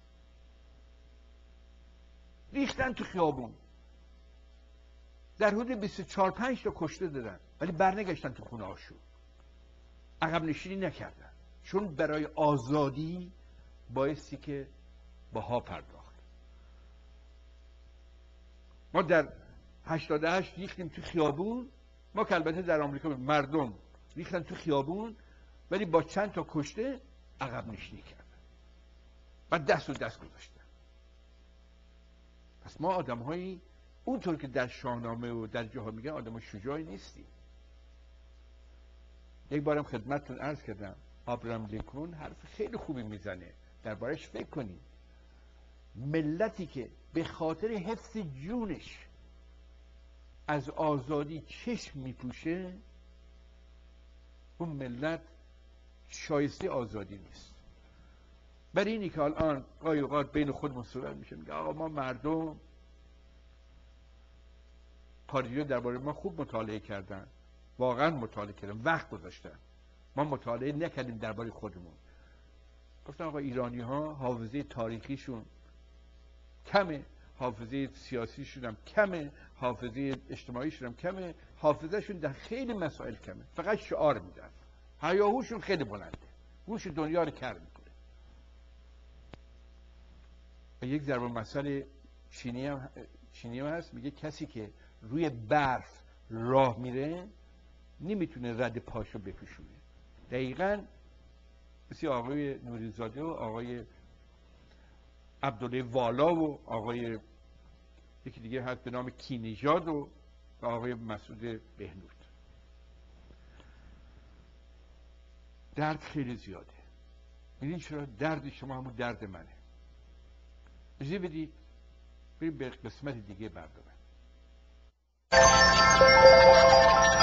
ریختن تو خیابون، در حدود 24-25 تا کشته دادن، ولی برنگشتن تو خونه هاشون، عقب نشینی نکردن، چون برای آزادی بایستی که بها پرداخت. ما در 88 ریختیم تو خیابون، ما که البته در آمریکا مردم ریختن تو خیابون ولی با چند تا کشته عقب نشینی کردن و دست گذاشتن. پس ما آدم هایی اونطور که در شاهنامه و در جاها میگن آدم شجاعی نیستیم. یک بارم خدمتتون عرض کردم ابراهام لینکلن حرف خیلی خوبی میزنه، دربارش فکر کنید. ملتی که به خاطر حفظ جونش از آزادی چشم میپوشه، اون ملت شایسته آزادی نیست. برای اینی که الان گاهی اوقات بین خودمون صحبت میشه، میگه آقا ما مردم، خارجی‌ها درباره ما خوب مطالعه کردن، واقعا مطالعه کردن، وقت گذاشتن، ما مطالعه نکردیم درباره خودمون. گفتن آقا ایرانی ها حافظه تاریخیشون کمه، حافظه سیاسیشون هم کمه، حافظه اجتماعیشون هم کمه، حافظهشون در خیلی مسائل کمه، فقط شعار میدن، هیاهوشون خیلی بلنده، گوش دنیا رو کر میکنه. و یک ضرب المثل چینی هم هست، میگه کسی که روی برف راه میره نمیتونه رد پاشو بپوشونه، دقیقاً مثل آقای نوریزاده و آقای عبدالله والا و آقای یکی دیگه هست به نام کینژاد و آقای مسعود بهنود. درد خیلی زیاده. میدین چرا؟ درد شما همون درد منه. اجازه بدید بریم به قسمت دیگه برنامه.